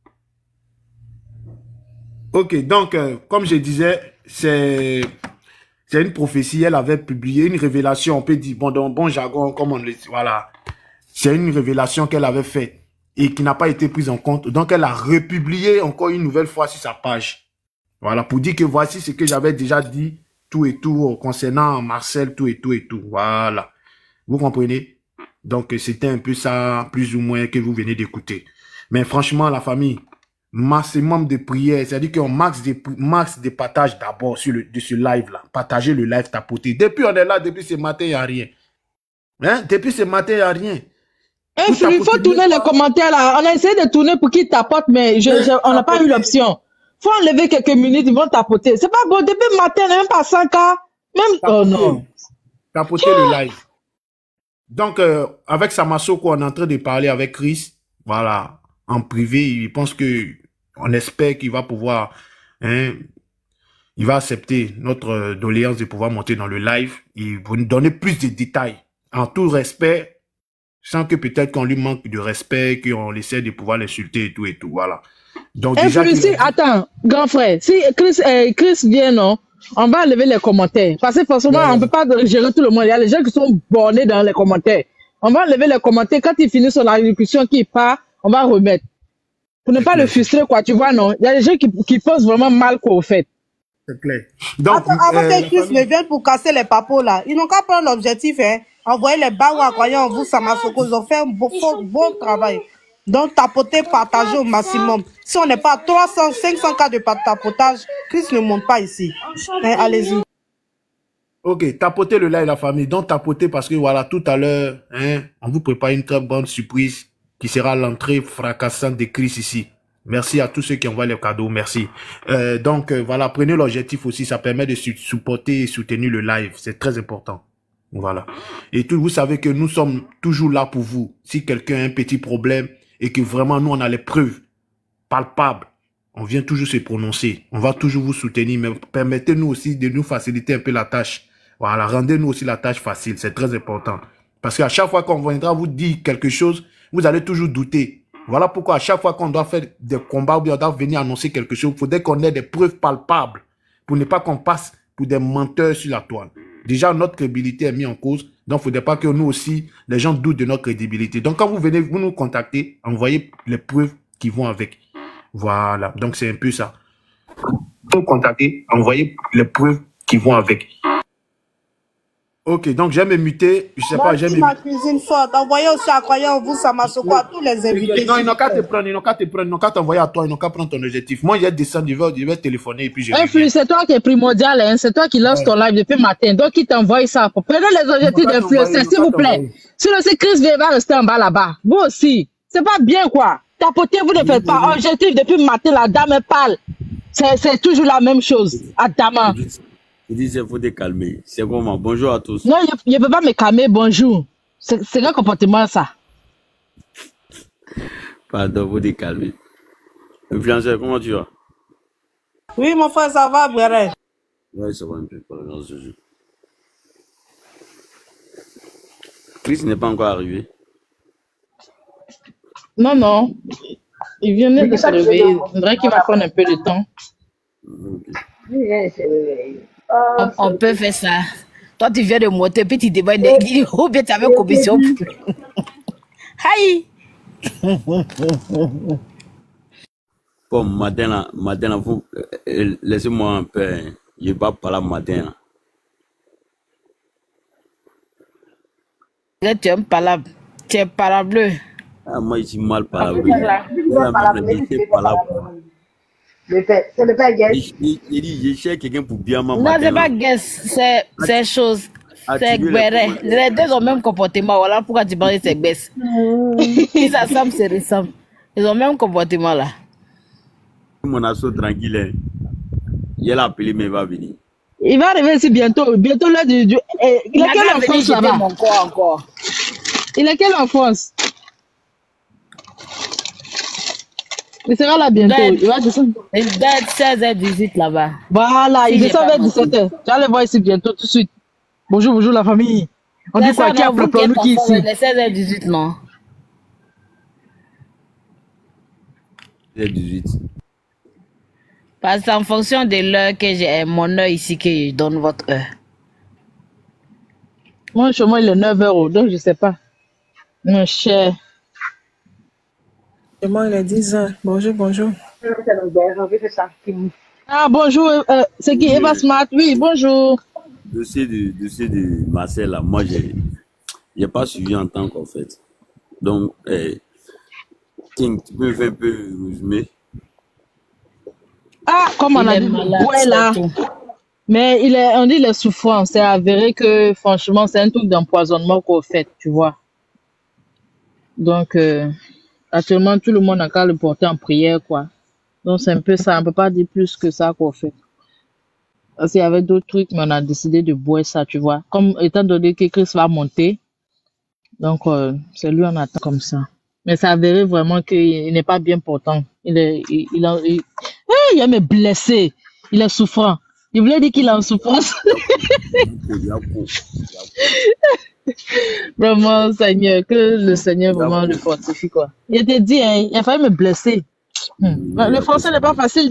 Speaker 2: ok, donc, euh, comme je disais, c'est, c'est une prophétie, elle avait publié une révélation, on peut dire, bon, dans bon jargon, comme on le dit, voilà. C'est une révélation qu'elle avait faite et qui n'a pas été prise en compte. Donc, elle a republié encore une nouvelle fois sur sa page. Voilà, pour dire que voici ce que j'avais déjà dit, tout et tout, concernant Marcel, tout et tout et tout. Voilà. Vous comprenez? Donc, c'était un peu ça, plus ou moins, que vous venez d'écouter. Mais franchement, la famille, maximum de prières, c'est-à-dire qu'on max de, max de partage d'abord sur le, de ce live-là. Partagez le live, tapoter. Depuis, on est là, depuis ce matin, il n'y a rien. Hein? Depuis ce matin, il n'y a rien.
Speaker 3: Il faut, il faut tourner les commentaires là. On a essayé de tourner pour qu'ils tapotent, mais je, je, on n'a pas eu l'option. Faut enlever quelques minutes, ils vont tapoter. C'est pas bon, depuis le matin, on n'a même pas cinq ans. Même, oh non.
Speaker 2: Tapoter le live. Donc, euh, avec Samasoko, on est en train de parler avec Chris. Voilà. En privé, il pense que, on espère qu'il va pouvoir, hein, il va accepter notre euh, doléance de pouvoir monter dans le live et vous nous donner plus de détails, en tout respect, sans que peut-être qu'on lui manque de respect, qu'on essaie de pouvoir l'insulter et tout et tout, voilà. Donc
Speaker 3: Et
Speaker 2: déjà...
Speaker 3: puis,
Speaker 2: qu'il
Speaker 3: si,
Speaker 2: a dit-
Speaker 3: attends, grand frère, si Chris, euh, Chris vient, non, on va enlever les commentaires. Parce que forcément, on ne peut pas gérer tout le monde. Il y a les gens qui sont bornés dans les commentaires. On va enlever les commentaires. Quand il finit son allocution, qu'il part, on va remettre. Pour ne pas le frustrer, quoi, tu vois, non. Il y a des gens qui, qui pensent vraiment mal, quoi, au fait.
Speaker 2: C'est clair. Donc,
Speaker 9: Attends, avant
Speaker 2: euh,
Speaker 9: que Chris ne vienne pour casser les papos là, ils n'ont qu'à prendre l'objectif, hein. Envoyer les baouas, croyant en vous, Samasoko, ils ont fait un bon, bon, bon travail. Donc, tapoter, partager au maximum. Si on n'est pas à trois cents, cinq cents cas de pa- tapotage, Chris ne monte pas ici. Hein, allez-y.
Speaker 2: ok, tapotez le live, la famille. Donc, tapotez parce que voilà, tout à l'heure, hein, on vous prépare une très bonne surprise qui sera l'entrée fracassante de Chris ici. Merci à tous ceux qui envoient les cadeaux. Merci. Euh, donc, euh, voilà, prenez l'objectif aussi. Ça permet de su- supporter et soutenir le live. C'est très important. Voilà. Et tout, vous savez que nous sommes toujours là pour vous. Si quelqu'un a un petit problème et que vraiment nous, on a les preuves palpables, on vient toujours se prononcer. On va toujours vous soutenir, mais permettez-nous aussi de nous faciliter un peu la tâche. Voilà, rendez-nous aussi la tâche facile. C'est très important. Parce qu'à chaque fois qu'on viendra vous dire quelque chose, vous allez toujours douter. Voilà pourquoi à chaque fois qu'on doit faire des combats ou bien on doit venir annoncer quelque chose, il faudrait qu'on ait des preuves palpables pour ne pas qu'on passe pour des menteurs sur la toile. Déjà, notre crédibilité est mise en cause, donc il ne faudrait pas que nous aussi, les gens doutent de notre crédibilité. Donc, quand vous venez, vous nous contactez, envoyez les preuves qui vont avec. Voilà, donc c'est un peu ça. Vous nous contactez, envoyez les preuves qui vont avec. Ok, donc j'aime me muter, je sais
Speaker 9: Moi,
Speaker 2: pas,
Speaker 9: je
Speaker 2: j'aime
Speaker 9: dis
Speaker 2: me
Speaker 9: ma cuisine forte. Envoyez aussi à croyant en vous, Samasoko, à tous les invités.
Speaker 2: Non, ils n'ont qu'à te prendre, ils n'ont qu'à te prendre, ils n'ont qu'à t'envoyer à toi, ils n'ont qu'à prendre ton objectif. Moi, je vais descendre, je vais, je vais téléphoner et puis je
Speaker 3: Un
Speaker 2: reviens.
Speaker 3: flux, c'est toi qui es primordial, hein. C'est toi qui lance ton live depuis matin. Donc, il t'envoie ça. Prenez les objectifs
Speaker 2: pas
Speaker 3: d'influenceurs,
Speaker 2: t'envoyer,
Speaker 3: s'il
Speaker 2: ils
Speaker 3: vous
Speaker 2: vont pas
Speaker 3: plaît.
Speaker 2: t'envoyer.
Speaker 3: Sinon, si Chris vient, va rester en bas là-bas. Vous aussi. C'est pas bien, quoi. Tapoter, vous ne faites pas. Objectif depuis le matin, la dame elle parle. C'est c'est toujours la même chose. Adama.
Speaker 20: Il dit il faut te calmer. C'est comment? Bonjour à tous.
Speaker 3: Non, il ne peut pas me calmer. Bonjour. C'est c'est quel comportement, ça?
Speaker 20: Pardon, faut te calmer. Influenceur, comment tu vas?
Speaker 9: Oui, mon frère, ça va, Béré.
Speaker 20: Oui, ça va un peu, par la grâce de Dieu. Chris n'est pas encore arrivé.
Speaker 3: Non, non. Il vient de se réveiller. On dirait qu'il va prendre un peu de temps.
Speaker 7: On, on peut faire ça. Toi, tu viens de monter, puis tu demandes ou bien tu avais commission. Aïe!
Speaker 20: Bon, matin là, matin là, vous, euh, laissez-moi un peu. hein. Je ne vais pas parler matin là.
Speaker 7: Là, tu es un palabre. Tu es palableu.
Speaker 20: Ah, moi, je suis mal parlé.
Speaker 6: C'est le père Guess.
Speaker 20: Il il dit, je cherche quelqu'un pour bien
Speaker 7: Non,
Speaker 20: m'amater.
Speaker 7: c'est pas guess, c'est c'est chose.
Speaker 20: Ah,
Speaker 7: C'est
Speaker 20: tu veux
Speaker 7: Gbere.
Speaker 20: les-
Speaker 7: Les deux ont le même comportement. Voilà pourquoi tu parles de c'est guess. Ils s'assemblent, se ressemblent. Ils ont le même comportement là.
Speaker 20: Mon assaut tranquille. hein. Il a appelé, mais il va venir.
Speaker 3: Il va arriver ici bientôt. Bientôt là du. du eh, il
Speaker 7: Il
Speaker 3: est
Speaker 7: a
Speaker 3: quelle
Speaker 7: qu'à venir
Speaker 3: enfance
Speaker 7: jeter
Speaker 3: là-bas?
Speaker 7: mon corps encore.
Speaker 3: Il est quelle enfance? Il sera là bientôt.
Speaker 7: Date.
Speaker 3: Il va descendre.
Speaker 7: Il date seize heures dix-huit là-bas.
Speaker 3: Voilà,
Speaker 7: Si
Speaker 3: il
Speaker 7: j'ai
Speaker 3: descend
Speaker 7: pas
Speaker 3: vers
Speaker 7: menti.
Speaker 3: dix-sept heures. Tu vas le voir ici bientôt tout de suite. Bonjour, bonjour la famille. On dit
Speaker 7: C'est
Speaker 3: quoi?
Speaker 7: ça,
Speaker 3: Qui a
Speaker 7: non, vous qui
Speaker 3: préparé
Speaker 7: êtes
Speaker 3: nous qui
Speaker 7: enfant,
Speaker 3: ici?
Speaker 7: les seize heures dix-huit, non?
Speaker 20: C'est dix-huit.
Speaker 7: Parce que c'est en fonction de l'heure que j'ai mon heure ici que je donne votre heure.
Speaker 3: Moi, chez moi, il est neuf heures, donc je sais pas. Mon cher.
Speaker 9: Et moi, il est dix heures. Bonjour, bonjour.
Speaker 3: Ah, bonjour. euh, c'est qui? Eva Smart? Oui, bonjour.
Speaker 20: Dossier de, dossier de Marcel, là, moi, j'ai n'ai pas suivi en tant qu'en fait. Donc, eh, King, tu peux me faire un peu résumer?
Speaker 3: Ah, comme on
Speaker 7: Il
Speaker 3: a
Speaker 7: est
Speaker 3: dit,
Speaker 7: malade,
Speaker 3: ouais, là.
Speaker 7: c'est tout.
Speaker 3: Mais il est, on dit les souffrances. C'est avéré que, franchement, c'est un truc d'empoisonnement qu'on fait, tu vois. Donc, euh, actuellement, tout le monde a qu'à le porter en prière, quoi. Donc, c'est un peu ça. On peut pas dire plus que ça qu'on fait. Parce qu'il y avait d'autres trucs, mais on a décidé de boire ça, tu vois. Comme, étant donné que Chris va monter, donc, euh, c'est lui, on attend comme ça. Mais ça avéré vraiment qu'il n'est pas bien portant. Il est, il, il, a- il, Eh, il est même blessé. Il est souffrant. Il voulait dire qu'il est en souffrance. Vraiment, Seigneur, que le Seigneur vraiment le fortifie, quoi. Il te dit, hein, il a failli me blesser. Hmm. Le français n'est pas facile de...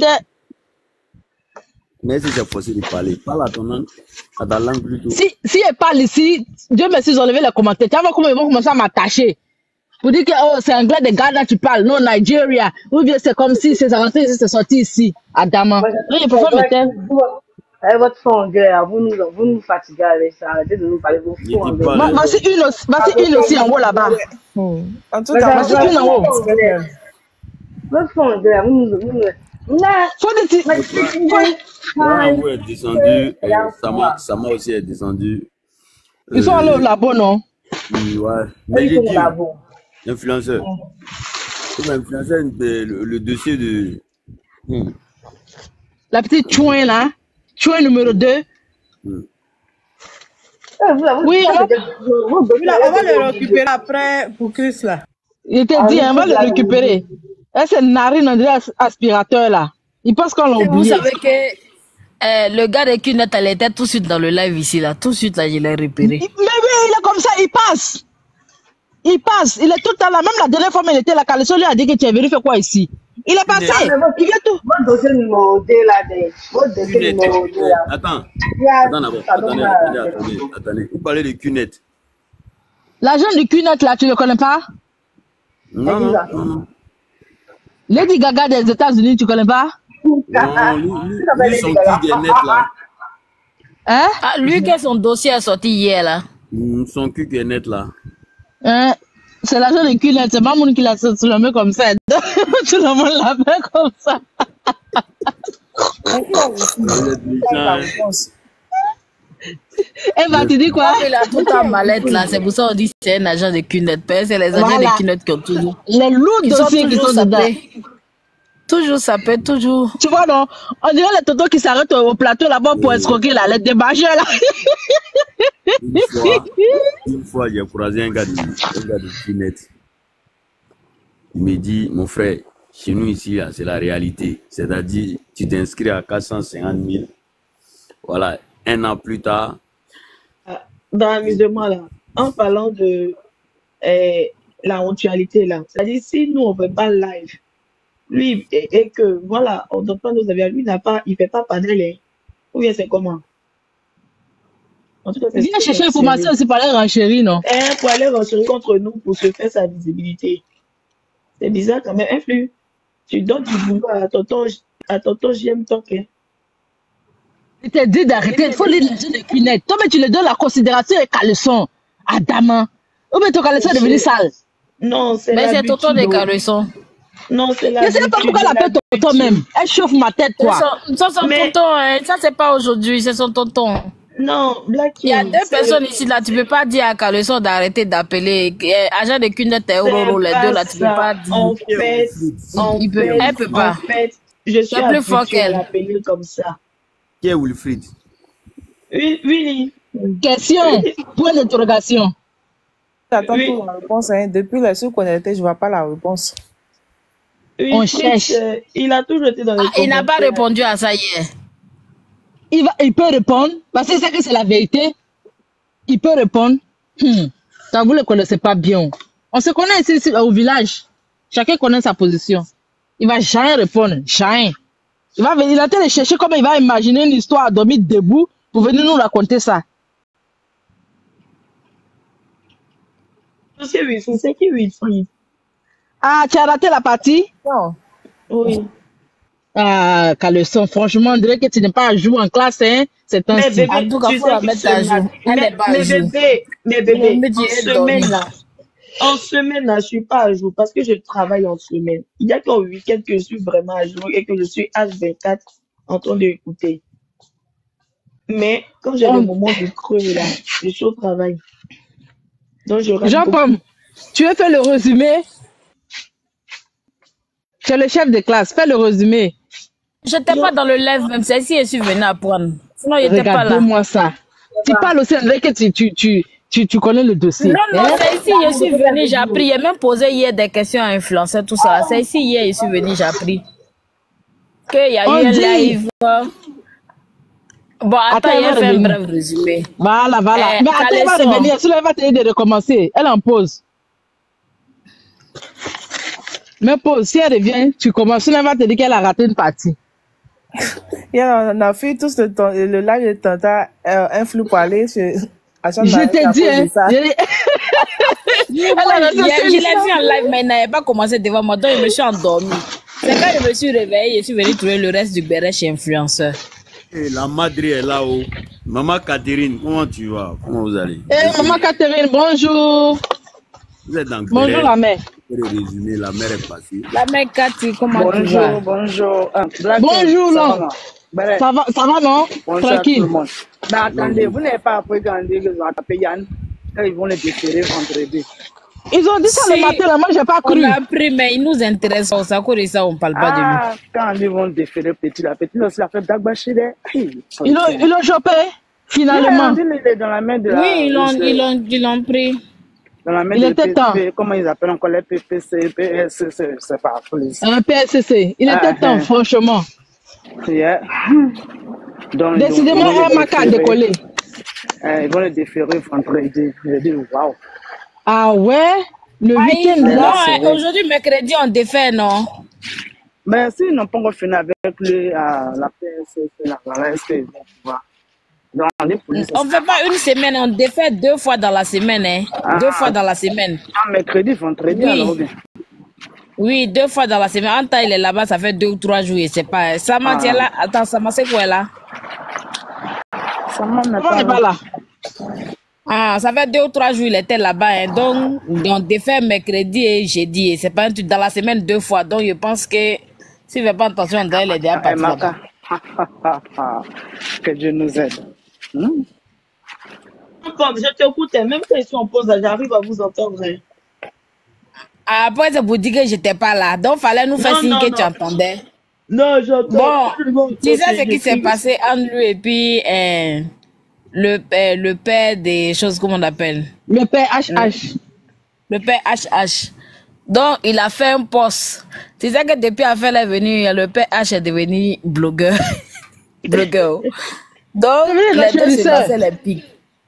Speaker 20: Mais si c'est possible de parler, parle à ton langue, à ta langue plutôt.
Speaker 3: Si, si elle parle ici, Dieu merci, ils ont levé les commentaires. Tu vas voir comment ils vont commencer à m'attacher. Pour dire que oh, c'est anglais de Ghana, tu parles, non, Nigeria. Ou bien c'est comme si c'est rentré ici, c'est sorti ici, à Daman. Oui, il faut faire me taire.
Speaker 6: Avec votre fond anglais, vous nous, vous nous fatiguez avec ça. Arrêtez de nous parler de vos fonds anglais.
Speaker 3: Voici une aussi, voici une aussi en haut là-bas.
Speaker 15: En tout cas,
Speaker 3: voici une en haut.
Speaker 6: Votre fond anglais, vous nous... Vous nous...
Speaker 3: Faut des...
Speaker 20: Bravo est descendu, et Sama, Sama aussi est descendu.
Speaker 3: Ils sont allés au labo, non?
Speaker 20: Oui, ouais. Mais j'ai dit, influenceur. Comme influenceur, le, le dossier de... Hmm.
Speaker 3: La petite chouin là, chouin numéro deux.
Speaker 20: Hmm.
Speaker 3: Oui, on va...
Speaker 9: on va le récupérer après pour Chris là.
Speaker 3: Il t'a dit, on va le récupérer. Et c'est narine, on dirait aspirateur là. Il pense qu'on l'a oublié.
Speaker 7: Vous savez que euh, le gars de Q-Net, elle était tout de suite dans le live ici là. Tout de suite là, je l'ai repéré.
Speaker 3: Mais oui, il est comme ça, il passe. Il passe, il est tout le temps là. Même la dernière fois, il était là, Caleçon lui a dit que tu es venu faire quoi ici? Il est passé. Il vient tout.
Speaker 6: Votre dossier numéro deux là, votre dossier numéro deux là.
Speaker 20: Attends. Attends d'abord. Attendez, attendez, attendez, attendez. Vous parlez de Q-Net.
Speaker 3: L'agent du Q-Net là, tu le connais pas?
Speaker 20: Non, non, non.
Speaker 3: Lady Gaga des États-Unis, tu connais pas?
Speaker 20: Non, lui, lui, lui son cul est net là.
Speaker 3: Hein?
Speaker 7: Ah, lui que son dossier est sorti hier là.
Speaker 20: Mm, son cul est net là.
Speaker 3: Hein? C'est l'agent de Q-Net, c'est pas mon qui l'a sorti le met comme ça. Tout le monde l'a fait comme ça. Elle va te dire quoi?
Speaker 7: Il a tout en mallette là, c'est pour ça qu'on dit que c'est un agent de Q-Net. C'est les agents
Speaker 3: Voilà.
Speaker 7: de Q-Net qui ont toujours.
Speaker 3: Les lourds dossiers qui sont dedans.
Speaker 7: Toujours ça peut, toujours.
Speaker 3: Tu vois, non? On dirait les tontons qui s'arrêtent au plateau là-bas pour escroquer là, les débâchés là.
Speaker 20: Une fois, une fois j'ai croisé un gars de, un gars de Q-Net. Il me dit, mon frère, chez nous ici, c'est la réalité. C'est-à-dire, tu t'inscris à quatre cent cinquante mille. Voilà, un an plus tard.
Speaker 4: Dans l'amusement là, en parlant de eh, la hontualité là, c'est-à-dire si nous on ne fait pas live, lui et, et que voilà, on donne pas nos avis, lui n'a pas, il fait pas panel, hein. Ou bien c'est comment? En tout cas, c'est
Speaker 3: Viens chercher l'information aussi par les renchéries, non?
Speaker 4: Eh, pour aller renchérir contre nous pour se faire sa visibilité. C'est bizarre quand même, influe. Tu donnes du boulot à tonton, à tonton J M Tok, hein.
Speaker 3: Il t'a dit d'arrêter, il faut lire l'agent de Q-Net. Toi, mais tu lui donnes la considération et Caleçon. Adama. Ou bien ton Caleçon est devenu sale.
Speaker 4: Non, c'est
Speaker 7: Mais c'est
Speaker 4: l'habitude.
Speaker 7: tonton des Caleçons.
Speaker 4: Non, c'est
Speaker 3: Je sais pas pourquoi elle appelle tonton même. Elle chauffe ma tête,
Speaker 7: C'est
Speaker 3: quoi.
Speaker 7: son, c'est son
Speaker 4: Mais-
Speaker 7: tonton, hein. Ça c'est pas aujourd'hui, c'est son tonton.
Speaker 4: Non, Black
Speaker 7: Il y a
Speaker 4: King,
Speaker 7: deux
Speaker 4: c'est-
Speaker 7: personnes ici là, tu peux pas dire à Caleçon d'arrêter d'appeler. Eh, agent de Q-Net et Ororo, les
Speaker 4: C'est
Speaker 7: deux là,
Speaker 4: pas
Speaker 7: tu peux
Speaker 4: ça.
Speaker 7: pas dire.
Speaker 4: En fait, en
Speaker 7: Il peut-
Speaker 4: fait,
Speaker 7: elle peut pas.
Speaker 4: En fait, je suis
Speaker 7: C'est plus fort
Speaker 4: habituée à
Speaker 7: qu'elle.
Speaker 4: l'appeler comme ça.
Speaker 20: Qui est Wilfried?
Speaker 4: Oui, oui.
Speaker 3: Question. Point d'interrogation.
Speaker 15: J'attends
Speaker 4: Oui.
Speaker 15: pour la réponse. Hein. Depuis les sous-connectés, je vois pas la réponse.
Speaker 4: Oui,
Speaker 3: On
Speaker 4: oui,
Speaker 3: cherche.
Speaker 4: euh, il a toujours été dans les
Speaker 7: Ah, il n'a pas
Speaker 4: commentaires.
Speaker 7: répondu à ça hier.
Speaker 3: Il, va, il peut répondre, parce que c'est que c'est la vérité. Il peut répondre. Hmm. Ça, vous ne le connaissez pas bien. On se connaît ici, ici, au village. Chacun connaît sa position. Il va jamais répondre. Jamais. Il va venir, il est en train de chercher comment il va imaginer une histoire à dormir debout pour venir nous raconter ça.
Speaker 4: C'est Wilfried, c'est qui Wilfried?
Speaker 3: Ah, tu as raté la partie?
Speaker 15: Non.
Speaker 4: Oui.
Speaker 3: Ah, Caleçon, franchement, on dirait que tu n'es pas à jour en classe, hein? C'est un
Speaker 4: Mais
Speaker 3: signe.
Speaker 4: bébé,
Speaker 7: En tout cas,
Speaker 4: tu
Speaker 7: faut
Speaker 4: sais
Speaker 7: la
Speaker 4: que
Speaker 7: mettre
Speaker 4: ce
Speaker 7: à jour.
Speaker 4: matin-
Speaker 7: Elle
Speaker 4: mais,
Speaker 7: n'est pas à
Speaker 4: mais
Speaker 7: jour.
Speaker 4: bébé, mais
Speaker 7: Le
Speaker 4: bébé,
Speaker 7: midi
Speaker 4: en
Speaker 7: est
Speaker 4: semaine
Speaker 7: dormi.
Speaker 4: là, en semaine là, je suis pas à jour parce que je travaille en semaine. Il y a qu'au week-end que je suis vraiment à jour et que je suis H vingt-quatre en train d'écouter. Mais quand j'ai le moment de creux là, je suis au travail. Donc je rate beaucoup.
Speaker 3: Jean-Paul, tu veux faire le résumé? Tu es le chef de classe, fais le résumé.
Speaker 7: Je n'étais pas dans le live même, c'est si je suis venue apprendre. Sinon, il n'était pas là.
Speaker 3: Regarde-moi ça. Tu parles aussi avec que tu, tu, tu, tu, tu connais le dossier.
Speaker 7: Non, non,
Speaker 3: hein?
Speaker 7: c'est ici, je suis venue, j'ai appris. J'ai même posé hier des questions à influencer, tout ça. C'est ici, hier, je suis venue, j'ai appris. Qu'il y a
Speaker 3: On
Speaker 7: eu un
Speaker 3: dit-
Speaker 7: live. Bon, attends,
Speaker 3: Attends,
Speaker 7: il
Speaker 3: elle
Speaker 7: a
Speaker 3: va
Speaker 7: fait un
Speaker 3: revenir.
Speaker 7: bref résumé.
Speaker 3: Voilà, voilà.
Speaker 7: Eh,
Speaker 3: Mais attends, elle va
Speaker 7: Caleçon.
Speaker 3: revenir. Sinon, elle va te dire de recommencer. Elle en pause. Mais pause. Si elle revient, tu commences. Sinon, elle va te dire qu'elle a raté une partie.
Speaker 9: Yeah, on a fait tous le, temps, le live de Tanta, euh, un flou pour aller sur.
Speaker 3: Je t'ai dit, hein. Je-
Speaker 7: Oui, moi,
Speaker 3: Elle a
Speaker 7: je,
Speaker 3: raté
Speaker 7: je l'ai
Speaker 3: ça.
Speaker 7: vu en live, mais il n'avait pas commencé devant moi, donc je me suis endormie. C'est quand je me suis réveillée, je suis venue trouver le reste du béret chez influenceur.
Speaker 20: Et la madre est là-haut. Maman Catherine, comment tu vas? Comment vous allez?
Speaker 3: Eh, maman Catherine, bonjour.
Speaker 20: Vous êtes dans
Speaker 3: Bonjour,
Speaker 20: Béret.
Speaker 3: la mère.
Speaker 20: Pour le résumé, la mère est passée.
Speaker 7: La mère Cathy, comment tu vas?
Speaker 21: Bonjour, bonjour. Ah, Black
Speaker 3: Bonjour,
Speaker 21: ça va,
Speaker 3: non.
Speaker 21: non? Bref.
Speaker 3: Ça va, ça va, non?
Speaker 21: Bonjour
Speaker 3: Tranquille.
Speaker 21: à tout le monde. Mais attendez, vous n'avez pas appris quand ils vont taper Yann, quand ils vont les déférer vendredi.
Speaker 3: Ils ont dit ça le
Speaker 7: Si,
Speaker 3: matin, là, moi, j'ai pas cru.
Speaker 7: on a appris, mais il nous intéresse. On s'accorde de ça, on ne parle pas de
Speaker 21: Ah, quand ils vont déférer Petit, la Petit, là, c'est la fête d'Agbachide.
Speaker 3: Ils l'ont, ils l'ont chopé, finalement.
Speaker 21: Il est dans la main de
Speaker 7: lui.
Speaker 21: la.
Speaker 7: Oui, ils l'ont,
Speaker 21: de-
Speaker 7: ils l'ont, ils l'ont pris.
Speaker 21: Dans la main
Speaker 3: Il
Speaker 21: de
Speaker 3: était
Speaker 21: P-
Speaker 3: temps.
Speaker 21: P- comment ils appellent encore les P P C, P S C, c'est pas police.
Speaker 3: Un P S C. Il était
Speaker 21: Ah,
Speaker 3: temps,
Speaker 21: ah.
Speaker 3: franchement.
Speaker 21: Yeah. Donc, ils
Speaker 3: Décidément,
Speaker 21: vont- ils vont
Speaker 3: un
Speaker 21: les
Speaker 3: maca a
Speaker 21: déférer.
Speaker 3: décollé.
Speaker 21: Euh, Ils vont les déférer vendredi. J'ai dit, waouh.
Speaker 3: Ah ouais? Le
Speaker 7: Ah,
Speaker 3: week-end,
Speaker 7: il-
Speaker 3: là.
Speaker 7: non,
Speaker 21: c'est
Speaker 7: hein,
Speaker 21: vrai.
Speaker 7: aujourd'hui, mercredi, on défait, non?
Speaker 21: Mais s'ils n'ont pas encore fini avec lui à la P S C, là, voilà, est-ce qu'ils vont pouvoir? Donc, les polices,
Speaker 7: On ne fait pas une semaine, on défait deux fois dans la semaine. Hein.
Speaker 21: Ah.
Speaker 7: Deux fois dans la semaine.
Speaker 21: ah, mercredi, vendredi,
Speaker 7: Oui.
Speaker 21: alors bien.
Speaker 7: Oui, deux fois dans la semaine. En temps, il est là-bas, ça fait deux ou trois jours, et c'est pas. Sama,
Speaker 21: Ah.
Speaker 7: tu es là. Attends, Sama, c'est quoi là?
Speaker 21: Ça m'en est
Speaker 3: On n'est pas là.
Speaker 7: Ah, ça fait deux ou trois jours, il était là-bas. Hein. Donc, on défait mercredi et jeudi. Et c'est pas un truc dans la semaine deux fois. Donc, je pense que s'il ne fait pas attention, on doit il est déjà
Speaker 21: Eh,
Speaker 7: parti
Speaker 21: Maka.
Speaker 7: là-bas.
Speaker 21: Que Dieu nous aide. Hmm?
Speaker 4: Comme je t'écoute, hein, même quand ils sont en pause, là, j'arrive à vous entendre. hein.
Speaker 7: Après, c'est pour dire que j'étais pas là. Donc, il fallait nous faire
Speaker 4: Non,
Speaker 7: signe
Speaker 4: non,
Speaker 7: que
Speaker 4: non.
Speaker 7: tu entendais.
Speaker 4: Non, j'entends.
Speaker 7: Bon, tu sais ce qui s'est passé entre lui et puis euh, le, euh, le père des choses, comment on appelle?
Speaker 3: Le père H H.
Speaker 7: Le père H H. Donc, il a fait un post. Tu sais que depuis l'affaire est venue, le père H est devenu blogueur. blogueur. Donc,
Speaker 3: devenu
Speaker 7: les deux se
Speaker 3: influenceur.
Speaker 7: passaient les pics.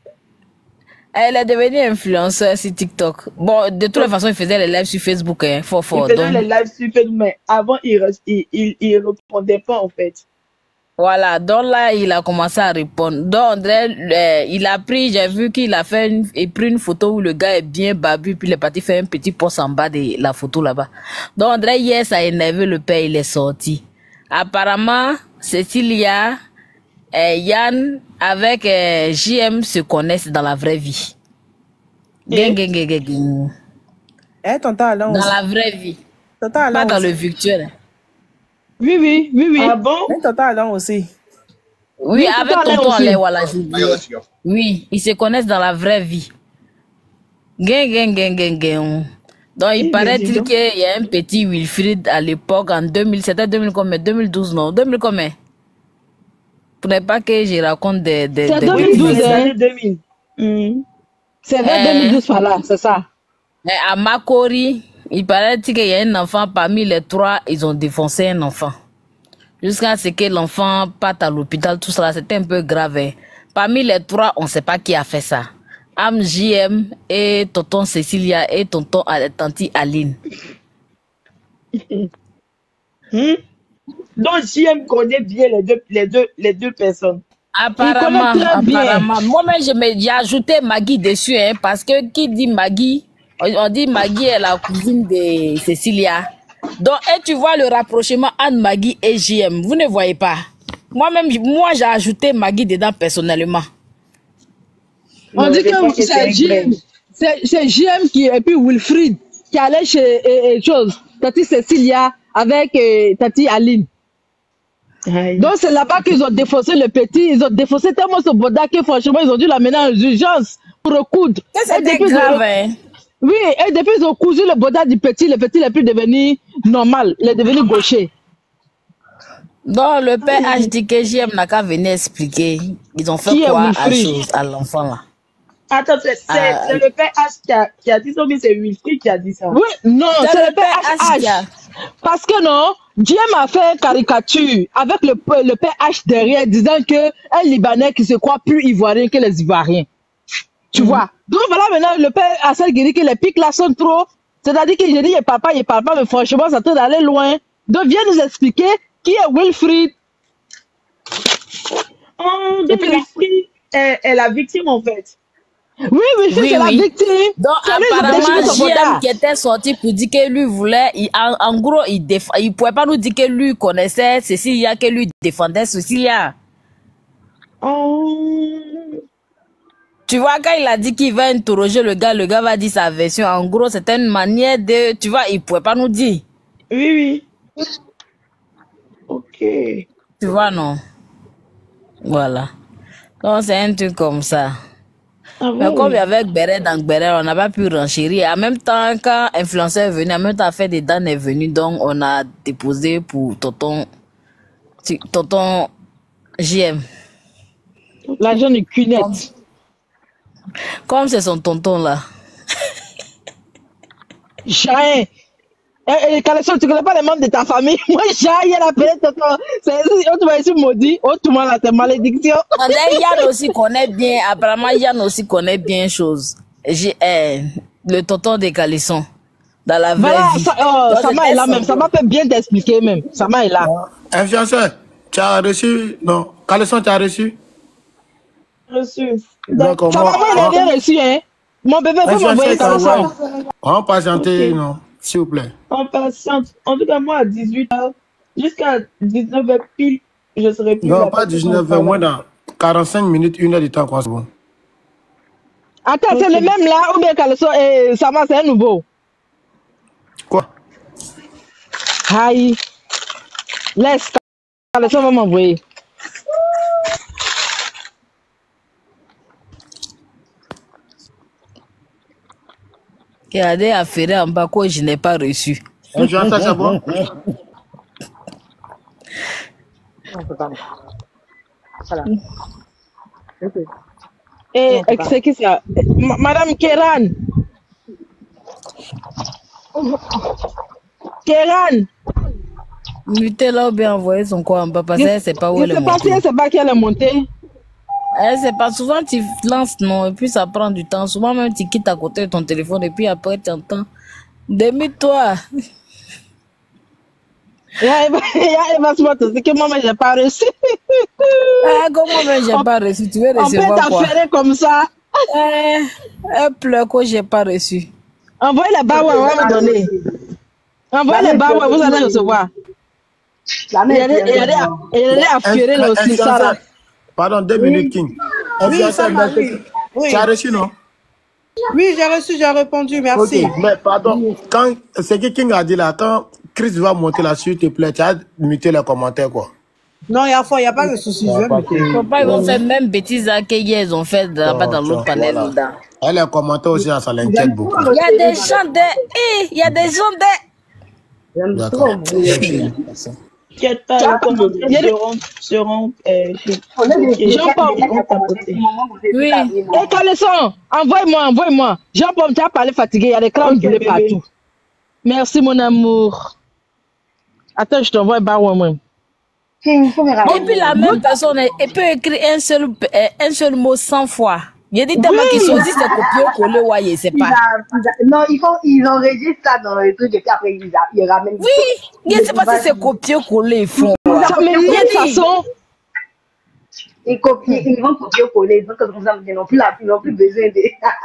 Speaker 7: Elle est devenue influenceur sur TikTok. Bon, de toutes les façons, il faisait les lives sur Facebook, hein, fort
Speaker 4: Il
Speaker 7: fort.
Speaker 4: faisait
Speaker 7: Donc,
Speaker 4: les lives sur Facebook, mais avant, il ne il, il, il répondait pas, en fait.
Speaker 7: voilà, donc là, il a commencé à répondre. Donc, on dirait, euh, il a pris, j'ai vu qu'il a fait une, il pris une photo où le gars est bien babu, puis il est parti faire un petit post en bas de la photo là-bas. Donc, on dirait, hier, ça a énervé le père, il est sorti. Apparemment, Cécilia, euh, Yann, avec euh, J M se connaissent dans la vraie vie. Gang, gang, gang, gang, gang.
Speaker 9: Eh, tonton Alain
Speaker 7: Dans
Speaker 9: aussi.
Speaker 7: la vraie vie.
Speaker 9: Tonton Alain
Speaker 7: Pas dans
Speaker 9: aussi.
Speaker 7: le virtuel.
Speaker 3: Oui, oui, oui, oui.
Speaker 4: Ah bon?
Speaker 9: Eh, tonton Alain aussi.
Speaker 7: Oui,
Speaker 3: Oui,
Speaker 7: avec
Speaker 3: tonton Alain
Speaker 7: tonton
Speaker 3: aussi.
Speaker 7: Alain, voilà, j'ai dit. Oui, ils se connaissent dans la vraie vie. Gang, gang, gang, gang, gang. Donc, il
Speaker 4: Eh,
Speaker 7: paraît-il
Speaker 4: dis donc.
Speaker 7: qu'il y a un petit Wilfried à l'époque, en deux mille, c'était deux mille combien? deux mille douze, non? deux mille combien? Pour ne pas que je raconte des... des,
Speaker 3: C'est
Speaker 7: des
Speaker 4: Oui,
Speaker 3: deux mille douze,
Speaker 4: c'est les
Speaker 7: bêtises.
Speaker 3: hein.
Speaker 4: années deux mille. Hmm.
Speaker 3: C'est vers
Speaker 7: Euh,
Speaker 3: deux mille douze par là, c'est ça.
Speaker 7: Mais à Makori, il paraît-il qu'il y a un enfant, parmi les trois, ils ont défoncé un enfant. Jusqu'à ce que l'enfant parte à l'hôpital, tout ça, c'était un peu grave. Hein. Parmi les trois, on ne sait pas qui a fait ça. Am J M et tonton Cécilia et tonton tanti Aline.
Speaker 4: Hmm? Donc, J M connaît bien les deux, les deux, les deux personnes.
Speaker 7: Apparemment,
Speaker 3: Il connaît très bien.
Speaker 7: apparemment. Moi-même, je me- j'ai ajouté Maggie dessus, hein, parce que qui dit Maggie, on on dit Maggie est la cousine de Cécilia. Donc, et tu vois le rapprochement entre Maggie et J M. Vous ne voyez pas. Moi-même, moi, j'ai ajouté Maggie dedans personnellement.
Speaker 3: On
Speaker 4: Non,
Speaker 3: dit
Speaker 4: je pense
Speaker 3: que
Speaker 4: que c'est un
Speaker 3: c'est J M.
Speaker 4: grain.
Speaker 3: C'est c'est J M qui, et puis Wilfried, qui allait chez et, et chose, Tati Cécilia avec euh, Tati Aline.
Speaker 4: Aïe.
Speaker 3: Donc c'est là-bas qu'ils ont défoncé le petit, ils ont défoncé tellement ce boda que franchement ils ont dû l'amener en urgence pour recoudre.
Speaker 7: Que
Speaker 3: Et
Speaker 7: c'était
Speaker 3: depuis, ils ont-
Speaker 7: grave, hein.
Speaker 3: Oui, et depuis ils ont cousu le boda du petit, le petit n'est plus devenu normal, il est devenu gaucher.
Speaker 7: Donc, le père H dit que J M n'a qu'à venir expliquer. Ils ont fait
Speaker 3: Qui est
Speaker 7: quoi à,
Speaker 3: Wilfried?
Speaker 7: chose, à l'enfant là.
Speaker 4: Attends, c'est c'est-
Speaker 7: Ah,
Speaker 4: c'est le père H qui a, qui a dit ça, mais c'est Wilfried qui a dit ça.
Speaker 1: Oui, non,
Speaker 7: c'est
Speaker 1: c'est
Speaker 7: le
Speaker 1: le père
Speaker 7: père H qui a.
Speaker 1: H. Parce que non, Diem a fait une caricature avec le, le père H derrière disant que un Libanais qui se croit plus ivoirien que les Ivoiriens. Tu vois? Donc voilà, maintenant, le père Assel qui dit que les pics là sont trop. C'est-à-dire que j'ai dit, il parle pas, il parle pas, mais franchement, ça train d'aller loin. Donc viens nous expliquer qui est Wilfried.
Speaker 4: Oh,
Speaker 1: Et
Speaker 4: donc
Speaker 1: puis là-
Speaker 4: Wilfried est, est la victime en fait.
Speaker 1: Oui, Wilfried,
Speaker 7: Oui,
Speaker 1: c'est la
Speaker 7: oui.
Speaker 1: victime.
Speaker 7: Donc,
Speaker 1: C'est lui qui a déchiré
Speaker 7: apparemment,
Speaker 1: son
Speaker 7: J M
Speaker 1: botard.
Speaker 7: qui était sorti pour dire que lui voulait, il- en, en gros, il déf- il pouvait pas nous dire que lui connaissait Cécilia, que lui défendait Cécilia.
Speaker 4: Oh.
Speaker 7: Tu vois, quand il a dit qu'il va interroger le gars, le gars va dire sa version. En gros, c'était une manière de, tu vois, il pouvait pas nous dire.
Speaker 4: Oui, oui. Ok.
Speaker 7: Tu vois, non? Voilà. Donc, c'est un truc comme ça.
Speaker 4: Ah
Speaker 7: Mais
Speaker 4: ouais.
Speaker 7: comme il y avait Béret dans Béret, on n'a pas pu renchérir. En même temps, quand influenceur est venu, en même temps, fait des Dan est venu, donc on a déposé pour tonton, tu- tonton J M.
Speaker 1: L'argent de cunette.
Speaker 7: Comme c'est son tonton là.
Speaker 1: Jain. Et, et Caleçon, tu connais pas les membres de ta famille? Moi, Jain, il a appelé tonton. C'est autre fois ici maudit, autrement là, c'est malédiction.
Speaker 7: On est- Yann aussi connaît bien, apparemment Yann aussi connaît bien chose. J'ai, eh, le tonton des Caleçons. Dans la vraie
Speaker 1: Voilà,
Speaker 7: vie.
Speaker 1: ça, oh,
Speaker 7: Donc,
Speaker 1: Sama
Speaker 7: c'était
Speaker 1: est là
Speaker 7: son-
Speaker 1: même. Sama peut bien t'expliquer même. Sama est là.
Speaker 19: Influenceur, tu as reçu. Non, Caleçon, tu as reçu.
Speaker 4: Reçu.
Speaker 19: D'accord,
Speaker 1: Sama, moi, il a bien reçu, hein. Mon bébé peut m'envoyer
Speaker 19: Influenceur,
Speaker 1: Caleçon.
Speaker 19: on va patienter,
Speaker 4: Ok.
Speaker 19: non, s'il vous plaît.
Speaker 4: En patiente. En tout cas, moi, à dix-huit heures, jusqu'à dix-neuf heures pile, je serai plus
Speaker 19: Non,
Speaker 4: là.
Speaker 19: pas dix-neuf heures, moins dans quarante-cinq minutes, une heure de temps, quoi, c'est bon.
Speaker 1: Attends, c'est
Speaker 4: Ok.
Speaker 1: le même là ou bien Caleçon et Sama, c'est un nouveau?
Speaker 19: Quoi?
Speaker 1: Aïe. Laisse, Caleçon va m'envoyer.
Speaker 7: Regardez, affaire en bas, quoi, je n'ai pas reçu.
Speaker 19: Influenceur, c'est bon?
Speaker 3: Voilà. Ok.
Speaker 1: Et c'est qui ça? Ma- Madame Kéran. Kéran.
Speaker 7: Muté là ou bien envoyer son quoi en bas parce
Speaker 1: Je
Speaker 7: qu'elle sait pas où
Speaker 1: je
Speaker 7: elle est
Speaker 1: sais pas si
Speaker 7: montée.
Speaker 1: elle sait pas qu'elle est montée.
Speaker 7: Elle sait pas, souvent tu lances non et puis ça prend du temps. Souvent même tu quittes à côté de ton téléphone et puis après tu entends. Demi-toi.
Speaker 1: Il y a Eva il y a Eva Smart aussi que moi, mais j'ai pas reçu.
Speaker 7: Ah, comment même j'ai
Speaker 1: On-
Speaker 7: pas reçu? Tu veux
Speaker 1: On peut
Speaker 7: recevoir quoi?
Speaker 1: t'affairer comme ça.
Speaker 7: Eh, elle pleure que j'ai pas reçu.
Speaker 1: Envoyez les bas, on va vous donner. Envoyez les bas, vous allez recevoir.
Speaker 6: La
Speaker 1: Et
Speaker 6: mère
Speaker 1: elle est- et elle est à- et elle est affierée là aussi, ça là.
Speaker 19: Pardon, deux minutes, King. Influenceur,
Speaker 9: ça va,
Speaker 19: merci.
Speaker 9: oui. Oui.
Speaker 19: Tu as reçu, non?
Speaker 9: Oui, j'ai reçu, j'ai répondu, merci.
Speaker 19: Ok, mais pardon, quand, c'est que King a dit là, quand Chris va monter là, s'il te plaît, tu as muté les commentaires, quoi.
Speaker 9: Non, il y a fois, il n'y a pas de souci, je vais me
Speaker 7: Faut pas, ils vont faire même bêtise là qu'hier ils ont fait là-bas dans l'autre panel.
Speaker 19: Voilà.
Speaker 7: Là.
Speaker 19: Elle les commentaires aussi, ça l'inquiète beaucoup.
Speaker 7: Il y a des gens de. Eh, il y a des gens de.
Speaker 19: D'accord.
Speaker 4: T'inquiète pas, les commentaires seront, seront euh, bloqués.
Speaker 1: Jean-Paul.
Speaker 4: Ils vont tapoter.
Speaker 1: Oui. Et Caleçon, envoie-moi, envoie-moi. Jean-Paul, tu as parlé fatigué, il y a des crânes
Speaker 4: Ok,
Speaker 1: brûlés
Speaker 4: bébé.
Speaker 1: partout. Merci, mon amour. Attends, je t'envoie un bar au moins.
Speaker 6: Il faut me
Speaker 7: Et
Speaker 6: rappeler.
Speaker 7: puis la même personne, elle peut écrire un seul, euh, un seul mot cent fois. Il y a des tellement
Speaker 1: Oui.
Speaker 7: qui choisissent de copier-coller, ouais, je sais
Speaker 6: Ils
Speaker 7: pas.
Speaker 6: a- ils a- Non, ils font, ils enregistrent ça dans le truc et puis après ils, a- ils ramènent.
Speaker 7: Oui, je sais pas si c'est copier-coller, ils font.
Speaker 1: Ça, mais de
Speaker 7: Il y a
Speaker 1: toute
Speaker 7: des-
Speaker 1: façon,
Speaker 6: Ils copient, ils vont copier coller. Donc comme ça, ils n'ont plus la, ils n'ont plus besoin de.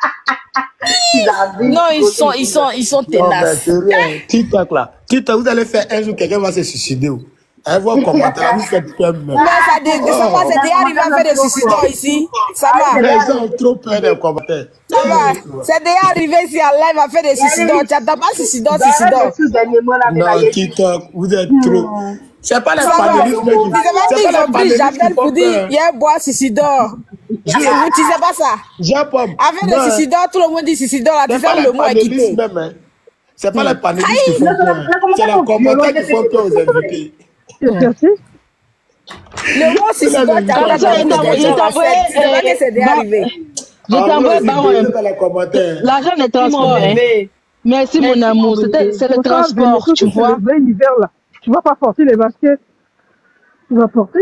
Speaker 6: Ils avaient-
Speaker 7: Non, ils sont, ils sont, ils sont
Speaker 19: Non, mais
Speaker 7: tenaces.
Speaker 19: c'est rien. TikTok là. TikTok, vous allez faire un jour, quelqu'un va se suicider. oh. Elle va commenter, vous faites peur même.
Speaker 9: Mais ça, dé- ça va, c'est déjà arrivé à faire des suicidants ici. Ça va.
Speaker 19: Les gens ont trop peur des commentaires.
Speaker 9: Ça va. C'est déjà arrivé ici en live à faire des suicidants. Tu n'attends pas suicidant, suicidant.
Speaker 19: Non, TikTok, vous êtes trop. C'est pas les
Speaker 9: Ça va.
Speaker 19: panélistes qui
Speaker 9: Tu sais pas
Speaker 19: c'est
Speaker 9: qu'ils
Speaker 19: pas
Speaker 9: ont
Speaker 19: les
Speaker 9: pris
Speaker 19: panélistes
Speaker 9: Jamel
Speaker 19: qui
Speaker 9: pour
Speaker 19: font
Speaker 9: dire
Speaker 19: peur.
Speaker 9: il y a un bois suicidant. Vous tu sais pas ça?
Speaker 19: Jean-Paul.
Speaker 9: Avec
Speaker 19: non,
Speaker 9: le suicidant, tout le monde dit suicidant. Là, tu
Speaker 19: C'est pas
Speaker 9: sais
Speaker 19: les
Speaker 9: le mot est quitté.
Speaker 19: panélistes même. hein. C'est pas les panélistes qui font peur. C'est les commentaires qui font peur aux invités.
Speaker 9: Le mot suicidant, tu as
Speaker 1: Caleçon, il t'a envoyé, il t'a envoyé,
Speaker 9: c'est pas que c'est déjà
Speaker 1: euh,
Speaker 9: arrivé.
Speaker 14: Je
Speaker 19: Ah,
Speaker 14: t'envoie
Speaker 19: moi,
Speaker 14: bah,
Speaker 19: c'est
Speaker 14: ouais.
Speaker 19: deux dans les commentaires.
Speaker 14: L'argent des
Speaker 4: Mon
Speaker 14: transports. Hein.
Speaker 4: bébé.
Speaker 14: Merci, mon amour. C'était- C'est le transport, tu vois.
Speaker 5: Le l'hiver là. Tu vas pas porter les baskets. Tu vas porter.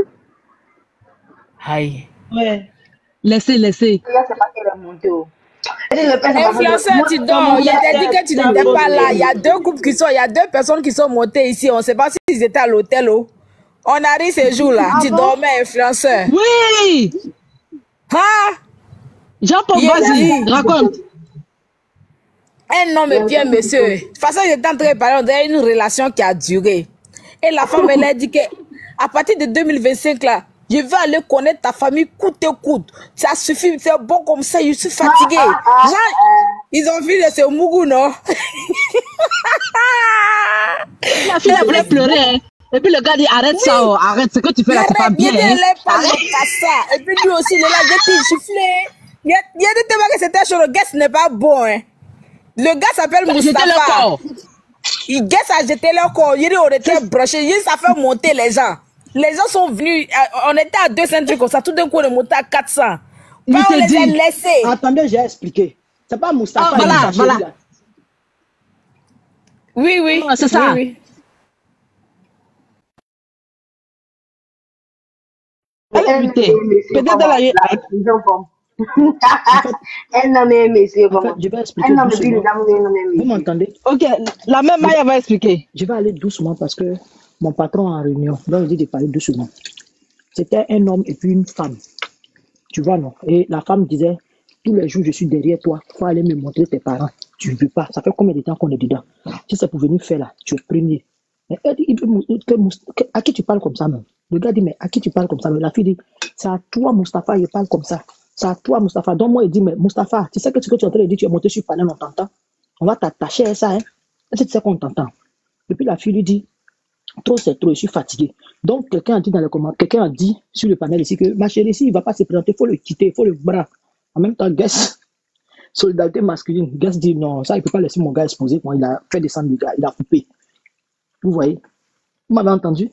Speaker 7: Aïe.
Speaker 4: Ouais.
Speaker 14: Laissez, laissez.
Speaker 6: Là, c'est pas qu'elle est montée. Oh. Elle dit, le père, c'est pas
Speaker 7: Influenceur,
Speaker 6: moi,
Speaker 7: tu
Speaker 6: dans
Speaker 7: dors.
Speaker 6: mon
Speaker 7: Il y a
Speaker 6: père,
Speaker 7: dit que tu
Speaker 6: c'est
Speaker 7: n'étais
Speaker 6: un
Speaker 7: pas là.
Speaker 6: autre.
Speaker 7: Il y a deux couples qui sont, il y a deux personnes qui sont montées ici. On ne sait pas s'ils étaient à l'hôtel. Oh. On arrive ces jours-là.
Speaker 14: Ah
Speaker 7: tu
Speaker 14: bon?
Speaker 7: dormais, influenceur.
Speaker 14: Oui!
Speaker 7: Hein?
Speaker 14: Jean-Paul,
Speaker 7: Il a
Speaker 14: vas-y,
Speaker 7: dit-
Speaker 14: raconte.
Speaker 7: Un homme et puis un monsieur. De toute façon, ils étaient en train de parler, on dirait une relation qui a duré. Et la femme, elle a dit que à partir de deux mille vingt-cinq, là, je vais aller connaître ta famille coûte que coûte. Ça suffit, c'est bon comme ça, je suis fatigué. Genre, ils ont vu de ce mougou, non?
Speaker 14: La fille, elle voulait pleurer. Hein. Et puis le gars dit arrête
Speaker 7: Oui.
Speaker 14: ça, oh, arrête, ce que tu fais là, c'est pas
Speaker 7: Arrête,
Speaker 14: bien.
Speaker 7: il
Speaker 14: Hein.
Speaker 7: est pas
Speaker 14: Arrête.
Speaker 7: ça. Et puis lui aussi, il est là, il est chifflé. Il y a il y a des tellement que c'était chaud, le gars, ce n'est pas bon. Hein. Le gars s'appelle
Speaker 14: Jeter le
Speaker 7: Moustapha.
Speaker 14: corps.
Speaker 7: Il gars a jeté leur corps. Il dit on était brochés. Il dit ça fait monter les gens. Les gens sont venus. euh, On était à deux cents trucs comme ça. Tout d'un coup, on est monté à quatre cents.
Speaker 14: Il
Speaker 7: Pas on
Speaker 14: te
Speaker 7: les a
Speaker 14: dit.
Speaker 7: laissés.
Speaker 14: Attendez, j'ai expliqué. C'est pas Moustapha.
Speaker 7: Ah, voilà,
Speaker 14: il est fâché,
Speaker 7: voilà.
Speaker 14: là.
Speaker 7: Oui, oui.
Speaker 14: Ouais, c'est ça.
Speaker 7: Oui, oui.
Speaker 14: Elle est butée. Peut-être dans la...
Speaker 6: Elle n'a même essayé.
Speaker 14: En fait, je vais expliquer
Speaker 6: Elle n'a même
Speaker 14: doucement.
Speaker 6: vu
Speaker 14: Vous m'entendez?
Speaker 3: Ok, la même Maya va expliquer.
Speaker 14: Je vais aller doucement parce que mon patron est en réunion. Donc, il dit de parler doucement. C'était un homme et puis une femme. Tu vois, non? Et la femme disait, tous les jours, je suis derrière toi. Il faut aller me montrer tes parents. Tu ne veux pas. Ça fait combien de temps qu'on est dedans? Si c'est pour venir faire là, tu es premier. Mais elle dit, il veut mou- que Mous- que- à qui tu parles comme ça, même? Le gars dit, mais à qui tu parles comme ça? Mais la fille dit, c'est à toi, Mustapha, il parle comme ça. C'est à toi, Mustapha. Donc, moi, il dit, mais Mustapha, tu sais que ce que tu es en train de dire, tu es monté sur panel, on t'entend. On va t'attacher à ça, hein? Est-ce que tu sais qu'on t'entend? Et puis la fille lui dit, trop c'est trop, je suis fatigué. Donc, quelqu'un a dit dans les commentaires, quelqu'un a dit sur le panel ici que ma chérie, ici, il ne va pas se présenter, il faut le quitter, il faut le bras. En même temps, Guess, solidarité masculine, Guess dit non, ça, il ne peut pas laisser mon gars exposer. Bon, il a fait descendre le gars, il a coupé. Vous voyez? Vous m'avez entendu?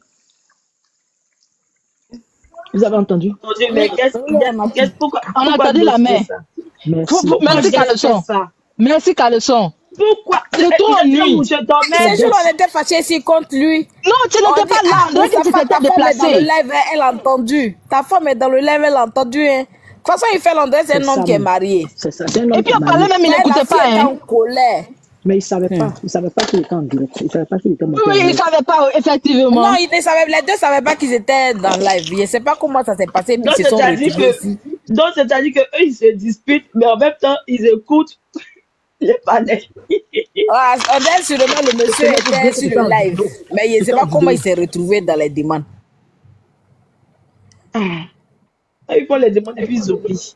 Speaker 14: Vous avez entendu?
Speaker 4: Entendu, mais qu'est-ce qu'est-ce- pourquoi
Speaker 3: On a
Speaker 4: pourquoi
Speaker 3: entendu la
Speaker 4: bloquer
Speaker 3: main.
Speaker 4: ça?
Speaker 14: Merci.
Speaker 3: Faut- faut- Merci, Caleçon. Merci, Caleçon.
Speaker 4: Pourquoi?
Speaker 3: C'est trop
Speaker 4: Je dors
Speaker 3: nuit.
Speaker 4: où je dormais.
Speaker 7: Ce jour, on était fâchés ici contre lui.
Speaker 3: Non, tu
Speaker 7: On
Speaker 3: n'étais
Speaker 7: dit,
Speaker 3: pas là.
Speaker 7: ah,
Speaker 3: On dirait que tu
Speaker 7: Moustapha,
Speaker 3: t'étais
Speaker 7: ta femme est dans le
Speaker 3: déplacé.
Speaker 7: live, hein, elle a entendu. Ta femme est dans le live, elle a entendu. Hein. De toute façon, il fait l'endroit, c'est un
Speaker 14: C'est
Speaker 7: homme
Speaker 14: ça,
Speaker 7: qui est
Speaker 14: même.
Speaker 7: marié.
Speaker 14: C'est ça, c'est un homme
Speaker 3: Et puis
Speaker 14: qui
Speaker 3: on
Speaker 14: est
Speaker 3: parlait
Speaker 14: marié.
Speaker 3: même, il
Speaker 7: Mais
Speaker 3: n'écoutait
Speaker 7: la fille
Speaker 3: pas.
Speaker 7: est
Speaker 3: Hein.
Speaker 7: en colère.
Speaker 14: Mais il ne savait pas, il ne savait pas qu'il était en direct. Il ne savait pas qu'il était monté en
Speaker 3: Oui, il ne
Speaker 14: direct.
Speaker 3: savait pas, effectivement.
Speaker 7: Non, ils ne savaient, les deux ne savaient pas qu'ils étaient dans le live. Je ne sais pas comment ça s'est passé, puis
Speaker 4: Donc,
Speaker 7: ils se sont
Speaker 4: c'est-à-dire
Speaker 7: retrouvés
Speaker 4: que,
Speaker 7: ici.
Speaker 4: donc, c'est-à-dire que eux, ils se disputent, mais en même temps, ils écoutent les panels.
Speaker 7: Ah, on dirait sûrement le monsieur était sur le live. Mais je ne sais pas comment il s'est retrouvé dans les demandes.
Speaker 4: Ah, ils font les demandes et puis ils oublient.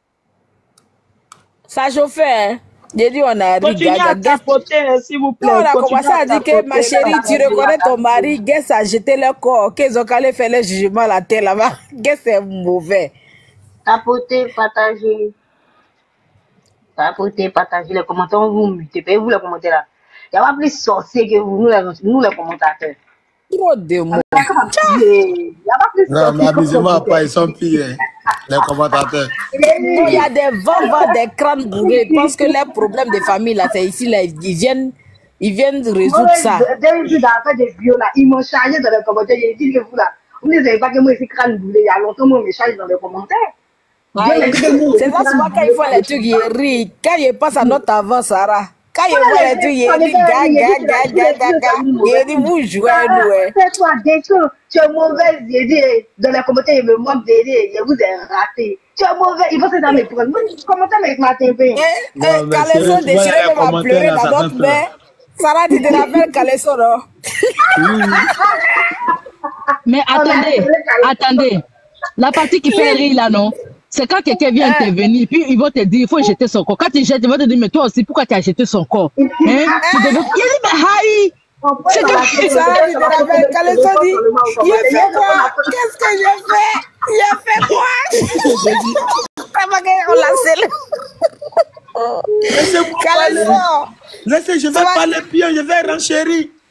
Speaker 7: Ça chauffait, hein. J'ai dit, on a
Speaker 4: Continuez à tapoter, hein, s'il vous plaît.
Speaker 7: Non, on a
Speaker 4: Continuez
Speaker 7: commencé à dire que
Speaker 4: tapoter,
Speaker 7: ma chérie, tu
Speaker 4: tapoter,
Speaker 7: reconnais ton
Speaker 4: tapoter.
Speaker 7: mari, Guess a jeté leur corps, qu'ils ont qu'à faire le jugement à la terre là-bas. Guess c'est mauvais.
Speaker 6: Tapoter, partager. Tapoter, partager. Les commentaires, vous mutez. Payez-vous les commentaires là. Il n'y a pas plus sorciers que vous, nous les, nous, les commentateurs.
Speaker 7: Trop de mots.
Speaker 6: Il n'y a pas plus
Speaker 19: Non, mais
Speaker 6: sorciers que
Speaker 19: amusez-moi
Speaker 6: vous.
Speaker 19: pas, ils sont pires, hein, les commentateurs.
Speaker 7: Il y a des vents, des crânes bourrés. Ils pensent que les problèmes de famille là, c'est ici, là, ils viennent, ils viennent résoudre ça.
Speaker 6: Dès que je suis dans l'affaire des vieux là, ils m'ont chargé dans les commentaires. J'ai dit que vous là, vous ne savez pas que moi, je suis crâne boulé. Il y a longtemps, moi, je me charge dans les commentaires.
Speaker 7: Aïe, c'est ça souvent quand ils font les trucs, ils rient. Quand ils passent à notre avant, Sarah. Quand ils voient les trucs, ils disent gaga, gaga, gaga, gaga. Ils disent vous jouez, nous. hein.
Speaker 6: Fais-toi des choses. Tu es mauvaise. J'ai dit, dans les commentaires, il me manque d'aider. Je vous ai raté. Tu es mauvais. Il faut que ça me prenne. Moi, je commentais avec ma T V.
Speaker 19: Non, mais
Speaker 7: Caleçon
Speaker 19: c'est- tu vois,
Speaker 7: déchiré
Speaker 19: les
Speaker 7: même à
Speaker 19: commentaires,
Speaker 7: pleurer
Speaker 19: là,
Speaker 7: dans
Speaker 19: ça
Speaker 7: notre
Speaker 19: fait
Speaker 7: main. Sarah, tu te rappelles Caleçon, non?
Speaker 3: Mais attendez, attendez. La partie qui fait rire là, non? C'est quand quelqu'un vient intervenir, puis ils vont te dire, il faut jeter son corps. Quand tu jettes, ils vont te dire, mais toi aussi, pourquoi tu as jeté son corps? Hein? Tu devais... Il dit, mais Haï! C'est que
Speaker 7: Sarah, tu te rappelles Caleçon dit, il a fait quoi? Qu'est-ce que j'ai fait? Il a fait quoi? On l'a scellé.
Speaker 19: Laissez-moi parler.
Speaker 7: Caleçon.
Speaker 19: Laissez, je vais
Speaker 7: Ça va-
Speaker 19: parler bien, je vais renchérir.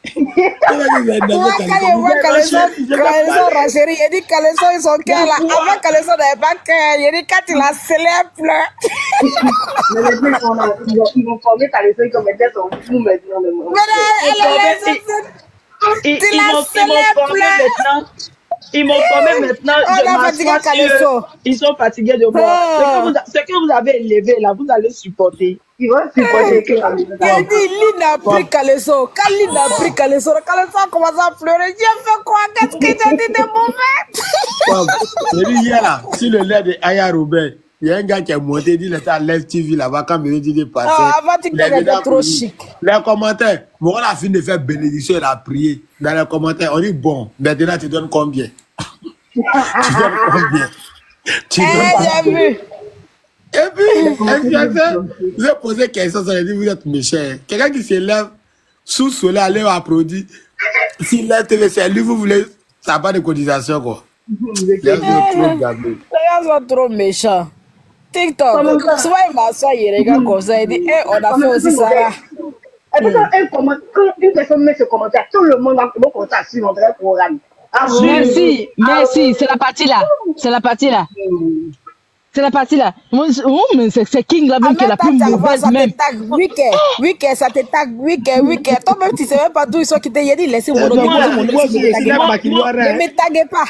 Speaker 9: Ouais, quand il voit Caleçon, Caleçon racherie, il dit Caleçon, ils sont cœur là. Avant Caleçon n'avait pas cœur. Il dit quand il a scellé, elle pleure.
Speaker 6: Mais les mecs, on a- ils vont- ils vont former Caleçon comme elles sont fous maintenant. le monde.
Speaker 9: Mais là, elle est laissée.
Speaker 4: Ils
Speaker 9: Tu
Speaker 4: ils
Speaker 9: l'as
Speaker 4: m'ont ils
Speaker 9: scellé,
Speaker 4: m'ont
Speaker 9: elle
Speaker 4: formé
Speaker 9: pleure.
Speaker 4: maintenant. Ils m'ont formé maintenant.
Speaker 9: On
Speaker 4: Je
Speaker 9: a fatigué
Speaker 4: m'assois sur eux.
Speaker 9: Caleçon.
Speaker 4: Ils sont fatigués de moi. Ce que, vous, a- ce que vous avez élevé là, vous allez supporter.
Speaker 6: Ils vont supporter que la
Speaker 9: Il dit, Lynn a pris Caleçon. Quand Lynn a pris Caleçon, Caleçon a commencé à pleurer. J'ai fait quoi? Qu'est-ce que j'ai dit de mauvais?
Speaker 19: C'est lui hier là, sur le lait de Aya Robert. Il y a un gars qui est monté, il dit, il était à Live T V là-bas quand il dit passé.
Speaker 9: Ah, avant, tu étais trop chic.
Speaker 19: Les commentaires, bon, on a fini de faire bénédiction, il a prié. Dans les commentaires, on dit, bon, maintenant tu donnes combien? Tu donnes combien? Tu donnes
Speaker 9: Eh, j'ai vu.
Speaker 19: Et puis, influenceur, vous avez posé question, ça veut dire vous êtes méchant. Quelqu'un qui se lève sous le soleil, allez applaudir. S'il lève T V, c'est lui, vous voulez, ça n'a pas de cotisation, quoi. Les gens sont trop gavés.
Speaker 7: Les gens sont trop méchants. TikTok, souvent il m'assoit, il regarde comme ça, il dit, eh, on a fait aussi ça là.
Speaker 6: Et puis, quand un comment- quand une personne met ce commentaire, tout le monde va commencer à suivre notre programme. Ah,
Speaker 3: Merci, merci, c'est la partie là. C'est la partie là. C'est la partie là. Moi, je- Oh, mais c'est c'est King là même qui est la plus mauvaise
Speaker 9: Ça
Speaker 3: même.
Speaker 9: te tag, week-end, week-end, ça te tag, week-end, week-end. Toi-même, tu sais même pas d'où ils sont quittés. Il a dit, laissez-moi
Speaker 4: Euh,
Speaker 9: déposer
Speaker 4: moi,
Speaker 9: mon nom.
Speaker 4: moi,
Speaker 9: Si vous
Speaker 4: c'est-
Speaker 9: ne taguez
Speaker 4: c'est
Speaker 9: pas,
Speaker 4: moi qui dois
Speaker 9: ne me taguez pas.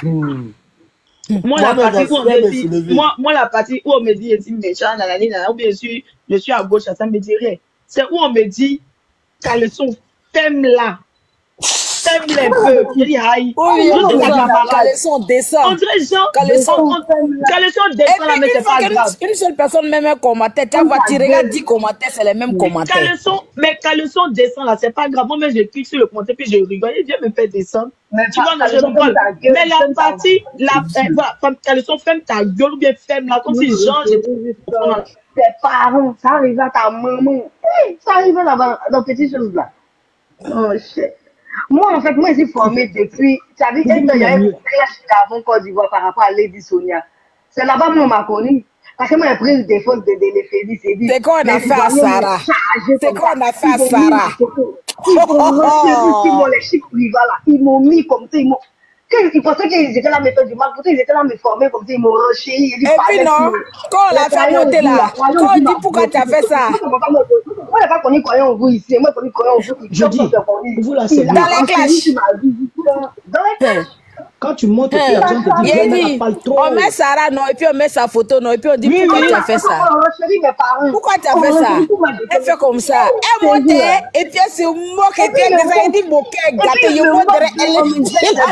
Speaker 4: Moi, la partie où on me dit, moi, moi, la partie où on me dit, je suis méchant, nanani, nanana, ou bien je suis, je suis à gauche, ça ne me dit rien. C'est où on me dit, Caleçon, t'aimes-la. T'aimes-les peu. Il dit, aïe.
Speaker 9: Oui,
Speaker 4: Je dis,
Speaker 9: oui,
Speaker 4: la malade.
Speaker 9: Caleçon descend.
Speaker 4: On dirait, genre,
Speaker 9: Caleçon.
Speaker 4: on- on- Caleçon descend là, mais c'est pas grave.
Speaker 9: Une seule personne même un commentaire, tu vas tirer, regarde dix commentaires, c'est les mêmes commentaires.
Speaker 4: Caleçon, mais Caleçon descend là, c'est pas grave. Moi, je clique sur le commentaire, puis je rigole. Et Dieu me fait descendre. Tu vois, non, je
Speaker 6: Caleçon,
Speaker 4: rigole.
Speaker 6: ferme ta gueule,
Speaker 4: Mais la
Speaker 6: ferme ta
Speaker 4: partie, la, euh, voilà, comme Caleçon, ferme ta gueule ou bien ferme là, comme si Jean, j'étais.
Speaker 6: Tes parents, ça arrive à ta maman. Hey, ça arrive là-bas, dans petites choses là. Oh, shit. Moi, en fait, moi, je suis formée depuis. Tu as vu, il y a une crèche d'avant Côte d'Ivoire par rapport à Lady Sonia. C'est là-bas que moi, on m'a connu. Parce que moi, j'ai pris le défense de de Félix.
Speaker 9: C'est quoi on a fait à Sarah? C'est quoi on a fait à Sarah?
Speaker 6: Ils m'ont reçu, ils m'ont les chics privés là. Ils m'ont mis comme ça. Ils m'ont. Ils pensaient qu'ils étaient là, méthode du mal. Pourtant, ils étaient là, me former comme ça. Ils m'ont reçu.
Speaker 9: Et puis non, quand on l'a fait monter là, quand on dit pourquoi tu as fait ça?
Speaker 6: Moi, je n'ai pas connu croyant en vous ici. Moi, je connu croyant en vous.
Speaker 14: Je dis, vous là, c'est
Speaker 6: Dans
Speaker 14: bien.
Speaker 6: les clashs. Dans les clashs.
Speaker 14: Quand tu montes et puis la gente te dit,
Speaker 9: Il
Speaker 14: Brenda,
Speaker 9: dit,
Speaker 14: parle trop.
Speaker 9: on met Sarah, non, et puis on met sa photo, non, et puis on dit
Speaker 6: Oui,
Speaker 9: pourquoi
Speaker 6: oui.
Speaker 9: tu as fait ça?
Speaker 6: On renchérit mes parents.
Speaker 9: Pourquoi tu as
Speaker 6: On
Speaker 9: fait ça?
Speaker 6: renchérit tout ma
Speaker 9: Elle fait comme ça. Elle monte et puis elle se moque et puis elle dit, elle dit mon cœur gâté. Je monte, elle est dit la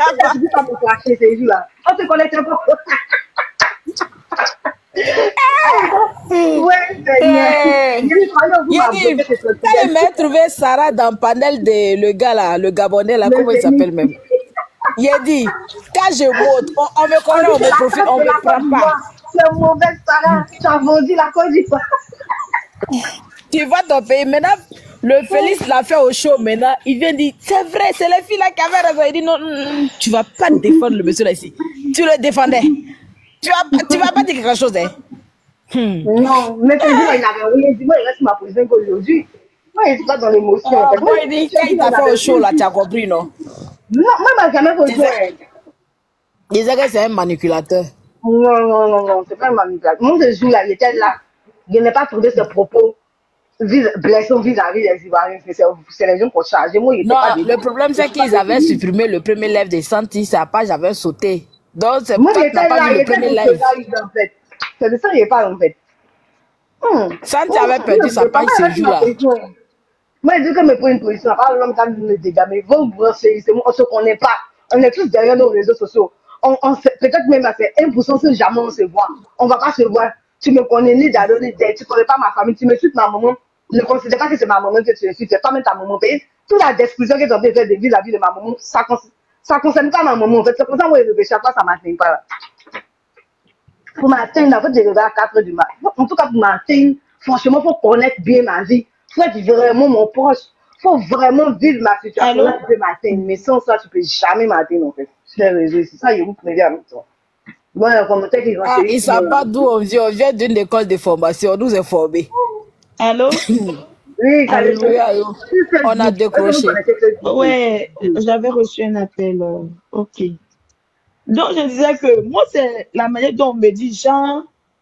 Speaker 6: dit ces jours-là. On te connaît pas. Ouais,
Speaker 9: Eh, il a dit, quand il m'a trouvé Sarah dans le panel de le gars là, le Gabonais là, comment il s'appelle même? Il a dit, quand je monte, on, on me connaît, on me profite, on me prend pas.
Speaker 6: C'est mauvais, Sarah. Tu as vendu la Côte d'Ivoire.
Speaker 9: Tu vas ton pays. Maintenant, le Félix l'a fait au show maintenant. Il vient dire, c'est vrai, c'est les filles là qui avaient raison. Il dit, non, non, tu vas pas défendre le monsieur là ici. Tu le défendais. Tu vas, tu vas pas dire quelque chose, hein? Hmm.
Speaker 6: Non, mais c'est lui, il n'avait rien dit. Moi, il reste ma position qu'aujourd'hui. Moi, je suis pas dans l'émotion.
Speaker 9: Ah, moi, il dit, quand il t'a fait au show là, tu as compris, non?
Speaker 6: Non, moi, il m'a jamais fait au show.
Speaker 9: Il disait que c'est un manipulateur.
Speaker 6: Non, non, non, non, c'est pas un manipulateur. Moi, ce jour-là, il était là. Je n'ai pas trouvé ce propos vis- blessant vis-à-vis des Ivoiriens. C'est c'est les gens qui ont chargé. Moi, il était
Speaker 9: Non,
Speaker 6: pas
Speaker 9: le problème c'est qu'ils avaient supprimé le premier live des Santis, sa page avait sauté. Donc, c'est
Speaker 6: Moi,
Speaker 9: toi
Speaker 6: il
Speaker 9: qui n'as
Speaker 6: était
Speaker 9: pas
Speaker 6: là,
Speaker 9: vu
Speaker 6: il
Speaker 9: le
Speaker 6: était
Speaker 9: premier
Speaker 6: dans
Speaker 9: live.
Speaker 6: ce live, en fait. C'est de ça qu'il parle, en fait. Hum.
Speaker 9: Santi avait perdu sa page ce jour-là.
Speaker 6: Moi, je dis que me prend une position, à part l'homme qui a le dégât, mais vos c'est on ne se connaît pas. On est tous derrière nos réseaux sociaux. On, on peut-être même à faire un pour cent si jamais on se voit. On ne va pas se voir. Tu me connais ni d'ado ni d'aide, tu ne connais pas ma famille, tu me suis ma maman. Ne considère pas que c'est ma maman que tu suis, c'est pas même ta maman. Toute la description que tu as fait de vis-à-vis de ma maman, ça ne concerne pas ma maman. En fait, c'est pour ça que je réfléchis à quoi ça ne m'atteint pas. Là. Pour m'atteindre, en fait, je réveille à quatre heures du matin. En tout cas, pour m'atteindre, franchement, il faut connaître bien ma vie. Il faut être vraiment mon proche. Il faut vraiment vivre ma situation. Là, tu peux m'atteindre. Mais sans ça, tu ne peux jamais m'atteindre, en fait. Sur les réseaux, c'est ça, je vous préviens avec toi. Moi, le commentaire qu'ils ont
Speaker 9: Ah, ils ne savent pas d'où on vient. On vient d'une école de formation. On nous est formés.
Speaker 4: Allô?
Speaker 6: Oui, ça
Speaker 4: Allô?
Speaker 7: Oui, allô. On a décroché.
Speaker 4: Ouais, j'avais reçu un appel. euh, Ok. Donc, je disais que moi, c'est la manière dont on me dit, genre,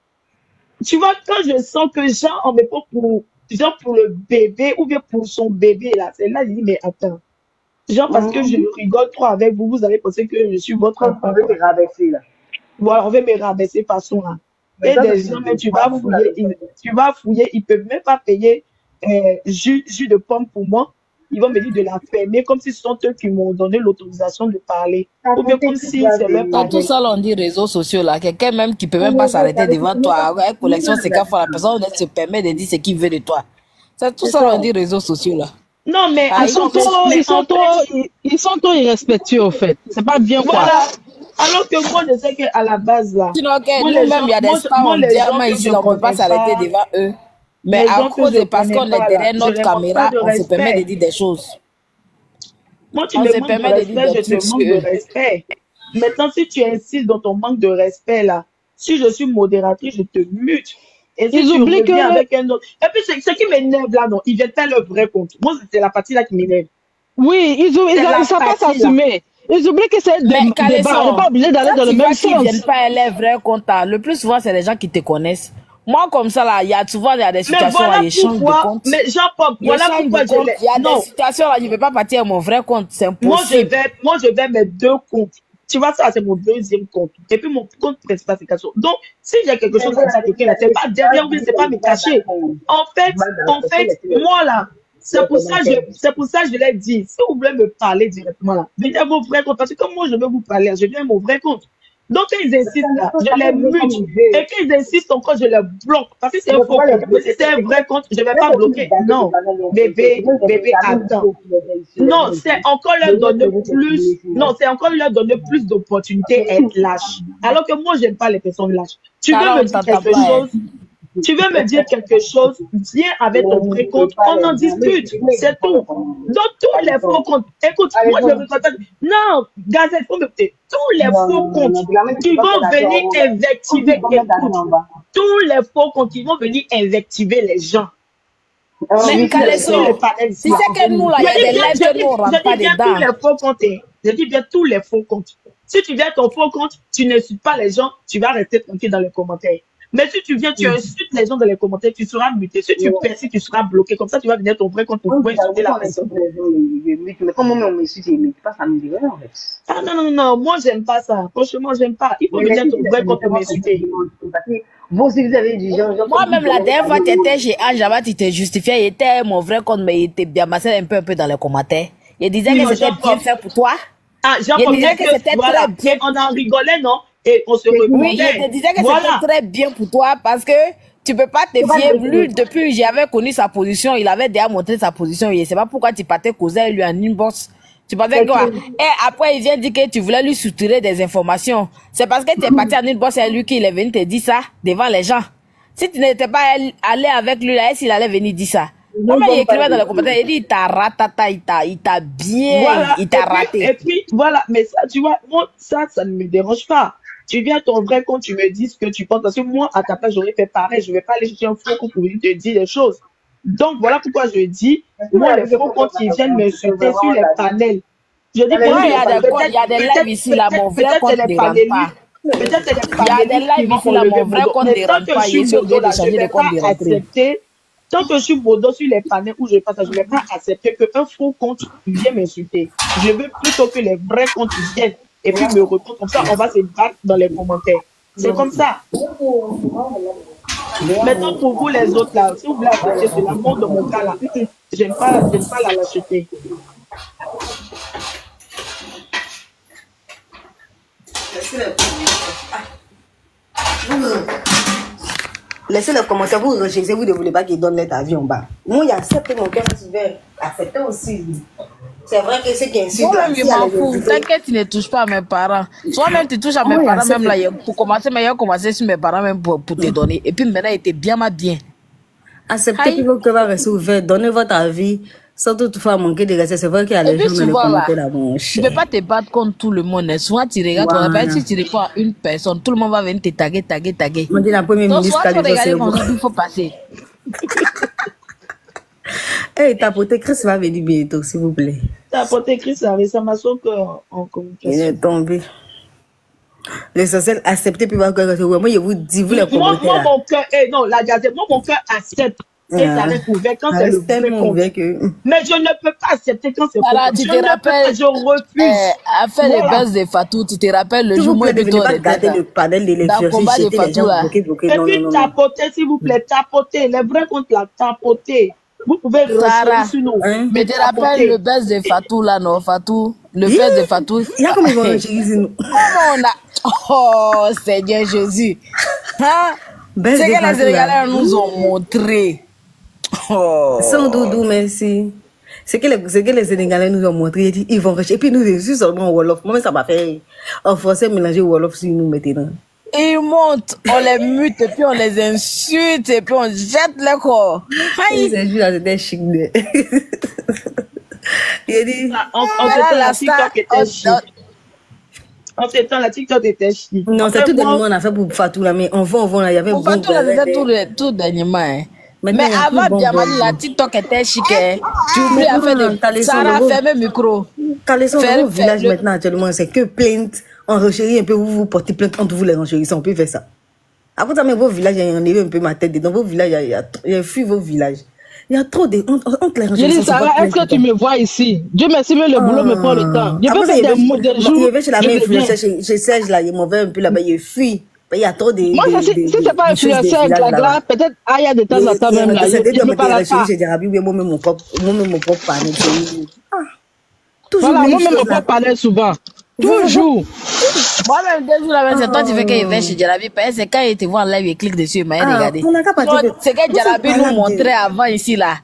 Speaker 4: tu vois, quand je sens que genre, on me prend pour, genre, pour le bébé ou bien pour son bébé, là, c'est là, je dis, mais attends. Genre, parce que je rigole trop avec vous, vous avez pensé que je suis votre enfant.
Speaker 6: On veut te rabaisser, là.
Speaker 4: Voilà, on veut me rabaisser façon là.
Speaker 6: Mais
Speaker 4: Et
Speaker 6: ça,
Speaker 4: des
Speaker 6: c'est
Speaker 4: gens,
Speaker 6: une
Speaker 4: mais tu vas
Speaker 6: façon,
Speaker 4: fouiller,
Speaker 6: là,
Speaker 4: ils, tu vas fouiller, ils peuvent même pas payer euh, jus, jus de pomme pour moi. Ils vont me dire de la fermer comme si ce sont eux qui m'ont donné l'autorisation de parler. Ou bien comme si c'est leur
Speaker 7: Dans tout
Speaker 4: parler.
Speaker 7: ça, là, on dit réseaux sociaux, là. Quelqu'un même qui peut même pas s'arrêter devant toi. Avec collection, c'est qu'à fois la personne honnête se permet de dire ce qu'il veut de toi. C'est tout ça, là, on dit réseaux sociaux, là.
Speaker 4: Non, mais
Speaker 1: Ils sont
Speaker 4: attends, mais,
Speaker 1: trop,
Speaker 4: mais
Speaker 1: ils sont
Speaker 4: en
Speaker 1: trop,
Speaker 4: fait,
Speaker 1: ils, ils sont trop irrespectueux, au fait. C'est pas bien, quoi.
Speaker 4: voilà. Alors que moi, je sais qu'à la base, là,
Speaker 7: Sinon, ok,
Speaker 4: moi, les
Speaker 7: nous-mêmes,
Speaker 4: gens,
Speaker 7: il y a des
Speaker 4: moi, je-
Speaker 7: stars
Speaker 4: moi,
Speaker 7: en
Speaker 4: les gens
Speaker 7: diamant
Speaker 4: que
Speaker 7: ici,
Speaker 4: je
Speaker 7: là, on peut pas
Speaker 4: connais
Speaker 7: s'arrêter
Speaker 4: pas,
Speaker 7: devant eux. Mais
Speaker 4: les
Speaker 7: à
Speaker 4: gens que
Speaker 7: cause
Speaker 4: je
Speaker 7: de parce
Speaker 4: connais
Speaker 7: qu'on est
Speaker 4: pas, là,
Speaker 7: derrière
Speaker 4: je
Speaker 7: notre
Speaker 4: leur manque pas
Speaker 7: caméra,
Speaker 4: de
Speaker 7: on se permet de
Speaker 4: respect.
Speaker 7: dire des choses.
Speaker 4: Moi, tu
Speaker 7: On
Speaker 4: me
Speaker 7: se
Speaker 4: manques de
Speaker 7: permet de dire
Speaker 4: respect,
Speaker 7: des
Speaker 4: je te
Speaker 7: trucs
Speaker 4: manque de
Speaker 7: sur eux.
Speaker 4: respect. Maintenant, si tu insistes dans ton manque de respect, là, si je suis modératrice, je te mute. Et si
Speaker 1: Ils
Speaker 4: tu
Speaker 1: oublient
Speaker 4: reviens
Speaker 1: que,
Speaker 4: avec un autre. Et puis, c'est ce qui m'énerve là, non, ils viennent faire leur vrai compte. Moi, c'est la partie là qui m'énerve.
Speaker 1: oui, ils, ou- ils,
Speaker 4: C'est
Speaker 1: a-
Speaker 4: la
Speaker 1: ils savent pas
Speaker 4: partie là.
Speaker 1: s'assumer. Ils oublient que c'est des
Speaker 7: Mais
Speaker 1: débats. On n'est
Speaker 7: Calisson,
Speaker 1: pas obligé d'aller
Speaker 7: quand
Speaker 1: dans le
Speaker 7: tu
Speaker 1: même
Speaker 7: vois qu'ils viennent
Speaker 1: sens.
Speaker 7: pas les vrais contacts, le plus souvent, c'est les gens qui te connaissent. Moi, comme ça, là, il y a souvent il y a des
Speaker 4: Mais
Speaker 7: situations là,
Speaker 4: voilà
Speaker 7: ils changent de
Speaker 4: pourquoi,
Speaker 7: compte.
Speaker 4: mais Jean-Paul,
Speaker 7: Ils
Speaker 4: voilà
Speaker 7: changent
Speaker 4: pourquoi
Speaker 7: de
Speaker 4: je
Speaker 7: compte.
Speaker 4: l'ai.
Speaker 7: Il y a des
Speaker 4: Non,
Speaker 7: situations là, je ne vais pas partir à mon vrai compte. C'est
Speaker 4: moi je
Speaker 7: impossible.
Speaker 4: vais, moi je vais mettre deux comptes. Tu vois, ça, c'est mon deuxième compte. Et puis mon compte principal, c'est quelque chose. Donc, si j'ai quelque chose à dire à quelqu'un, c'est pas derrière lui, c'est pas me cacher. En fait, en fait, moi là, c'est pour ça, je, c'est pour ça que je l'ai dit. Si vous voulez me parler directement là, venez à mon vrai compte. Parce que comme moi, je vais vous parler, je viens à mon vrai compte. Donc, quand ils insistent là, je les mute. Et quand ils insistent encore, je les bloque. Parce que c'est un faux compte. Mais si c'est un vrai compte, je vais pas bloquer. Non. Bébé, bébé, attends. Non, c'est encore leur donner plus, non, c'est encore leur donner plus d'opportunités à être lâche. Alors que moi, j'aime pas les personnes lâches. Tu veux
Speaker 7: Alors,
Speaker 4: me
Speaker 7: on
Speaker 4: dire
Speaker 7: t'entend
Speaker 4: quelque
Speaker 7: pas. hein.
Speaker 4: chose, tu veux me dire quelque chose, viens avec ton vrai compte, on en discute, c'est tout. Donc, tous les faux comptes, écoute, moi, je me contacte, non, Gazette, faut me dire, tous les faux comptes qui vont venir invectiver, écoute, tous les faux comptes qui vont venir invectiver les gens.
Speaker 7: Mais
Speaker 4: Sur, sur le
Speaker 7: Calisson,
Speaker 4: panel
Speaker 7: si
Speaker 4: là.
Speaker 7: c'est que nous, là, il y a
Speaker 4: Je dis
Speaker 7: des
Speaker 4: bien,
Speaker 7: lives
Speaker 4: je
Speaker 7: que
Speaker 4: dis,
Speaker 7: nous, on rentre
Speaker 4: je
Speaker 7: pas
Speaker 4: dis bien tous
Speaker 7: dedans.
Speaker 4: les faux comptes. hein. Je dis bien tous les faux comptes. Si tu viens à ton faux compte, tu n'insultes pas les gens, tu vas rester tranquille dans les commentaires. Mais si tu viens, tu insultes les gens dans les commentaires, tu seras muté. Si tu persistes, tu seras bloqué. Comme ça, tu vas venir à ton vrai compte pour pouvoir insulter la personne.
Speaker 6: Mais comment on m'insulte, mais pas ça me dit rien en fait.
Speaker 4: Ah non, non, non, moi, j'aime pas ça. Franchement, j'aime pas. Il faut
Speaker 6: Mais
Speaker 4: venir à
Speaker 6: si
Speaker 4: ton
Speaker 6: c'est
Speaker 4: vrai compte pour m'insulter.
Speaker 6: parce que vous aussi vous avez du genre, genre
Speaker 7: Moi-même, la dernière fois, tu étais chez Ange, Jabat, tu t'es justifié. Il était mon vrai compte, mais il était bien massé un peu, un peu dans les commentaires. Il disait
Speaker 4: Non,
Speaker 7: que c'était
Speaker 4: Jean-Paul.
Speaker 7: bien fait pour toi.
Speaker 4: Ah,
Speaker 7: Il
Speaker 4: Jean-Paul,
Speaker 7: disait
Speaker 4: est-ce
Speaker 7: que
Speaker 4: que,
Speaker 7: c'était
Speaker 4: voilà,
Speaker 7: très bien.
Speaker 4: et on en rigolait, non? Et on se
Speaker 7: Oui, il
Speaker 4: répondait.
Speaker 7: te disait que
Speaker 4: Voilà.
Speaker 7: c'était très bien pour toi parce que tu peux pas te fier. Lui, depuis j'avais connu sa position, il avait déjà montré sa position. Et c'est pas pourquoi tu partais causer avec lui en inbox. Tu pensais quoi? Et après, il vient dire que tu voulais lui soutirer des informations. C'est parce que tu es parti en inbox et lui qu'il est venu te dire ça devant les gens. Si tu n'étais pas allé avec lui là, est-ce qu'il allait venir dire ça? Comment il écrivait dans les commentaires? Il dit il t'a ratata, il t'a, il t'a bien,
Speaker 4: Voilà.
Speaker 7: il t'a
Speaker 4: Et puis-
Speaker 7: raté.
Speaker 4: Et puis, voilà. Mais ça, tu vois, moi, ça, ça ne me dérange pas. Tu viens à ton vrai compte, tu me dis ce que tu penses. Parce que moi, à ta place, j'aurais fait pareil. Je vais pas aller chercher un faux compte pour venir te dire des choses. Donc, voilà pourquoi je dis, moi, les faux comptes qui viennent m'insulter sur les panels. Je dis,
Speaker 7: Moi, il y a des comptes, il y a des lives ici, là, mon vrai
Speaker 4: peut-être
Speaker 7: compte
Speaker 4: c'est les
Speaker 7: ne rentre
Speaker 4: panélistes.
Speaker 7: pas.
Speaker 4: Peut-être c'est les
Speaker 7: Il y a des
Speaker 4: panélistes qui
Speaker 7: lives
Speaker 4: vont
Speaker 7: ici, là,
Speaker 4: enlever
Speaker 7: mon vrai
Speaker 4: mon dos.
Speaker 7: compte
Speaker 4: Mais
Speaker 7: ne
Speaker 4: tant
Speaker 7: rentre
Speaker 4: que
Speaker 7: pas.
Speaker 4: je
Speaker 7: Il
Speaker 4: suis
Speaker 7: est obligé
Speaker 4: modo, là,
Speaker 7: de
Speaker 4: je
Speaker 7: changer
Speaker 4: vais
Speaker 7: de compte
Speaker 4: pas
Speaker 7: de rentrer.
Speaker 4: accepter. Tant que je suis modo sur les panels où je passe, je vais pas accepter qu'un faux compte vienne m'insulter. Je veux plutôt que les vrais comptes viennent et puis me répondent. Comme ça, on va se battre dans les commentaires. C'est comme ça. Maintenant, pour vous, les autres, là, si vous voulez accepter cela, moi, dans mon cas, là, hum, hum, j'aime pas, j'aime pas la lâcheté.
Speaker 10: Laissez les commentaires, vous rejetez, vous ne voulez pas qu'ils donnent leur avis en bas. Moi, j'accepte mon cœur, tu veux accepter aussi. C'est vrai que c'est qui insulte.
Speaker 7: Moi-même, je m'en fous. T'inquiète, tu ne touches pas à mes parents. Toi-même, tu touches à mes
Speaker 10: Oui,
Speaker 7: parents,
Speaker 10: c'est
Speaker 7: même là, pour commencer, mais il a commencé sur mes parents, même pour, pour te donner. Et puis maintenant, il était bien, ma bien.
Speaker 10: Acceptez que votre cœur va rester ouvert, donnez votre avis, sans toutefois manquer de respect. C'est vrai qu'il y a
Speaker 7: Et
Speaker 10: les
Speaker 7: puis
Speaker 10: gens dans les
Speaker 7: souvent, là,
Speaker 10: commentaires là, mon
Speaker 7: tu
Speaker 10: cher.
Speaker 7: ne peux pas te battre contre tout le monde. hein. Souvent, tu regardes, on
Speaker 10: Voilà.
Speaker 7: appelle, si tu réponds à une personne, tout le monde va venir te taguer, taguer, taguer.
Speaker 10: On dit la première
Speaker 7: Donc,
Speaker 10: ministre
Speaker 7: soit tu
Speaker 10: Khalifa,
Speaker 7: regardes
Speaker 10: c'est
Speaker 7: comme
Speaker 10: bon.
Speaker 7: ça, il faut passer.
Speaker 10: Hey, tapoter Chris va venir bientôt, s'il vous plaît.
Speaker 4: Tapoter Chris, ça m'a sauté en communication.
Speaker 10: Il est tombé. L'essentiel, accepter, puis moi, je vous dis, vous les
Speaker 4: Moi, moi mon cœur, eh, non, la gazette, moi, mon cœur accepte. Et ça reste ouvert quand c'est le vrai compte. Que... Mais je ne peux pas accepter quand c'est
Speaker 7: voilà,
Speaker 4: faux.
Speaker 7: Tu
Speaker 4: je
Speaker 7: te
Speaker 4: ne
Speaker 7: rappelles,
Speaker 4: peux pas, je refuse.
Speaker 7: Euh, à faire voilà. Les bases de Fatou, tu te rappelles le jour où tu
Speaker 10: ne pas garder le panel de l'exorcisme,
Speaker 7: de Fatou là.
Speaker 4: Et puis tapoter, s'il vous plaît, tapoter. Les vrais comptes là, tapoter. Vous pouvez
Speaker 7: Sarah,
Speaker 4: sur nous.
Speaker 7: Hein? Mais tu te rappelles le buzz de Fatou là, non, Fatou? Le buzz de Fatou.
Speaker 10: Il y a comme ils vont réutiliser nous.
Speaker 7: On a... Oh, Seigneur Jésus. Hein? C'est que les Sénégalais nous ont montré.
Speaker 10: Oh. Sans doudou, merci. C'est que, que les Sénégalais nous ont montré, ils, ils vont rechercher. Et puis nous, c'est seulement en Wolof. Moi, ça m'a fait en français mélanger Wolof sur nous maintenant.
Speaker 7: Ils montent, on les mute, et puis on les insulte, et puis on jette le corps.
Speaker 10: Ils insultent, c'était chic. Il dit,
Speaker 4: on se la TikTok était chic. En ce temps, la TikTok était chic.
Speaker 10: Non, c'est tout dernièrement, on a fait pour Fatou là, mais on va, on va, là, il y avait
Speaker 7: pour Fatou là, c'était tout, tout dernièrement, hein. Mais, mais avant Diamani, la TikTok était chic. Tu oublies à faire de... Sarah, ferme le micro.
Speaker 10: Quand les gens au village maintenant, actuellement, c'est que plainte. On renchérit un peu, vous vous portez plainte entre vous les renchérissants, on peut faire ça. Après ça, mais vos villages, il y a un peu ma tête dedans. Vos villages, il y a, il y a fui vos villages. Il y a trop de... Entre, entre les renchérissants.
Speaker 3: Je dis, Sarah, est-ce que tu me vois ici? Dieu merci, mais le boulot me prend le temps. Je peux faire des mots, des jours.
Speaker 10: Il va chez la même influenceur, chez Serge, là, il m'en va un peu là-bas, il fuit. Il y a trop de...
Speaker 3: Moi, si c'est pas influenceur, là, peut-être, ah, il y a des temps en temps même là.
Speaker 10: C'est des temps, j'ai dit, Rabi, moi-même mon propre, moi-même mon propre panel.
Speaker 3: Toujours voilà, moi-même mon propre panel souvent. Toujours.
Speaker 7: Moi-même, deux jours là, c'est toi, tu fais qu'il va chez Jarabi. C'est quand il te voit en live, il clique dessus, il m'a regardé. C'est que Jarabi nous montrait avant ici, là.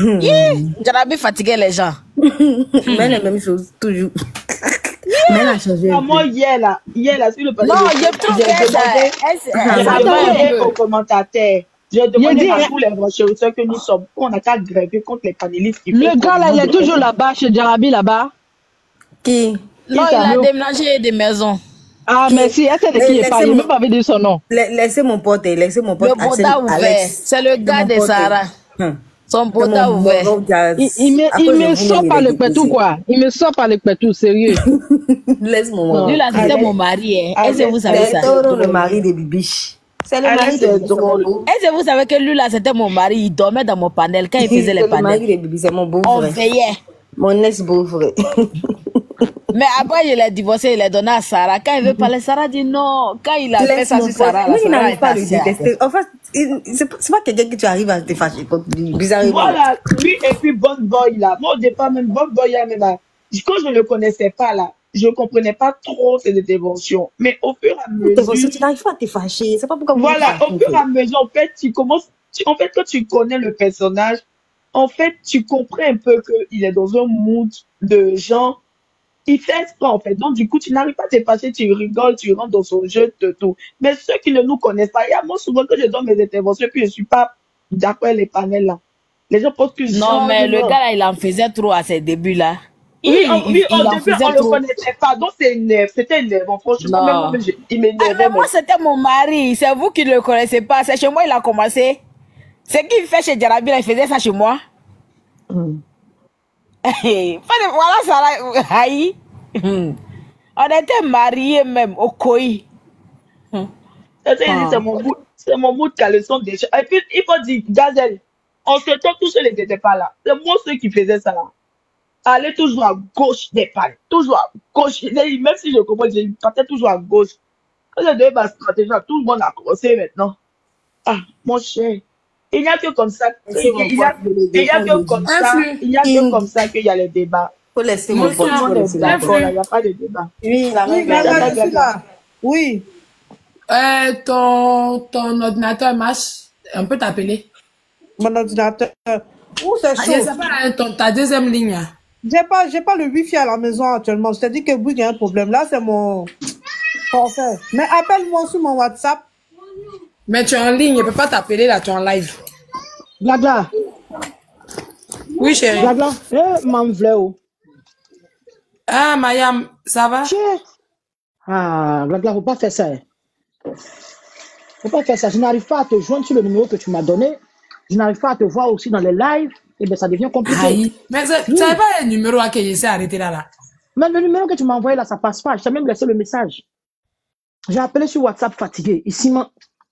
Speaker 7: Jarabi fatiguait les gens.
Speaker 10: Mais la même chose, toujours. Mais elle a changé.
Speaker 4: Moi, hier, là, hier, là, sur le
Speaker 7: panel. Non, j'ai trouvé ça.
Speaker 4: J'ai demandé aux commentateurs. J'ai demandé à tous les renchérisseurs que nous sommes. On n'a qu'à gréver contre les panélistes.
Speaker 3: Le gars, là, il est toujours là-bas, chez Jarabi, là-bas.
Speaker 10: Qui?
Speaker 7: Non, il a déménagé des maisons.
Speaker 3: Ah, merci. Est-ce que qui est pas? Il n'a même pas dit son nom.
Speaker 10: Laissez mon pote, laissez mon pote.
Speaker 7: Le Boda ouvert. C'est le gars de Sarah. Son Boda ouvert.
Speaker 3: Il, il me, il me sort par le pétou, quoi. Il me sort par le pétou, sérieux.
Speaker 10: Laisse-moi.
Speaker 7: Lui, là, c'était mon mari. Est-ce que vous savez ça?
Speaker 10: C'est le mari de Bibiche.
Speaker 7: C'est le mari de drôle. Est-ce que vous savez que lui, là, c'était mon mari? Il dormait dans mon panel quand il faisait les panels.
Speaker 10: C'est le mari de Bibiche, c'est mon beau
Speaker 7: On
Speaker 10: frère.
Speaker 7: veillait.
Speaker 10: Mon ex-beau-frère.
Speaker 7: Mais après, il a divorcé, il a donné à Sarah. Quand il veut parler, Sarah dit non. Quand il a
Speaker 10: Laisse
Speaker 7: fait ça sur Sarah,
Speaker 10: il n'arrive pas à le détester. En fait, c'est pas quelqu'un que tu arrives à te fâcher contre lui. Bizarrement.
Speaker 4: Voilà, lui et puis Bon Boy là. Moi au départ, même Bon Boy là, même là, quand je ne le connaissais pas là, je ne comprenais pas trop ses interventions. Mais au fur et à mesure.
Speaker 10: Tu n'arrives pas à te fâcher. C'est pas pourquoi.
Speaker 4: Voilà, au fur et à mesure, en fait, tu commences. Tu, en fait, quand tu connais le personnage, en fait, tu comprends un peu qu'il est dans un mood de gens. Il fait exprès, en fait. Donc, du coup, tu n'arrives pas à te passer, tu rigoles, tu rentres dans son jeu, de tout. Mais ceux qui ne nous connaissent pas, il y a moi souvent que je donne mes interventions, puis je ne suis pas d'accord avec les panels là. Les gens pensent que je
Speaker 7: Non, mais le gars là, il en faisait trop à ses débuts là.
Speaker 4: Oui, il, oui, il, au début, on ne le connaissait pas. Donc, c'est énerve. C'était énervant. Franchement, même, il m'énervait.
Speaker 7: Ah, mais moi, c'était mon mari. C'est vous qui ne le connaissez pas. C'est chez moi, il a commencé. C'est qui fait chez Jarabi, là, il faisait ça chez moi. Mm. Voilà, Sarah, aïe. On était mariés même au Koi.
Speaker 4: C'est mon bout, c'est mon bout de caleçon déjà. Et puis, il faut dire, Gazelle, en ce temps, tous ceux qui n'étaient pas là. C'est moi ceux qui faisaient ça là. Aller toujours à gauche des pannes. Toujours à gauche. Même si je comprends, je partais toujours à gauche. Quand j'ai donné ma stratégie, tout le monde a commencé maintenant. Ah, mon cher. Il n'y a que comme ça. Il n'y a, a que comme ça. Il n'y a que comme ça qu'il y a les débats.
Speaker 10: Faut laisser mon pote.
Speaker 4: Il n'y a pas de débat.
Speaker 10: Oui, la
Speaker 9: oui, là. Oui.
Speaker 11: Euh, ton, ton ordinateur marche. On peut t'appeler.
Speaker 9: Mon ordinateur. Où c'est chaud?
Speaker 11: Ah, je sais pas, ton, ta deuxième ligne.
Speaker 9: J'ai pas, j'ai pas le wifi à la maison actuellement. Je t'ai dit que oui, il y a un problème. Là, c'est mon forfait. Mais appelle-moi sur mon WhatsApp.
Speaker 11: Mais tu es en ligne, je peux pas t'appeler là, tu es en live.
Speaker 3: Blabla.
Speaker 11: Oui, chérie.
Speaker 3: Blabla. Eh, m'en v'là où?
Speaker 11: Ah, Mayam, ça va?
Speaker 3: Ah, Blabla, faut pas faire ça. Faut pas faire ça. Je n'arrive pas à te joindre sur le numéro que tu m'as donné. Je n'arrive pas à te voir aussi dans les lives.
Speaker 14: eh bien, ça devient compliqué.
Speaker 11: Aïe. Mais ça
Speaker 14: Oui.
Speaker 11: n'est pas un numéro à qui s'est arrêté là, là.
Speaker 14: Mais le numéro que tu m'as envoyé là, ça passe pas. Je t'ai même laissé le message. J'ai appelé sur WhatsApp fatigué. Ici, man...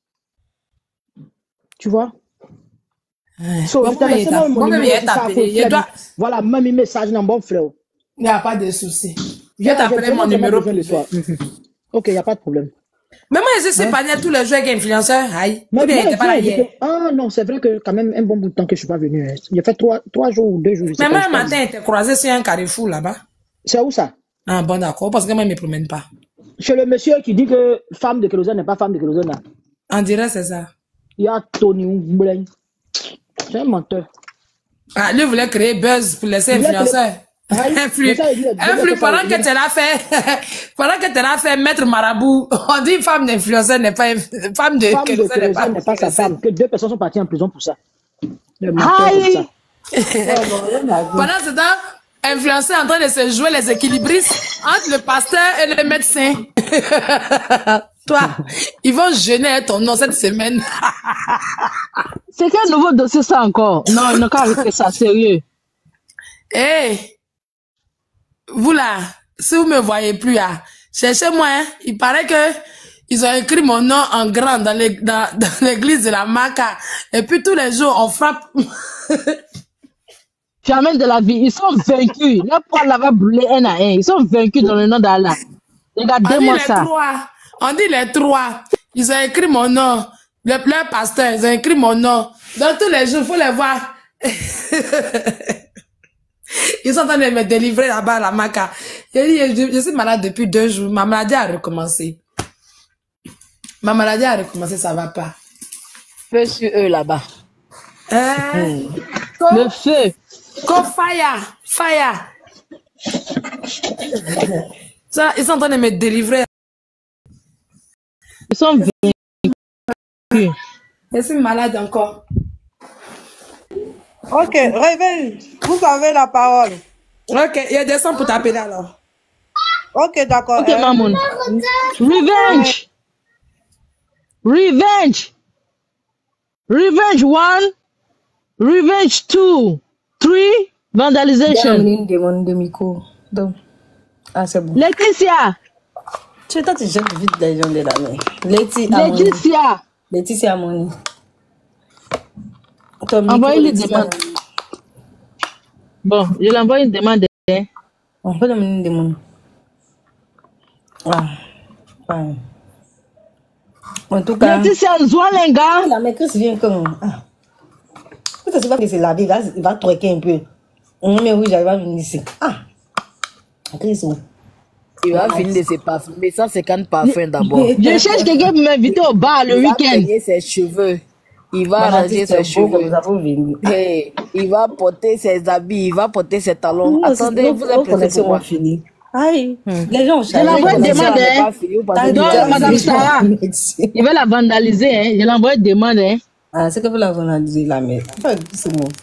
Speaker 14: tu vois? So,
Speaker 11: Bon,
Speaker 14: je t'ai
Speaker 11: comment il
Speaker 14: laissé
Speaker 11: t'a-
Speaker 14: mon
Speaker 11: bon, comment
Speaker 14: numéro.
Speaker 11: il
Speaker 14: tout ça,
Speaker 11: t'a
Speaker 14: faut
Speaker 11: appelé? Il
Speaker 14: faire
Speaker 11: doit-
Speaker 14: du- Voilà, même un message dans bon frère.
Speaker 11: Il n'y a pas de souci. Je
Speaker 14: Yeah,
Speaker 11: vais t'appeler
Speaker 14: j'ai
Speaker 11: mon
Speaker 14: vraiment
Speaker 11: numéro
Speaker 14: besoin de
Speaker 11: privé.
Speaker 14: toi. Ok, il n'y a pas de problème.
Speaker 11: Mais moi, je sais
Speaker 14: Hein?
Speaker 11: pas tous les jours avec influenceurs. Aïe.
Speaker 14: Mais
Speaker 11: Ou bien, il
Speaker 14: moi,
Speaker 11: n'était pas là
Speaker 14: je-
Speaker 11: hier.
Speaker 14: Ah non, c'est vrai que quand même un bon bout de temps que je suis pas venu. Hein. Il a fait trois, trois jours ou deux jours. Je sais
Speaker 11: Mais
Speaker 14: pas,
Speaker 11: moi,
Speaker 14: je
Speaker 11: un
Speaker 14: sais pas.
Speaker 11: matin, il était croisé sur un carrefour là-bas.
Speaker 14: C'est où ça?
Speaker 11: Ah, bon, d'accord. Parce que moi, je ne me promène pas.
Speaker 14: Chez le monsieur qui dit que femme de kérosène n'est pas femme de kérosène. Là.
Speaker 11: On dirait c'est ça.
Speaker 14: Il y a Tony Oublin. C'est un menteur.
Speaker 11: Ah, lui voulait créer buzz pour laisser
Speaker 14: Il voulait
Speaker 11: influenceur.
Speaker 14: créer- Aïe,
Speaker 11: Influ.
Speaker 14: mais ça, il dit- il dit
Speaker 11: Influ,
Speaker 14: que ça,
Speaker 11: pendant
Speaker 14: il
Speaker 11: que
Speaker 14: dit-
Speaker 11: tu l'as fait, pendant que tu l'as fait maître marabout, on dit femme d'influenceur n'est pas, inf- femme de
Speaker 14: Femme de
Speaker 11: kérosène n'est pas
Speaker 14: kérosène n'est pas sa femme. Que deux personnes sont parties en prison pour ça. Le menteur
Speaker 11: Aïe.
Speaker 14: comme ça.
Speaker 11: Pendant ce temps, influenceur en train de se jouer les équilibristes entre le pasteur et le médecin. Toi, ils vont jeûner ton nom cette semaine.
Speaker 3: C'est quel nouveau dossier ça encore? Non, ils n'ont qu'à arrêter ça, sérieux.
Speaker 11: Eh, vous là, si vous me voyez plus, là, cherchez-moi, hein. Il paraît que ils ont écrit mon nom en grand dans l'ég- dans- dans l'église de la Maca. Et puis tous les jours, on frappe.
Speaker 3: Tu amènes de la vie. Ils sont vaincus. Leur poil là va brûler un à un. Ils sont vaincus dans le nom d'Allah.
Speaker 11: On dit
Speaker 3: Regardez-moi
Speaker 11: les
Speaker 3: ça.
Speaker 11: trois. On dit les trois. Ils ont écrit mon nom. Le leur pasteur, ils ont écrit mon nom. Donc tous les jours, il faut les voir. Ils sont en train de me délivrer là-bas à la Maca. J'ai dit, je, je suis malade depuis deux jours. Ma maladie a recommencé. Ma maladie a recommencé, ça va pas.
Speaker 7: Feu sur eux là-bas.
Speaker 11: Hein?
Speaker 3: Le feu.
Speaker 11: Go fire, fire. Ça, ils sont en train de me délivrer.
Speaker 3: Ils sont vaincus.
Speaker 11: Je suis malade encore.
Speaker 9: Ok, réveille. Vous avez la parole.
Speaker 11: Ok, il descend pour t'appeler alors.
Speaker 9: Ok, d'accord.
Speaker 3: Ok,
Speaker 9: hein.
Speaker 3: Mamoun. Revenge. Revenge. Revenge one. Revenge two. Three. Vandalization.
Speaker 10: Une demande de micro. Donc, ah, c'est bon.
Speaker 3: Laetitia.
Speaker 10: Tu es tu jeune vite les gens de la main. Laetitia.
Speaker 3: Laetitia.
Speaker 10: Laetitia Amoni.
Speaker 3: Envoyez les demandes. Bon, je l'envoie une demande. Hein.
Speaker 10: On peut demander une demande. Ah. Ah. En tout cas.
Speaker 3: Laetitia Zwalenga.
Speaker 10: La maîtresse vient quand. Ah. Peut-être c'est pas que c'est la vie, il va, il va troquer un peu. On met rouge, il va venir ici. Ah. Chris, où?
Speaker 7: Il va finir de se parfumer, cent cinquante parfums d'abord.
Speaker 3: Je cherche quelqu'un pour m'inviter au bar le
Speaker 7: Il va
Speaker 3: week-end.
Speaker 7: peigner ses cheveux. Il va
Speaker 10: Madame,
Speaker 7: arranger
Speaker 10: c'est
Speaker 7: ses
Speaker 10: beau
Speaker 7: cheveux.
Speaker 10: comme ça, vous venez.
Speaker 7: Hey, il va porter ses habits, il va porter ses talons.
Speaker 10: Non, c'est-
Speaker 7: Attendez,
Speaker 10: nos-
Speaker 7: vous
Speaker 10: nos
Speaker 7: êtes pressés
Speaker 10: connexions
Speaker 7: pour moi.
Speaker 10: ont fini. Aïe, les gens ont
Speaker 3: Je l'envoie une demande. Hein. Donc, Madame Sarah, il va la vandaliser. Hein. Je l'envoie une demande. Hein.
Speaker 10: Ah, c'est que vous la vandalisez la mère. Enfin, c'est bon.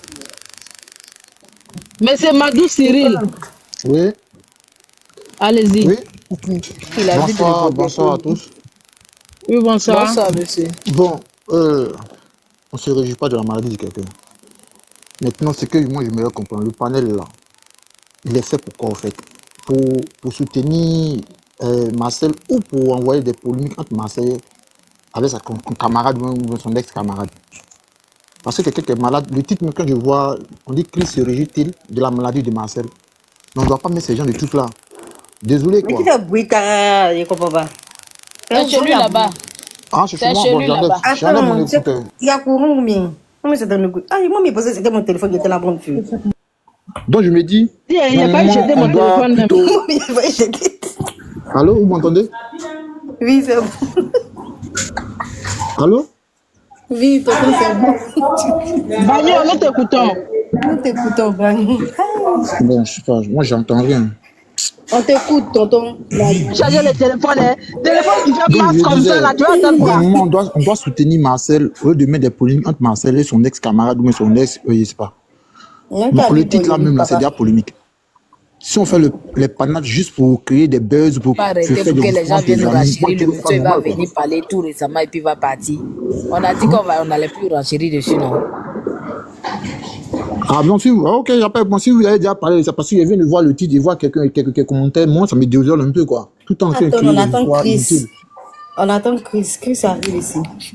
Speaker 3: Mais c'est Madou Cyril.
Speaker 12: Oui.
Speaker 3: Allez-y.
Speaker 12: Oui.
Speaker 3: Il a dit
Speaker 12: Bonsoir,
Speaker 3: de-
Speaker 12: bonsoir à tous.
Speaker 3: Oui, bonsoir.
Speaker 7: Bonsoir, monsieur.
Speaker 12: Bon, euh, on ne se réjouit pas de la maladie de quelqu'un. Maintenant, ce que moi je me comprendre, le panel là, il est fait pour quoi en fait? Pour, pour soutenir euh, Marcel ou pour envoyer des polémiques entre Marcel avec sa con- camarade ou son ex-camarade? Parce que quelqu'un qui est malade, le titre, même quand je vois, on dit Chris se réjouit-il de la maladie de Marcel. Mais on ne doit pas mettre ces gens de trucs là. Désolé
Speaker 10: Mais
Speaker 12: quoi.
Speaker 10: qui fait bruit, car je comprends pas.
Speaker 7: C'est chez lui là-bas.
Speaker 12: Ah, c'est
Speaker 7: C'est
Speaker 12: chez moi,
Speaker 7: chez
Speaker 12: bon,
Speaker 7: lui
Speaker 12: j'enlève
Speaker 7: là-bas.
Speaker 12: j'enlève mon
Speaker 10: Attends, c'est-
Speaker 12: écouteur.
Speaker 10: il y a courant ou bien? Non, mais c'est un coup. Ah, moi, mais posé, c'était mon téléphone qui était la bonne fille.
Speaker 12: Donc je me dis,
Speaker 3: Il a- il a pas
Speaker 12: normalement,
Speaker 3: jeté
Speaker 12: on
Speaker 3: mon
Speaker 12: doit
Speaker 3: téléphone même.
Speaker 12: plutôt...
Speaker 10: Il va jeter.
Speaker 12: Allô, vous m'entendez?
Speaker 10: Oui, c'est bon.
Speaker 12: Allô?
Speaker 10: Oui, tonton, c'est bon.
Speaker 3: Bagno, nous t'écoutons.
Speaker 10: Nous t'écoutons, Bagno.
Speaker 12: Bon, je sais pas, moi j'entends rien.
Speaker 10: On t'écoute, tonton.
Speaker 3: Chargez le téléphone. Hein. Téléphone qui fait
Speaker 12: Donc,
Speaker 3: marche
Speaker 12: je
Speaker 3: comme
Speaker 12: disais,
Speaker 3: ça, là, tu vas entendre quoi?
Speaker 12: normalement, on doit, on doit soutenir Marcel au lieu de mettre des polémiques entre Marcel et son ex-camarade ou même son ex, euh, je sais pas. Donc, le titre là même, là, c'est déjà polémique. Si on fait le, les panaches juste pour créer des buzz, pour
Speaker 7: Pas
Speaker 12: se
Speaker 7: arrêter
Speaker 12: faire
Speaker 7: pour
Speaker 12: des
Speaker 7: que les gens
Speaker 12: références, des
Speaker 7: viennent nous
Speaker 12: amis,
Speaker 7: renchérir.
Speaker 12: moi,
Speaker 7: Le
Speaker 12: je trouve
Speaker 7: monsieur
Speaker 12: ça
Speaker 7: il va
Speaker 12: normal, quoi.
Speaker 7: venir parler tout récemment et puis il va partir. On a dit qu'on va, on n'allait plus renchérir dessus, non?
Speaker 12: Ah non, si, ok, j'appelle. Bon, si vous avez déjà parlé, c'est parce que je viens de voir le titre, de voir quelqu'un, quelques, quelques commentaires. Moi, ça me désole un peu, quoi. Tout en train de
Speaker 10: Attends,
Speaker 12: crier
Speaker 10: on
Speaker 12: des
Speaker 10: attend
Speaker 12: histoires
Speaker 10: Chris.
Speaker 12: inutiles.
Speaker 10: On attend Chris. Chris arrive ici.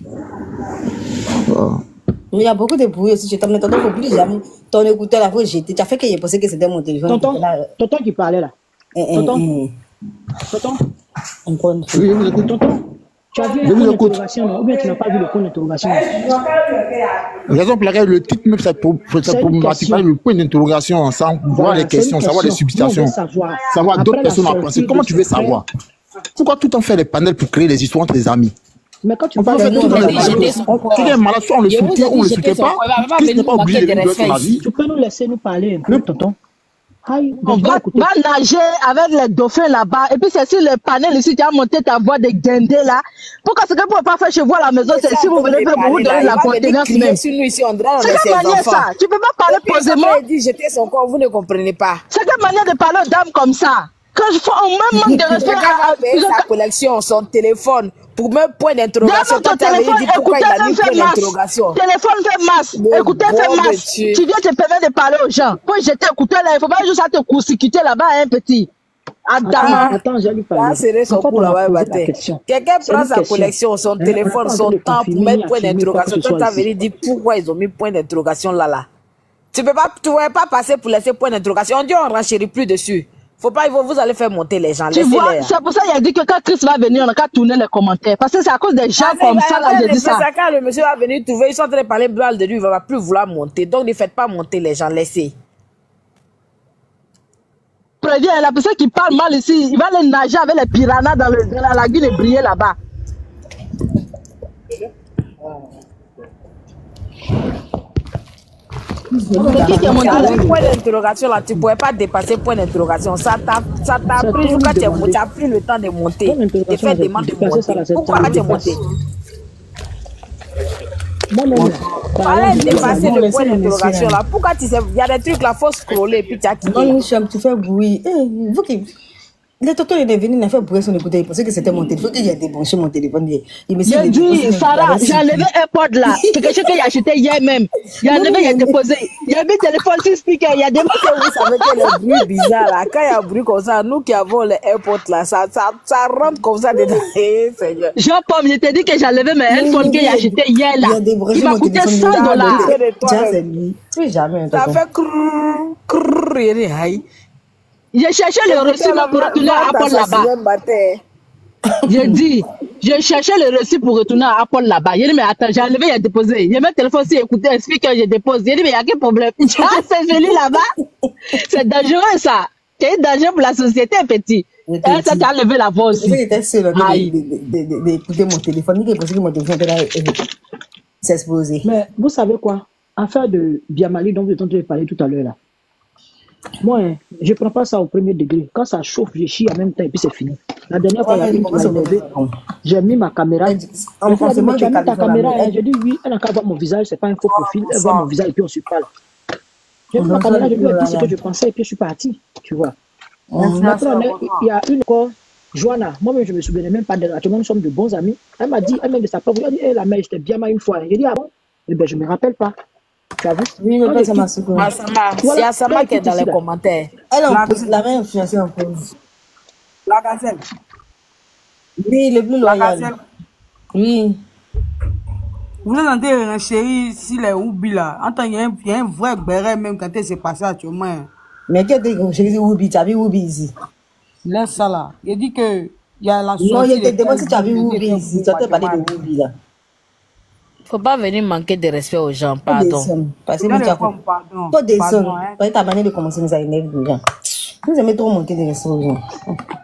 Speaker 12: Ah.
Speaker 10: Mais il y a beaucoup de bruit aussi. Je t'en attends, faut plus jamais. Ton écouteur là, faut jeter. Tu as fait que j'ai pensé que c'était mon téléphone.
Speaker 14: Tonton,
Speaker 10: Là,
Speaker 14: tonton qui parlait là.
Speaker 10: eh, eh,
Speaker 14: Tonton,
Speaker 10: eh.
Speaker 14: tonton,
Speaker 10: Encore une fois.
Speaker 12: Oui, je vous écoute.
Speaker 14: tonton. Tu as vu
Speaker 12: Je
Speaker 14: le
Speaker 12: vous
Speaker 14: point
Speaker 12: écoute.
Speaker 14: d'interrogation là, ou bien tu n'as pas vu le point d'interrogation là?
Speaker 12: Raison pour laquelle le titre même, c'est pour, pour,
Speaker 14: C'est
Speaker 12: c'est pour
Speaker 14: une
Speaker 12: m'attirer
Speaker 14: question.
Speaker 12: le point d'interrogation, sans voir
Speaker 14: Voilà,
Speaker 12: les
Speaker 14: c'est une
Speaker 12: questions, savoir les
Speaker 14: question. Nous, on
Speaker 12: substitutions,
Speaker 14: veut savoir.
Speaker 12: savoir d'autres
Speaker 14: Après la
Speaker 12: personnes à penser.
Speaker 14: sortie
Speaker 12: Comment
Speaker 14: de
Speaker 12: tu veux
Speaker 14: ce frère,
Speaker 12: savoir? Pourquoi tout le temps faire les panels pour créer les histoires entre les amis?
Speaker 14: mais quand tu
Speaker 12: On peut
Speaker 14: parles
Speaker 12: faire
Speaker 14: de
Speaker 12: tout
Speaker 14: nous,
Speaker 12: dans
Speaker 14: on
Speaker 12: les
Speaker 14: va
Speaker 12: panels.
Speaker 14: parler.
Speaker 12: On- Quelqu'un est malade, soit on le
Speaker 7: Je vous
Speaker 12: soutient
Speaker 7: ai
Speaker 12: ou on
Speaker 7: dit,
Speaker 12: le
Speaker 7: jeter
Speaker 12: soutient
Speaker 7: son
Speaker 12: pas.
Speaker 7: corps. Elle va pas
Speaker 12: Chris n'est
Speaker 7: venir
Speaker 12: pas
Speaker 7: nous
Speaker 12: obligé de
Speaker 7: manquer de
Speaker 12: vivre son
Speaker 7: respect
Speaker 12: avis.
Speaker 14: Tu peux nous laisser nous parler un peu, tonton? Aïe,
Speaker 1: On
Speaker 14: je vais
Speaker 1: va,
Speaker 14: écouter.
Speaker 1: va nager avec les dauphins là-bas. Et puis c'est sur les panels ici, tu as monté ta voix de guindé là. Pourquoi ce que vous ne pouvez pas faire chez vous à la maison,
Speaker 7: C'est
Speaker 1: c'est
Speaker 7: ça
Speaker 1: si vous
Speaker 7: qu'on
Speaker 1: venez
Speaker 7: veut
Speaker 1: faire, vous vous
Speaker 7: parler là.
Speaker 1: donnez
Speaker 7: Il
Speaker 1: la
Speaker 7: va venir
Speaker 1: contenance
Speaker 7: crier
Speaker 1: même.
Speaker 7: sur nous ici, on dirait on
Speaker 1: C'est
Speaker 7: est
Speaker 1: quelle
Speaker 7: ses
Speaker 1: manière
Speaker 7: enfants.
Speaker 1: ça? Tu peux pas parler
Speaker 7: Et puis
Speaker 1: posément.
Speaker 7: après, il dit jeter son corps, vous ne comprenez pas.
Speaker 1: C'est quelle manière de parler aux dames comme ça? Quand je fais un même manque de respect
Speaker 7: Quelqu'un
Speaker 1: à,
Speaker 7: va
Speaker 1: à,
Speaker 7: payer sa collection, son téléphone, pour même point d'interrogation.
Speaker 1: Donne
Speaker 7: Toi,
Speaker 1: ton
Speaker 7: tu as venu
Speaker 1: téléphone,
Speaker 7: dire pourquoi il
Speaker 1: écoutez,
Speaker 7: a mis
Speaker 1: fait
Speaker 7: point
Speaker 1: masse.
Speaker 7: d'interrogation.
Speaker 1: Téléphone fait masse.
Speaker 7: Le
Speaker 1: Écoutez, fait
Speaker 7: bon de
Speaker 1: masse.
Speaker 7: Dieu.
Speaker 1: Tu viens te permettre de parler aux gens. Pour jeter écouter là, il faut pas juste à te court-circuiter là-bas, hein, petit.
Speaker 14: Attends,
Speaker 1: Adama.
Speaker 14: attends, j'ai lui
Speaker 7: Ça a
Speaker 14: parler.
Speaker 7: serré son
Speaker 14: En fait,
Speaker 7: cou
Speaker 14: on a
Speaker 7: là-bas,
Speaker 14: posé la
Speaker 7: matin.
Speaker 14: question.
Speaker 7: Quelqu'un
Speaker 14: C'est
Speaker 7: prend
Speaker 14: une
Speaker 7: sa
Speaker 14: question.
Speaker 7: collection, son
Speaker 14: Hein, on n'a
Speaker 7: téléphone,
Speaker 14: pas en train
Speaker 7: son
Speaker 14: de
Speaker 7: temps pour
Speaker 14: confirmer
Speaker 7: mettre
Speaker 14: ni
Speaker 7: point
Speaker 14: affirmer quoi que
Speaker 7: d'interrogation.
Speaker 14: ce
Speaker 7: Toi,
Speaker 14: soit
Speaker 7: tu as
Speaker 14: ici.
Speaker 7: venu dire pourquoi ils ont mis point d'interrogation là, là. Tu peux pas, tu pouvais pas passer pour laisser point d'interrogation. On dit on renchérit plus dessus. Faut pas, vous, vous allez faire monter les gens.
Speaker 1: Tu vois,
Speaker 7: Laissez-les.
Speaker 1: c'est pour ça qu'il a dit que quand Chris va venir, on n'a qu'à tourner les commentaires. Parce que c'est à cause des gens
Speaker 7: Ah,
Speaker 1: comme
Speaker 7: il va-
Speaker 1: ça, là,
Speaker 7: après,
Speaker 1: j'ai
Speaker 7: le
Speaker 1: dit ça.
Speaker 7: fait quand le monsieur va venir trouver, ils sont en train de parler mal de lui, il va plus vouloir monter. Donc, ne faites pas monter les gens, laissez.
Speaker 1: Préviens, la personne qui parle mal ici, il va aller nager avec les piranhas dans, le, dans la lagune et briller là-bas. C'est qui qui a monté là?
Speaker 7: Avec point d'interrogation là, tu pouvais pas dépasser point d'interrogation. Ça t'a ça t'a
Speaker 14: C'est
Speaker 7: pris
Speaker 14: toi
Speaker 7: jusqu'à
Speaker 14: qui
Speaker 7: tu as
Speaker 14: demandais.
Speaker 7: tu as pris le temps de monter.
Speaker 14: Point
Speaker 7: De
Speaker 14: d'interrogation,
Speaker 7: faire
Speaker 14: j'ai
Speaker 7: demande de
Speaker 14: dépassé ça, là,
Speaker 7: monter.
Speaker 14: c'est
Speaker 7: Pourquoi
Speaker 14: ça,
Speaker 7: pas te
Speaker 14: dépasse.
Speaker 7: monter?
Speaker 14: Moi-même,
Speaker 7: Fallait dépasser
Speaker 10: bon,
Speaker 7: le
Speaker 10: laissez
Speaker 7: point
Speaker 10: les
Speaker 7: d'interrogation
Speaker 10: messieurs,
Speaker 7: là. Pourquoi tu sais, il y a des trucs là, faut scroller puis tu as quitté.
Speaker 10: Non, Michel, tu fais bruit. Eh, vous qui... Le tonton il est venu, il a fait bruit son écouteur. Il pensait que c'était mon téléphone. Il a débranché mon téléphone. Il, il me dit,
Speaker 1: J'ai dit, Sarah, j'ai enlevé un pod là. C'est quelque chose qu'il a acheté hier même. Il a enlevé, il a déposé. Il a mis le téléphone sur speaker. Il a déposé.
Speaker 7: Vous savez que les bruits bizarres là, quand il y a un bruit comme ça, nous qui avons les AirPods là, ça, ça, ça rentre comme ça dedans. Eh, Seigneur.
Speaker 1: Jean-Paul, je t'ai dit que j'ai enlevé mes headphones qu'il a acheté hier là.
Speaker 10: Il a débranché
Speaker 1: Il m'a
Speaker 10: mon
Speaker 1: coûté
Speaker 10: téléphone.
Speaker 1: cent dollars.
Speaker 10: Tiens, c'est lui. Tu es jamais un
Speaker 7: Ça
Speaker 10: tonton.
Speaker 7: fait crrrr, crrrr, il y a des
Speaker 1: J'ai cherché le reçu pour retourner à Apple là-bas. J'ai dit, j'ai cherché le reçu pour retourner à Apple là-bas. Il dit, mais attends, j'ai enlevé, il a déposé. J'ai mis le téléphone si écouter, explique que j'ai déposé. Il dit, mais il y a quel problème? Ah, c'est joli là-bas. C'est dangereux ça. C'est dangereux pour la société, petit. Et ça t'a enlevé la voix aussi.
Speaker 10: J'étais seule d'écouter mon téléphone. Il est possible que mon téléphone s'est explosé.
Speaker 14: Mais vous savez quoi? Affaire de Biamali dont vous êtes en train de parler tout à l'heure là. Moi, hein, je ne prends pas ça au premier degré. Quand ça chauffe, je chie en même temps et puis c'est fini. La dernière fois, il y a une qui m'a énervé. J'ai mis ma caméra. Elle a dit, mais tu as mis ta caméra. J'ai dit oui, elle n'a qu'à voir mon visage, c'est pas un faux profil. Elle voit mon visage et puis on se parle. J'ai mis ma caméra, je lui ai dit ce que je pensais et puis je suis parti. Tu vois. Maintenant, il y a une encore, Joanna. Moi-même, je ne me souvenais même pas d'elle. Actuellement, nous sommes de bons amis. Elle m'a dit, elle-même de sa propre, elle a dit, hé, la mère, j'étais bien mal une fois. J'ai dit, ah bon? Eh bien, je ne me rappelle pas. Tu as vu?
Speaker 10: Oui, mais pas ça m'a secoué.
Speaker 7: Il y a Sama qui est dans les commentaires.
Speaker 10: Elle en pose, la main influencée en pause.
Speaker 21: La gazelle.
Speaker 10: Oui, le plus loyal. Oui.
Speaker 21: Vous êtes en train de chérie si les Oubi là. Attends, il y, y a un vrai béret même quand c'est passé actuellement.
Speaker 10: Mais qu'est-ce que tu as Oubi? Tu as vu Oubi ici?
Speaker 21: Laisse ça là. Il dit que il y a la
Speaker 10: non, il te demande si tu as vu Oubi ici. Tu as parlé de Oubi là.
Speaker 7: Faut pas venir manquer de respect aux gens, pardon.
Speaker 10: Parce que tu as pas des sons. Parce que ta manière de commencer nous a énervé les gens. Vous aimez trop manquer de respect aux gens.